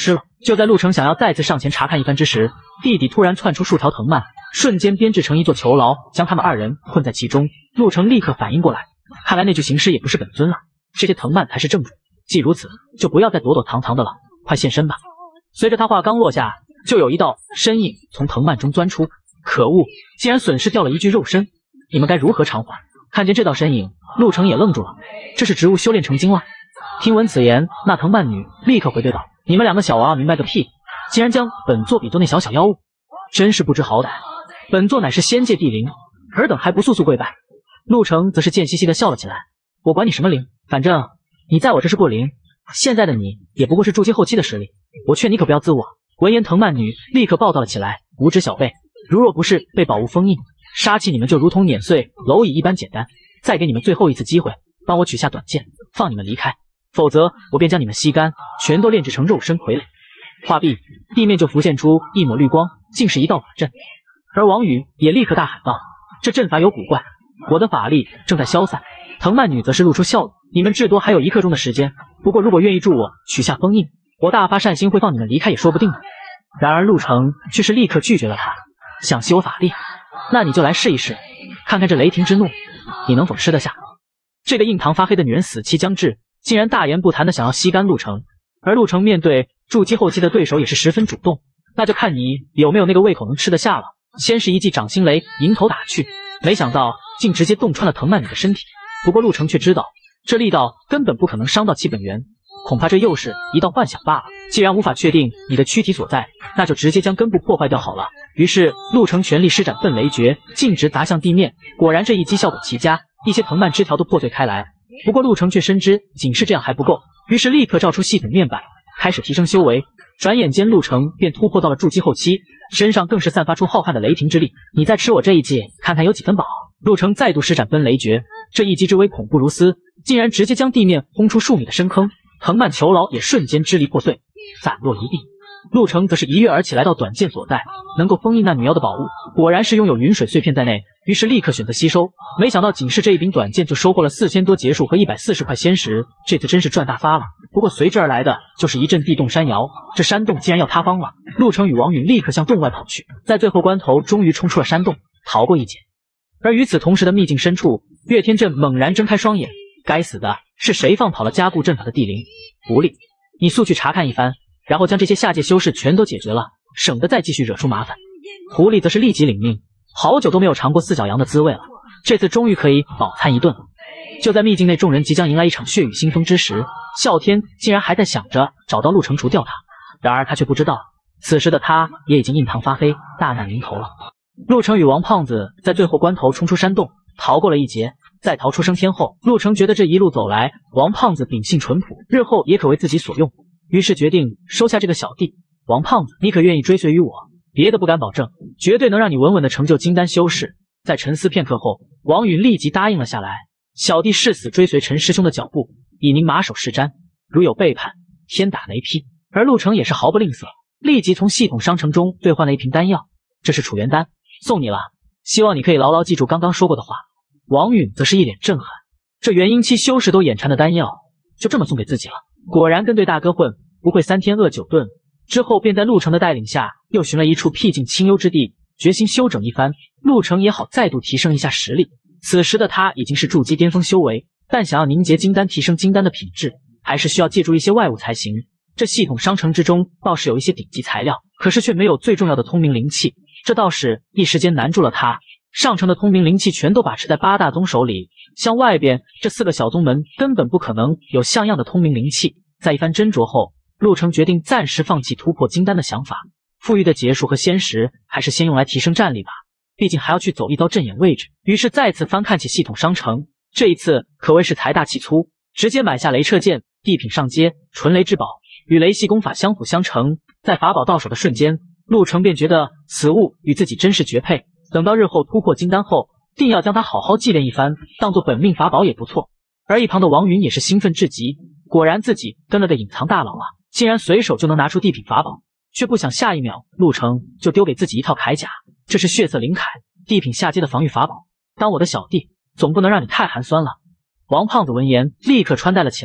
就在陆程想要再次上前查看一番之时，地底突然窜出数条藤蔓，瞬间编制成一座囚牢，将他们二人困在其中。陆程立刻反应过来，看来那具行尸也不是本尊了，这些藤蔓才是正主。既如此，就不要再躲躲藏藏的了，快现身吧！随着他话刚落下，就有一道身影从藤蔓中钻出。可恶，竟然损失掉了一具肉身，你们该如何偿还？看见这道身影，陆程也愣住了，这是植物修炼成精了。听闻此言，那藤蔓女立刻回怼道：“你们两个小娃娃明白个屁！竟然将本座比作那小妖物，真是不知好歹！本座乃是仙界地灵，尔等还不速速跪拜！”陆程则是贱兮兮的笑了起来：“我管你什么灵，反正你在我这是过灵，现在的你也不过是筑基后期的实力，我劝你可不要自我。”闻言，藤蔓女立刻暴躁了起来：“无知小辈，如若不是被宝物封印，杀气你们就如同碾碎蝼蚁一般简单。再给你们最后一次机会，帮我取下短剑，放你们离开，否则我便将你们吸干，全都炼制成肉身傀儡。”话毕，地面就浮现出一抹绿光，竟是一道法阵。而王宇也立刻大喊道：“这阵法有古怪，我的法力正在消散。”藤蔓女则是露出笑容：“你们至多还有1刻钟的时间，不过如果愿意助我取下封印，我大发善心会放你们离开也说不定的。”然而陆程却是立刻拒绝了他：“想吸我法力？那你就来试一试，看看这雷霆之怒你能否吃得下。”这个印堂发黑的女人死期将至，竟然大言不惭的想要吸干陆程。而陆程面对筑基后期的对手也是十分主动，那就看你有没有那个胃口能吃得下了。先是一记掌心雷迎头打去，没想到竟直接洞穿了藤蔓女的身体。不过陆程却知道这力道根本不可能伤到其本源，恐怕这又是一道幻想罢了。既然无法确定你的躯体所在，那就直接将根部破坏掉好了。于是陆程全力施展愤雷诀，径直砸向地面。果然这一击效果奇佳，一些藤蔓枝条都破碎开来。不过陆程却深知仅是这样还不够，于是立刻照出系统面板，开始提升修为。转眼间陆程便突破到了筑基后期，身上更是散发出浩瀚的雷霆之力。你再吃我这一记，看看有几分饱。陆程再度施展分雷诀，这一击之威恐怖如斯，竟然直接将地面轰出数米的深坑，藤蔓囚牢也瞬间支离破碎，散落一地。陆程则是一跃而起，来到短剑所在，能够封印那女妖的宝物，果然是拥有云水碎片在内，于是立刻选择吸收。没想到仅是这一柄短剑就收获了4000多结束和140块仙石，这次真是赚大发了。不过随之而来的就是一阵地动山摇，这山洞竟然要塌方了。陆程与王允立刻向洞外跑去，在最后关头终于冲出了山洞，逃过一劫。而与此同时的秘境深处，岳天震猛然睁开双眼，该死的是谁放跑了加固阵法的地灵？狐狸，你速去查看一番，然后将这些下界修士全都解决了，省得再继续惹出麻烦。狐狸则是立即领命，好久都没有尝过4脚羊的滋味了，这次终于可以饱餐一顿了。就在秘境内众人即将迎来一场血雨腥风之时，啸天竟然还在想着找到陆程除掉他，然而他却不知道，此时的他也已经印堂发黑，大难临头了。陆程与王胖子在最后关头冲出山洞，逃过了一劫。在逃出升天后，陆程觉得这一路走来，王胖子秉性淳朴，日后也可为自己所用，于是决定收下这个小弟。王胖子，你可愿意追随于我？别的不敢保证，绝对能让你稳稳的成就金丹修士。在沉思片刻后，王允立即答应了下来。小弟誓死追随陈师兄的脚步，以您马首是瞻，如有背叛，天打雷劈。而陆程也是毫不吝啬，立即从系统商城中兑换了一瓶丹药，这是楚元丹，送你了，希望你可以牢牢记住刚刚说过的话。王允则是一脸震撼，这元婴期修士都眼馋的丹药，就这么送给自己了。果然跟对大哥混，不会3天饿9顿。之后便在陆程的带领下，又寻了一处僻静清幽之地，决心休整一番，陆程也好再度提升一下实力。此时的他已经是筑基巅峰修为，但想要凝结金丹，提升金丹的品质，还是需要借助一些外物才行。这系统商城之中倒是有一些顶级材料，可是却没有最重要的通明灵气，这倒是一时间难住了他。上城的通明灵气全都把持在8大宗手里，像外边这4个小宗门根本不可能有像样的通明灵气。在一番斟酌后，陆程决定暂时放弃突破金丹的想法，富裕的结束和仙石还是先用来提升战力吧，毕竟还要去走一遭阵眼位置。于是再次翻看起系统商城，这一次可谓是财大气粗，直接买下雷掣剑，地品上阶，纯雷之宝，与雷系功法相辅相成。在法宝到手的瞬间，陆程便觉得此物与自己真是绝配，等到日后突破金丹后，定要将它好好祭炼一番，当做本命法宝也不错。而一旁的王允也是兴奋至极，果然自己跟了个隐藏大佬啊，竟然随手就能拿出地品法宝，却不想下一秒陆程就丢给自己一套铠甲，这是血色灵铠，地品下阶的防御法宝，当我的小弟总不能让你太寒酸了。王胖子闻言立刻穿戴了起来，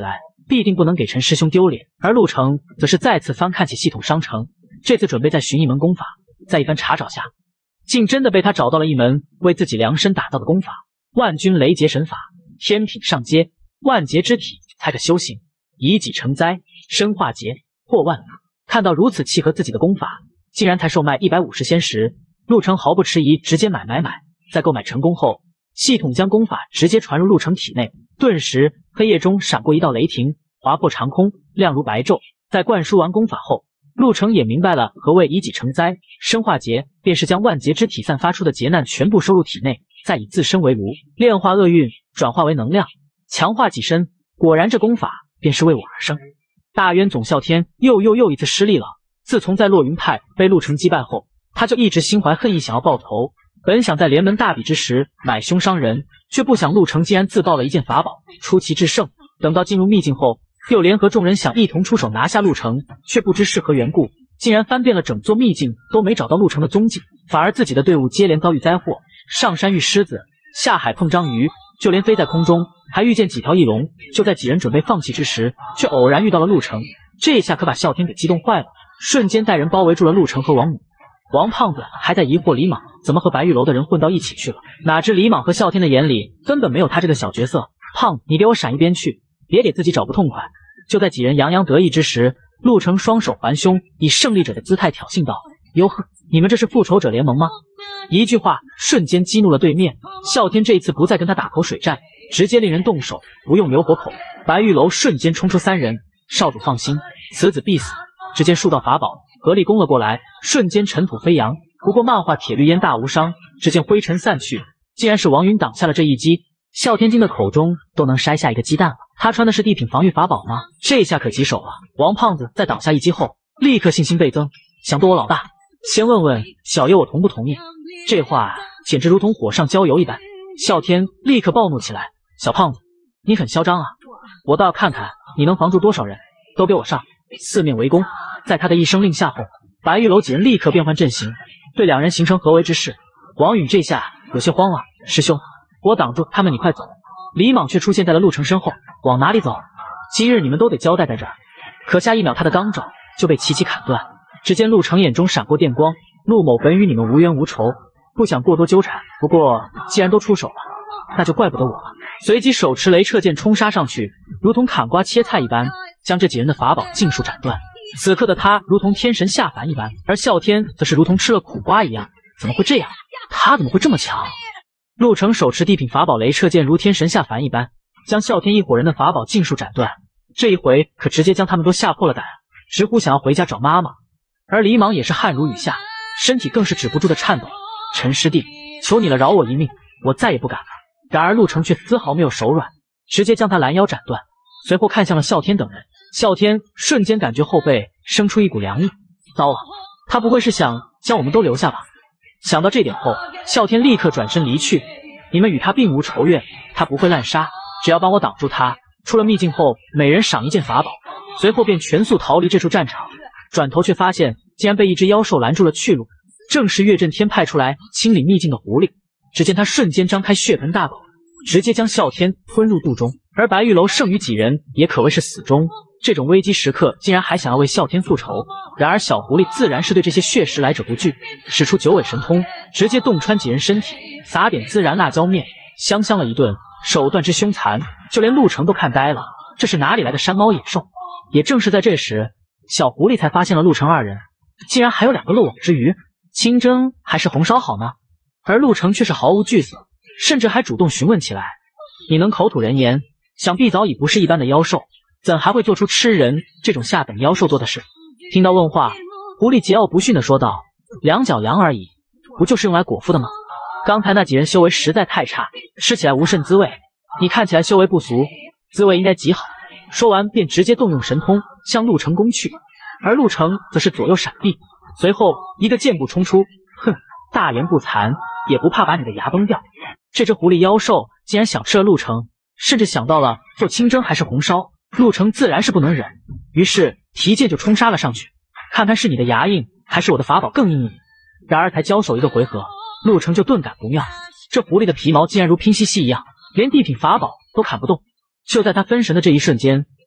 必定不能给陈师兄丢脸。而陆程则是再次翻看起系统商城，这次准备再寻一门功法。在一番查找下，竟真的被他找到了一门为自己量身打造的功法——万军雷劫神法。天品上阶，万劫之体才可修行，以己成灾，身化劫，破万法。看到如此契合自己的功法，竟然才售卖150仙石，陆程毫不迟疑，直接买。在购买成功后，系统将功法直接传入陆程体内，顿时黑夜中闪过一道雷霆，划破长空，亮如白昼。在灌输完功法后，陆程也明白了何谓以己成灾，身化劫，便是将万劫之体散发出的劫难全部收入体内，再以自身为炉，炼化厄运，转化为能量，强化己身。果然这功法便是为我而生。大渊总啸天又一次失利了。自从在落云派被陆程击败后，他就一直心怀恨意，想要报仇。本想在联盟大比之时买凶伤人，却不想陆程竟然自爆了一件法宝，出奇制胜。等到进入秘境后，又联合众人想一同出手拿下陆程，却不知是何缘故，竟然翻遍了整座秘境都没找到陆程的踪迹，反而自己的队伍接连遭遇灾祸，上山遇狮子，下海碰章鱼，就连飞在空中还遇见几条翼龙。就在几人准备放弃之时，却偶然遇到了陆程，这下可把啸天给激动坏了，瞬间带人包围住了陆程和王母。王胖子还在疑惑李莽怎么和白玉楼的人混到一起去了，哪知李莽和啸天的眼里根本没有他这个小角色。胖子，你给我闪一边去，别给自己找不痛快。就在几人洋洋得意之时，陆程双手环胸，以胜利者的姿态挑衅道：哟呵，你们这是复仇者联盟吗？一句话瞬间激怒了对面。啸天这一次不再跟他打口水战，直接令人动手，不用留活口。白玉楼瞬间冲出3人，少主放心，此子必死。只见数道法宝合力攻了过来，瞬间尘土飞扬。不过漫画铁律烟大无伤，只见灰尘散去，竟然是王云挡下了这一击。啸天精的口中都能筛下一个鸡蛋了。他穿的是地品防御法宝吗？这下可棘手了。王胖子在挡下一击后，立刻信心倍增，想剁我老大，先问问小爷我同不同意。这话简直如同火上浇油一般。啸天立刻暴怒起来：小胖子，你很嚣张啊！我倒要看看你能防住多少人，都给我上！四面围攻。在他的一声令下后，白玉楼几人立刻变换阵型，对两人形成合围之势。王允这下有些慌了：师兄，我挡住他们，你快走。李莽却出现在了陆程身后：往哪里走？今日你们都得交代在这儿。可下一秒，他的钢爪就被齐齐砍断。只见陆程眼中闪过电光：陆某本与你们无冤无仇，不想过多纠缠。不过既然都出手了，那就怪不得我了。随即手持雷掣剑冲杀上去，如同砍瓜切菜一般，将这几人的法宝尽数斩断。此刻的他如同天神下凡一般，而啸天则是如同吃了苦瓜一样。怎么会这样？他怎么会这么强？陆程手持地品法宝雷掣剑，如天神下凡一般，将啸天一伙人的法宝尽数斩断。这一回可直接将他们都吓破了胆，直呼想要回家找妈妈。而李莽也是汗如雨下，身体更是止不住的颤抖。陈师弟，求你了，饶我一命，我再也不敢了。然而陆程却丝毫没有手软，直接将他拦腰斩断，随后看向了啸天等人。啸天瞬间感觉后背生出一股凉意，糟了，他不会是想将我们都留下吧？想到这点后，啸天立刻转身离去。你们与他并无仇怨，他不会滥杀，只要帮我挡住他。出了秘境后，每人赏一件法宝，随后便全速逃离这处战场。转头却发现竟然被一只妖兽拦住了去路，正是岳震天派出来清理秘境的狐狸。只见他瞬间张开血盆大口，直接将啸天吞入肚中。而白玉楼剩余几人也可谓是死忠，这种危机时刻竟然还想要为啸天复仇。然而小狐狸自然是对这些血食来者不惧，使出九尾神通，直接洞穿几人身体，撒点孜然辣椒面，香香了一顿，手段之凶残，就连陆程都看呆了，这是哪里来的山猫野兽？也正是在这时，小狐狸才发现了陆程二人，竟然还有2个漏网之鱼，清蒸还是红烧好呢？而陆程却是毫无惧色，甚至还主动询问起来：你能口吐人言，想必早已不是一般的妖兽，怎还会做出吃人这种下等妖兽做的事？听到问话，狐狸桀骜不驯地说道：两脚羊而已，不就是用来果腹的吗？刚才那几人修为实在太差，吃起来无甚滋味，你看起来修为不俗，滋味应该极好。说完便直接动用神通向陆程攻去，而陆程则是左右闪避，随后一个箭步冲出。哼，大言不惭，也不怕把你的牙崩掉。这只狐狸妖兽竟然想吃了陆程，甚至想到了做清蒸还是红烧，陆程自然是不能忍，于是提剑就冲杀了上去，看看是你的牙硬还是我的法宝更硬一点。然而才交手一个回合，陆程就顿感不妙，这狐狸的皮毛竟然如拼夕夕一样，连地品法宝都砍不动。就在他分神的这一瞬间，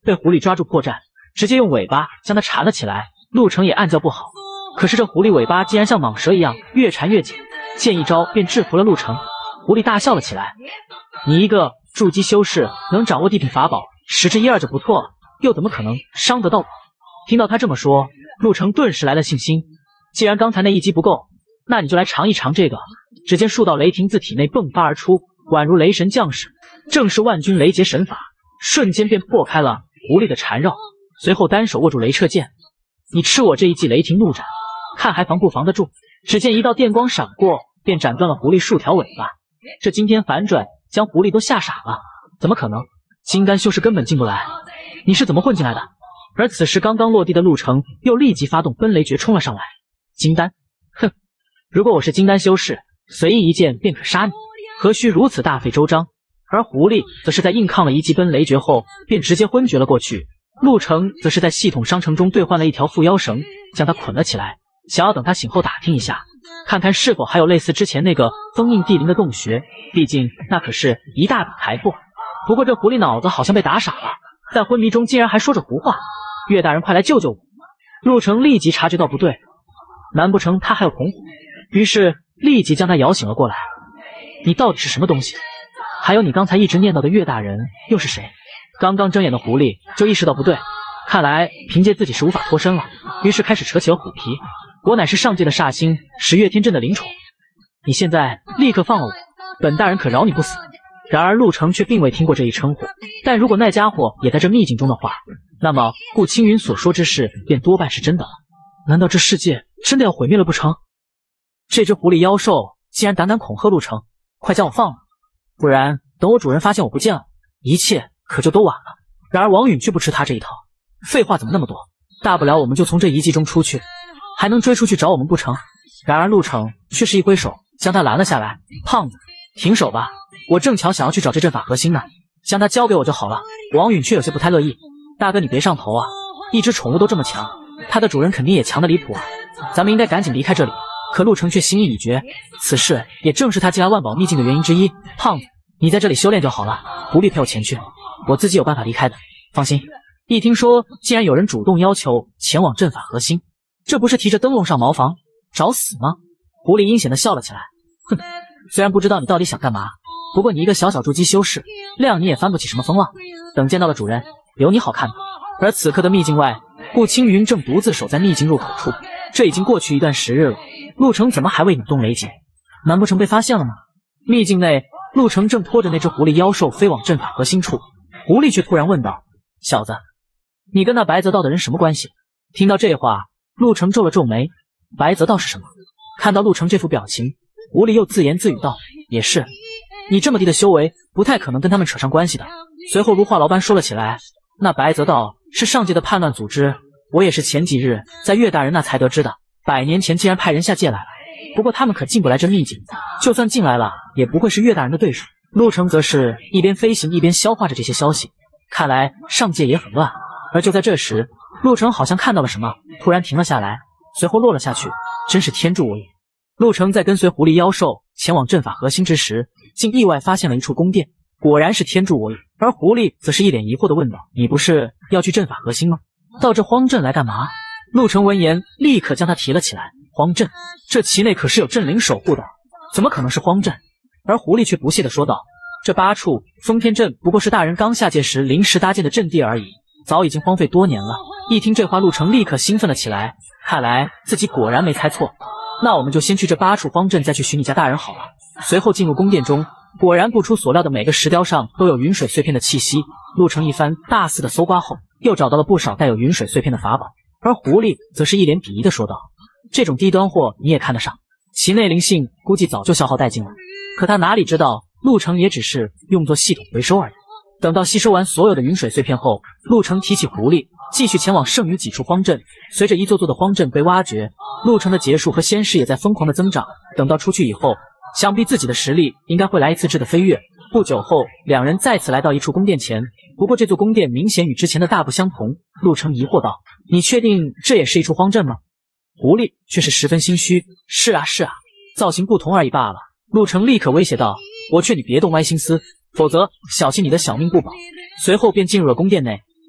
被狐狸抓住破绽，直接用尾巴将它缠了起来。陆程也暗叫不好，可是这狐狸尾巴竟然像蟒蛇一样越缠越紧，见一招便制服了陆程。狐狸大笑了起来：“你一个筑基修士，能掌握地品法宝，10之1、2就不错了，又怎么可能伤得到我？”听到他这么说，陆程顿时来了信心。既然刚才那一击不够，那你就来尝一尝这个。只见数道雷霆自体内迸发而出，宛如雷神降世，正是万钧雷劫神法，瞬间便破开了狐狸的缠绕。随后单手握住雷掣剑：“你吃我这一记雷霆怒斩，看还防不防得住？”只见一道电光闪过，便斩断了狐狸数条尾巴。这惊天反转将狐狸都吓傻了，怎么可能？金丹修士根本进不来，你是怎么混进来的？而此时刚刚落地的陆程又立即发动奔雷诀冲了上来。金丹，哼，如果我是金丹修士，随意一剑便可杀你，何须如此大费周章？而狐狸则是在硬抗了一记奔雷诀后，便直接昏厥了过去。陆程则是在系统商城中兑换了一条缚妖绳，将他捆了起来，想要等他醒后打听一下，看看是否还有类似之前那个封印地灵的洞穴，毕竟那可是一大笔财富。不过这狐狸脑子好像被打傻了，在昏迷中竟然还说着胡话。岳大人，快来救救我！陆程立即察觉到不对，难不成他还有同伙？于是立即将他摇醒了过来。你到底是什么东西？还有你刚才一直念叨的岳大人又是谁？刚刚睁眼的狐狸就意识到不对，看来凭借自己是无法脱身了，于是开始扯起了虎皮。我乃是上界的煞星，是岳天镇的灵宠，你现在立刻放了我，本大人可饶你不死。然而陆程却并未听过这一称呼，但如果那家伙也在这秘境中的话，那么顾青云所说之事便多半是真的了。难道这世界真的要毁灭了不成？这只狐狸妖兽竟然胆敢恐吓陆程，快将我放了，不然等我主人发现我不见了，一切可就都晚了。然而王允却不吃他这一套，废话怎么那么多，大不了我们就从这遗迹中出去，还能追出去找我们不成？然而陆程却是一挥手将他拦了下来：“胖子，停手吧，我正巧想要去找这阵法核心呢，将它交给我就好了。”王允却有些不太乐意：“大哥你别上头啊，一只宠物都这么强，它的主人肯定也强得离谱啊，咱们应该赶紧离开这里。”可陆程却心意已决，此事也正是他进来万宝秘境的原因之一。胖子，你在这里修炼就好了，不必陪我前去，我自己有办法离开的，放心。一听说竟然有人主动要求前往阵法核心，这不是提着灯笼上茅房找死吗？狐狸阴险地笑了起来：“哼，虽然不知道你到底想干嘛，不过你一个小小筑基修士，谅你也翻不起什么风浪。等见到了主人，有你好看的。”而此刻的秘境外，顾青云正独自守在秘境入口处，这已经过去一段时日了，陆程怎么还未拧动雷劫？难不成被发现了吗？秘境内，陆程正拖着那只狐狸妖兽飞往阵法核心处，狐狸却突然问道：“小子，你跟那白泽道的人什么关系？”听到这话，陆程皱了皱眉：“白泽道是什么？”看到陆程这副表情，狐狸又自言自语道：“也是，你这么低的修为，不太可能跟他们扯上关系的。”随后如话痨般说了起来：“那白泽道是上界的叛乱组织，我也是前几日在岳大人那才得知的，100年前竟然派人下界来了。不过他们可进不来这秘境，就算进来了，也不会是岳大人的对手。”陆程则是一边飞行一边消化着这些消息，看来上界也很乱。而就在这时，陆程好像看到了什么，突然停了下来，随后落了下去。真是天助我也！陆程在跟随狐狸妖兽前往阵法核心之时，竟意外发现了一处宫殿，果然是天助我也。而狐狸则是一脸疑惑地问道：“你不是要去阵法核心吗？到这荒镇来干嘛？”陆程闻言立刻将他提了起来：“荒镇？这其内可是有镇灵守护的，怎么可能是荒镇？”而狐狸却不屑地说道：“这8处封天阵不过是大人刚下界时临时搭建的阵地而已，早已经荒废多年了。”一听这话，陆程立刻兴奋了起来，看来自己果然没猜错。那我们就先去这8处荒镇，再去寻你家大人好了。随后进入宫殿中，果然不出所料的每个石雕上都有云水碎片的气息。陆程一番大肆的搜刮后，又找到了不少带有云水碎片的法宝。而狐狸则是一脸鄙夷地说道：“这种低端货你也看得上？其内灵性估计早就消耗殆尽了。”可他哪里知道，陆程也只是用作系统回收而已。等到吸收完所有的云水碎片后，陆程提起狐狸，继续前往剩余几处荒镇。随着一座座的荒镇被挖掘，陆程的劫数和仙势也在疯狂的增长。等到出去以后，想必自己的实力应该会来一次质的飞跃。不久后，两人再次来到一处宫殿前，不过这座宫殿明显与之前的大不相同。陆程疑惑道：“你确定这也是一处荒镇吗？”狐狸却是十分心虚：“是啊是啊，造型不同而已罢了。”陆程立刻威胁道：“我劝你别动歪心思，否则小心你的小命不保。”随后便进入了宫殿内。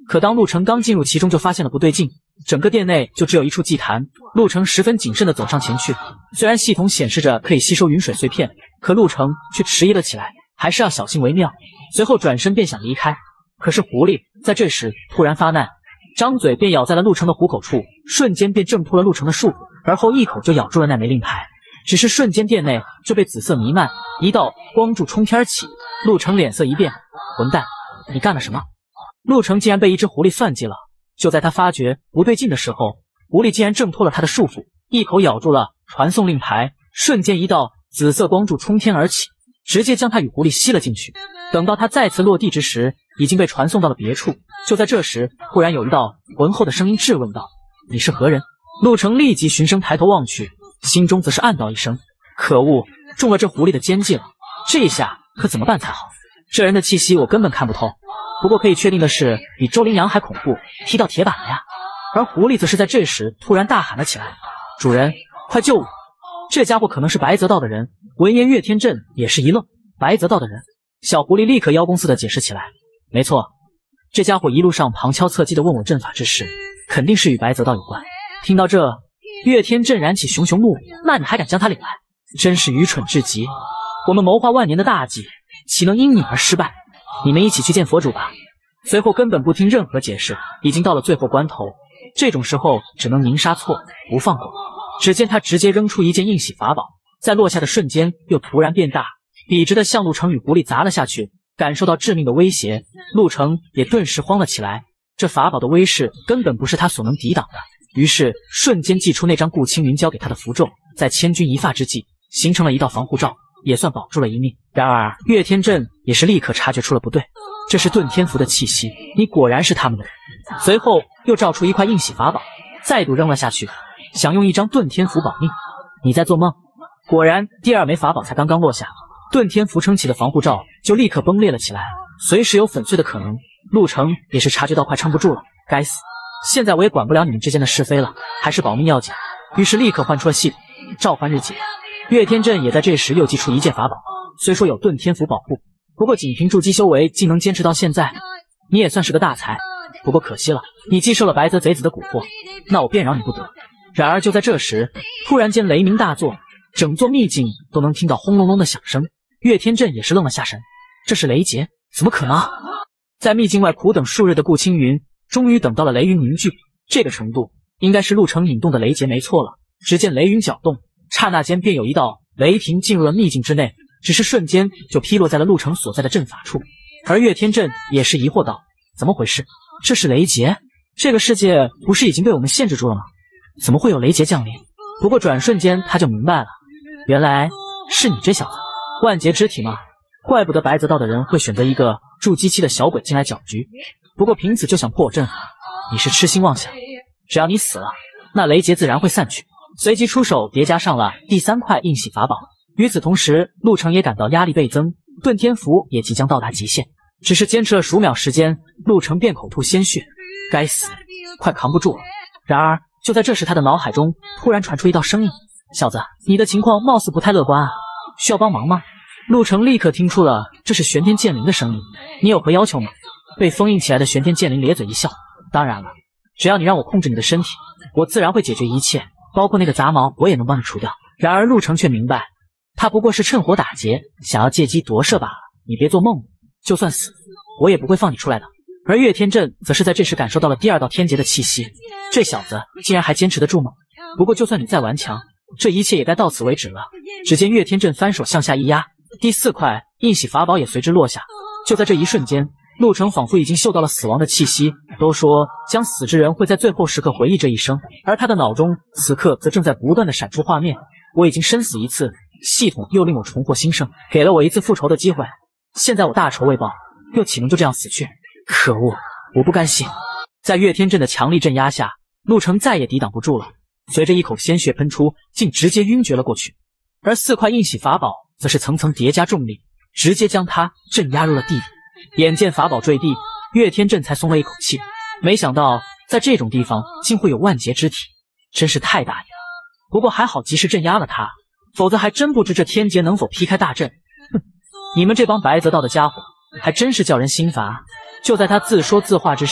可当陆程刚进入其中，就发现了不对劲。整个殿内就只有一处祭坛，陆程十分谨慎地走上前去。虽然系统显示着可以吸收云水碎片，可陆程却迟疑了起来，还是要小心为妙。随后转身便想离开，可是狐狸在这时突然发难，张嘴便咬在了陆程的虎口处，瞬间便挣脱了陆程的束缚，而后一口就咬住了那枚令牌。只是瞬间殿内就被紫色弥漫，一道光柱冲天而起。陆程脸色一变，混蛋，你干了什么？陆程竟然被一只狐狸算计了。就在他发觉不对劲的时候，狐狸竟然挣脱了他的束缚，一口咬住了传送令牌，瞬间一道紫色光柱冲天而起，直接将他与狐狸吸了进去。等到他再次落地之时，已经被传送到了别处。就在这时，忽然有一道浑厚的声音质问道：“你是何人？”陆程立即循声抬头望去，心中则是暗道一声：可恶，中了这狐狸的奸计了，这一下可怎么办才好？这人的气息我根本看不透。不过可以确定的是，比周羚羊还恐怖，踢到铁板了呀！而狐狸则是在这时突然大喊了起来：“主人，快救我！”这家伙可能是白泽道的人。闻言，岳天震也是一愣：白泽道的人？小狐狸立刻邀功似的解释起来：“没错，这家伙一路上旁敲侧击的问我阵法之事，肯定是与白泽道有关。”听到这，岳天震燃起熊熊怒火：“那你还敢将他领来？真是愚蠢至极！我们谋划万年的大计，岂能因你而失败？你们一起去见佛主吧。”随后根本不听任何解释，已经到了最后关头，这种时候只能宁杀错，不放过。只见他直接扔出一件应喜法宝，在落下的瞬间又突然变大，笔直的向陆程与狐狸砸了下去。感受到致命的威胁，陆程也顿时慌了起来。这法宝的威势根本不是他所能抵挡的，于是瞬间祭出那张顾青云交给他的符咒，在千钧一发之际形成了一道防护罩，也算保住了一命。然而岳天震也是立刻察觉出了不对，这是遁天符的气息，你果然是他们的人。随后又照出一块应喜法宝，再度扔了下去，想用一张遁天符保命。你在做梦？果然第二枚法宝才刚刚落下，遁天符撑起的防护罩就立刻崩裂了起来，随时有粉碎的可能。陆程也是察觉到快撑不住了，该死，现在我也管不了你们之间的是非了，还是保命要紧。于是立刻换出了系统，召唤日解。岳天震也在这时又祭出一件法宝，虽说有遁天符保护，不过仅凭筑基修为竟能坚持到现在，你也算是个大才。不过可惜了，你既受了白泽贼子的蛊惑，那我便饶你不得。然而就在这时，突然间雷鸣大作，整座秘境都能听到轰隆隆的响声。岳天震也是愣了下神，这是雷劫？怎么可能？在秘境外苦等数日的顾青云，终于等到了雷云凝聚，这个程度应该是陆程引动的雷劫没错了。只见雷云搅动，刹那间便有一道雷霆进入了秘境之内，只是瞬间就劈落在了陆程所在的阵法处。而岳天震也是疑惑道：怎么回事？这是雷劫？这个世界不是已经被我们限制住了吗？怎么会有雷劫降临？不过转瞬间他就明白了，原来是你这小子，万劫之体嘛，怪不得白泽道的人会选择一个筑基期的小鬼进来搅局。不过凭此就想破我阵法，你是痴心妄想。只要你死了，那雷劫自然会散去。随即出手叠加上了第三块应喜法宝。与此同时，陆程也感到压力倍增，遁天符也即将到达极限。只是坚持了数秒时间，陆程便口吐鲜血，该死，快扛不住了。然而就在这时，他的脑海中突然传出一道声音：小子，你的情况貌似不太乐观啊，需要帮忙吗？陆程立刻听出了这是玄天剑灵的声音。你有何要求吗？被封印起来的玄天剑灵咧嘴一笑：当然了，只要你让我控制你的身体，我自然会解决一切，包括那个杂毛我也能帮你除掉。然而陆程却明白，他不过是趁火打劫，想要借机夺舍罢了。你别做梦了，就算死，我也不会放你出来的。而岳天震则是在这时感受到了第二道天劫的气息，这小子竟然还坚持得住吗？不过就算你再顽强，这一切也该到此为止了。只见岳天震翻手向下一压，第四块应喜法宝也随之落下。就在这一瞬间，陆程仿佛已经嗅到了死亡的气息。都说将死之人会在最后时刻回忆这一生，而他的脑中此刻则正在不断的闪出画面：我已经身死一次，系统又令我重获新生，给了我一次复仇的机会，现在我大仇未报，又岂能就这样死去？可恶，我不甘心！在岳天震的强力镇压下，陆程再也抵挡不住了，随着一口鲜血喷出，竟直接晕厥了过去。而四块应喜法宝则是层层叠加重力，直接将他镇压入了地底。眼见法宝坠地，岳天震才松了一口气，没想到在这种地方竟会有万劫之体，真是太大意了。不过还好及时镇压了他，否则还真不知这天劫能否劈开大阵。哼，你们这帮白泽道的家伙还真是叫人心烦。就在他自说自话之时，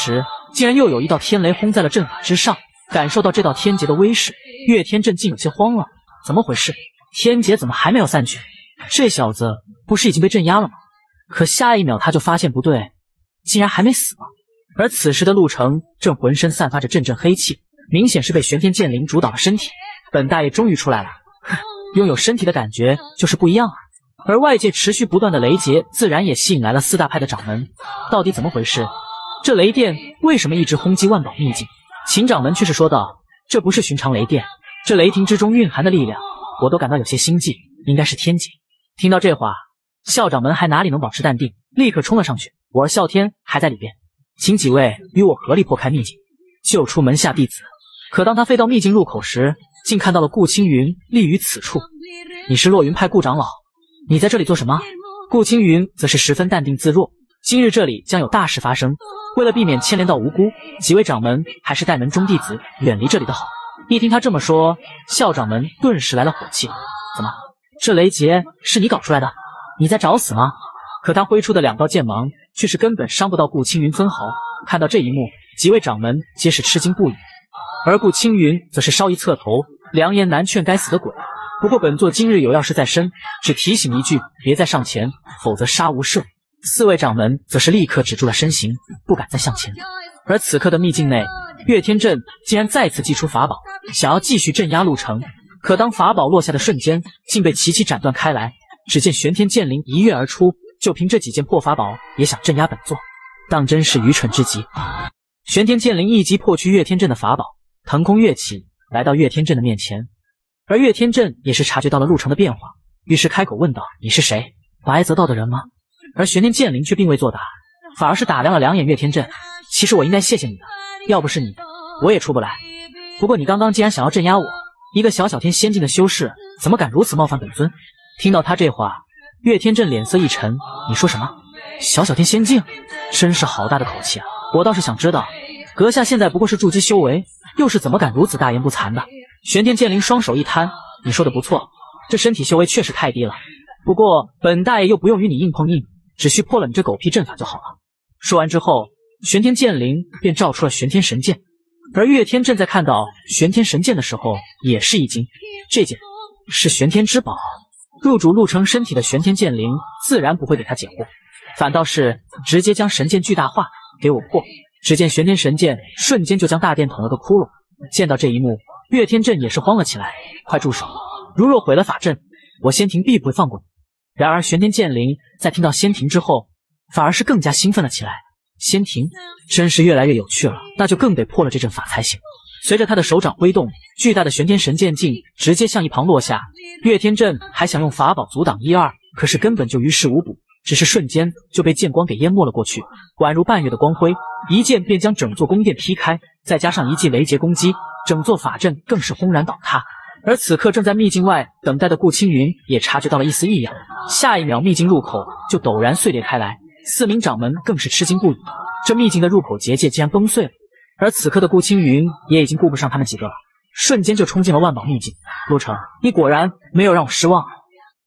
竟然又有一道天雷轰在了阵法之上。感受到这道天劫的威势，岳天震竟有些慌了。怎么回事？天劫怎么还没有散去？这小子不是已经被镇压了吗？可下一秒他就发现不对，竟然还没死吗？而此时的陆程正浑身散发着阵阵黑气，明显是被玄天剑灵主导了身体。本大爷终于出来了，拥有身体的感觉就是不一样啊！而外界持续不断的雷劫，自然也吸引来了四大派的掌门。到底怎么回事？这雷电为什么一直轰击万宝秘境？秦掌门却是说道：“这不是寻常雷电，这雷霆之中蕴含的力量，我都感到有些心悸，应该是天劫。”听到这话，校掌门还哪里能保持淡定，立刻冲了上去：“我儿啸天还在里边，请几位与我合力破开秘境，救出门下弟子。”可当他飞到秘境入口时，竟看到了顾青云立于此处。“你是落云派顾长老，你在这里做什么？”顾青云则是十分淡定自若。今日这里将有大事发生，为了避免牵连到无辜，几位掌门还是带门中弟子远离这里的好。一听他这么说，校掌门顿时来了火气：“怎么，这雷劫是你搞出来的？你在找死吗？”可他挥出的两道剑芒却是根本伤不到顾青云分毫。看到这一幕，几位掌门皆是吃惊不已，而顾青云则是稍一侧头，良言难劝该死的鬼。不过本座今日有要事在身，只提醒一句，别再上前，否则杀无赦。四位掌门则是立刻止住了身形，不敢再向前。而此刻的秘境内，岳天震竟然再次祭出法宝，想要继续镇压陆程。可当法宝落下的瞬间，竟被齐齐斩断开来。只见玄天剑灵一跃而出，就凭这几件破法宝也想镇压本座，当真是愚蠢至极。玄天剑灵一击破去岳天震的法宝，腾空跃起，来到岳天震的面前。而岳天震也是察觉到了陆程的变化，于是开口问道：“你是谁？白泽道的人吗？”而玄天剑灵却并未作答，反而是打量了两眼岳天震：“其实我应该谢谢你的，要不是你，我也出不来。不过你刚刚既然想要镇压我，一个小小天仙境的修士，怎么敢如此冒犯本尊？”听到他这话，岳天震脸色一沉：“你说什么？小小天仙境？真是好大的口气啊！我倒是想知道，阁下现在不过是筑基修为，又是怎么敢如此大言不惭的？”玄天剑灵双手一摊：“你说的不错，这身体修为确实太低了。不过本大爷又不用与你硬碰硬，只需破了你这狗屁阵法就好了。”说完之后，玄天剑灵便照出了玄天神剑。而岳天震在看到玄天神剑的时候也是一惊，这剑是玄天之宝，入主陆程身体的玄天剑灵自然不会给他解惑，反倒是直接将神剑巨大化，给我破！只见玄天神剑瞬间就将大殿捅了个窟窿。见到这一幕，岳天震也是慌了起来：“快住手！如若毁了法阵，我仙庭必不会放过你。”然而玄天剑灵在听到仙庭之后，反而是更加兴奋了起来。仙庭真是越来越有趣了，那就更得破了这阵法才行。随着他的手掌挥动，巨大的玄天神剑镜直接向一旁落下。岳天震还想用法宝阻挡一二，可是根本就于事无补，只是瞬间就被剑光给淹没了过去，宛如半月的光辉，一剑便将整座宫殿劈开，再加上一记雷劫攻击，整座法阵更是轰然倒塌。而此刻正在秘境外等待的顾青云也察觉到了一丝异样，下一秒秘境入口就陡然碎裂开来，四名掌门更是吃惊不已，这秘境的入口结界竟然崩碎了。而此刻的顾青云也已经顾不上他们几个了，瞬间就冲进了万宝秘境。陆程，你果然没有让我失望啊！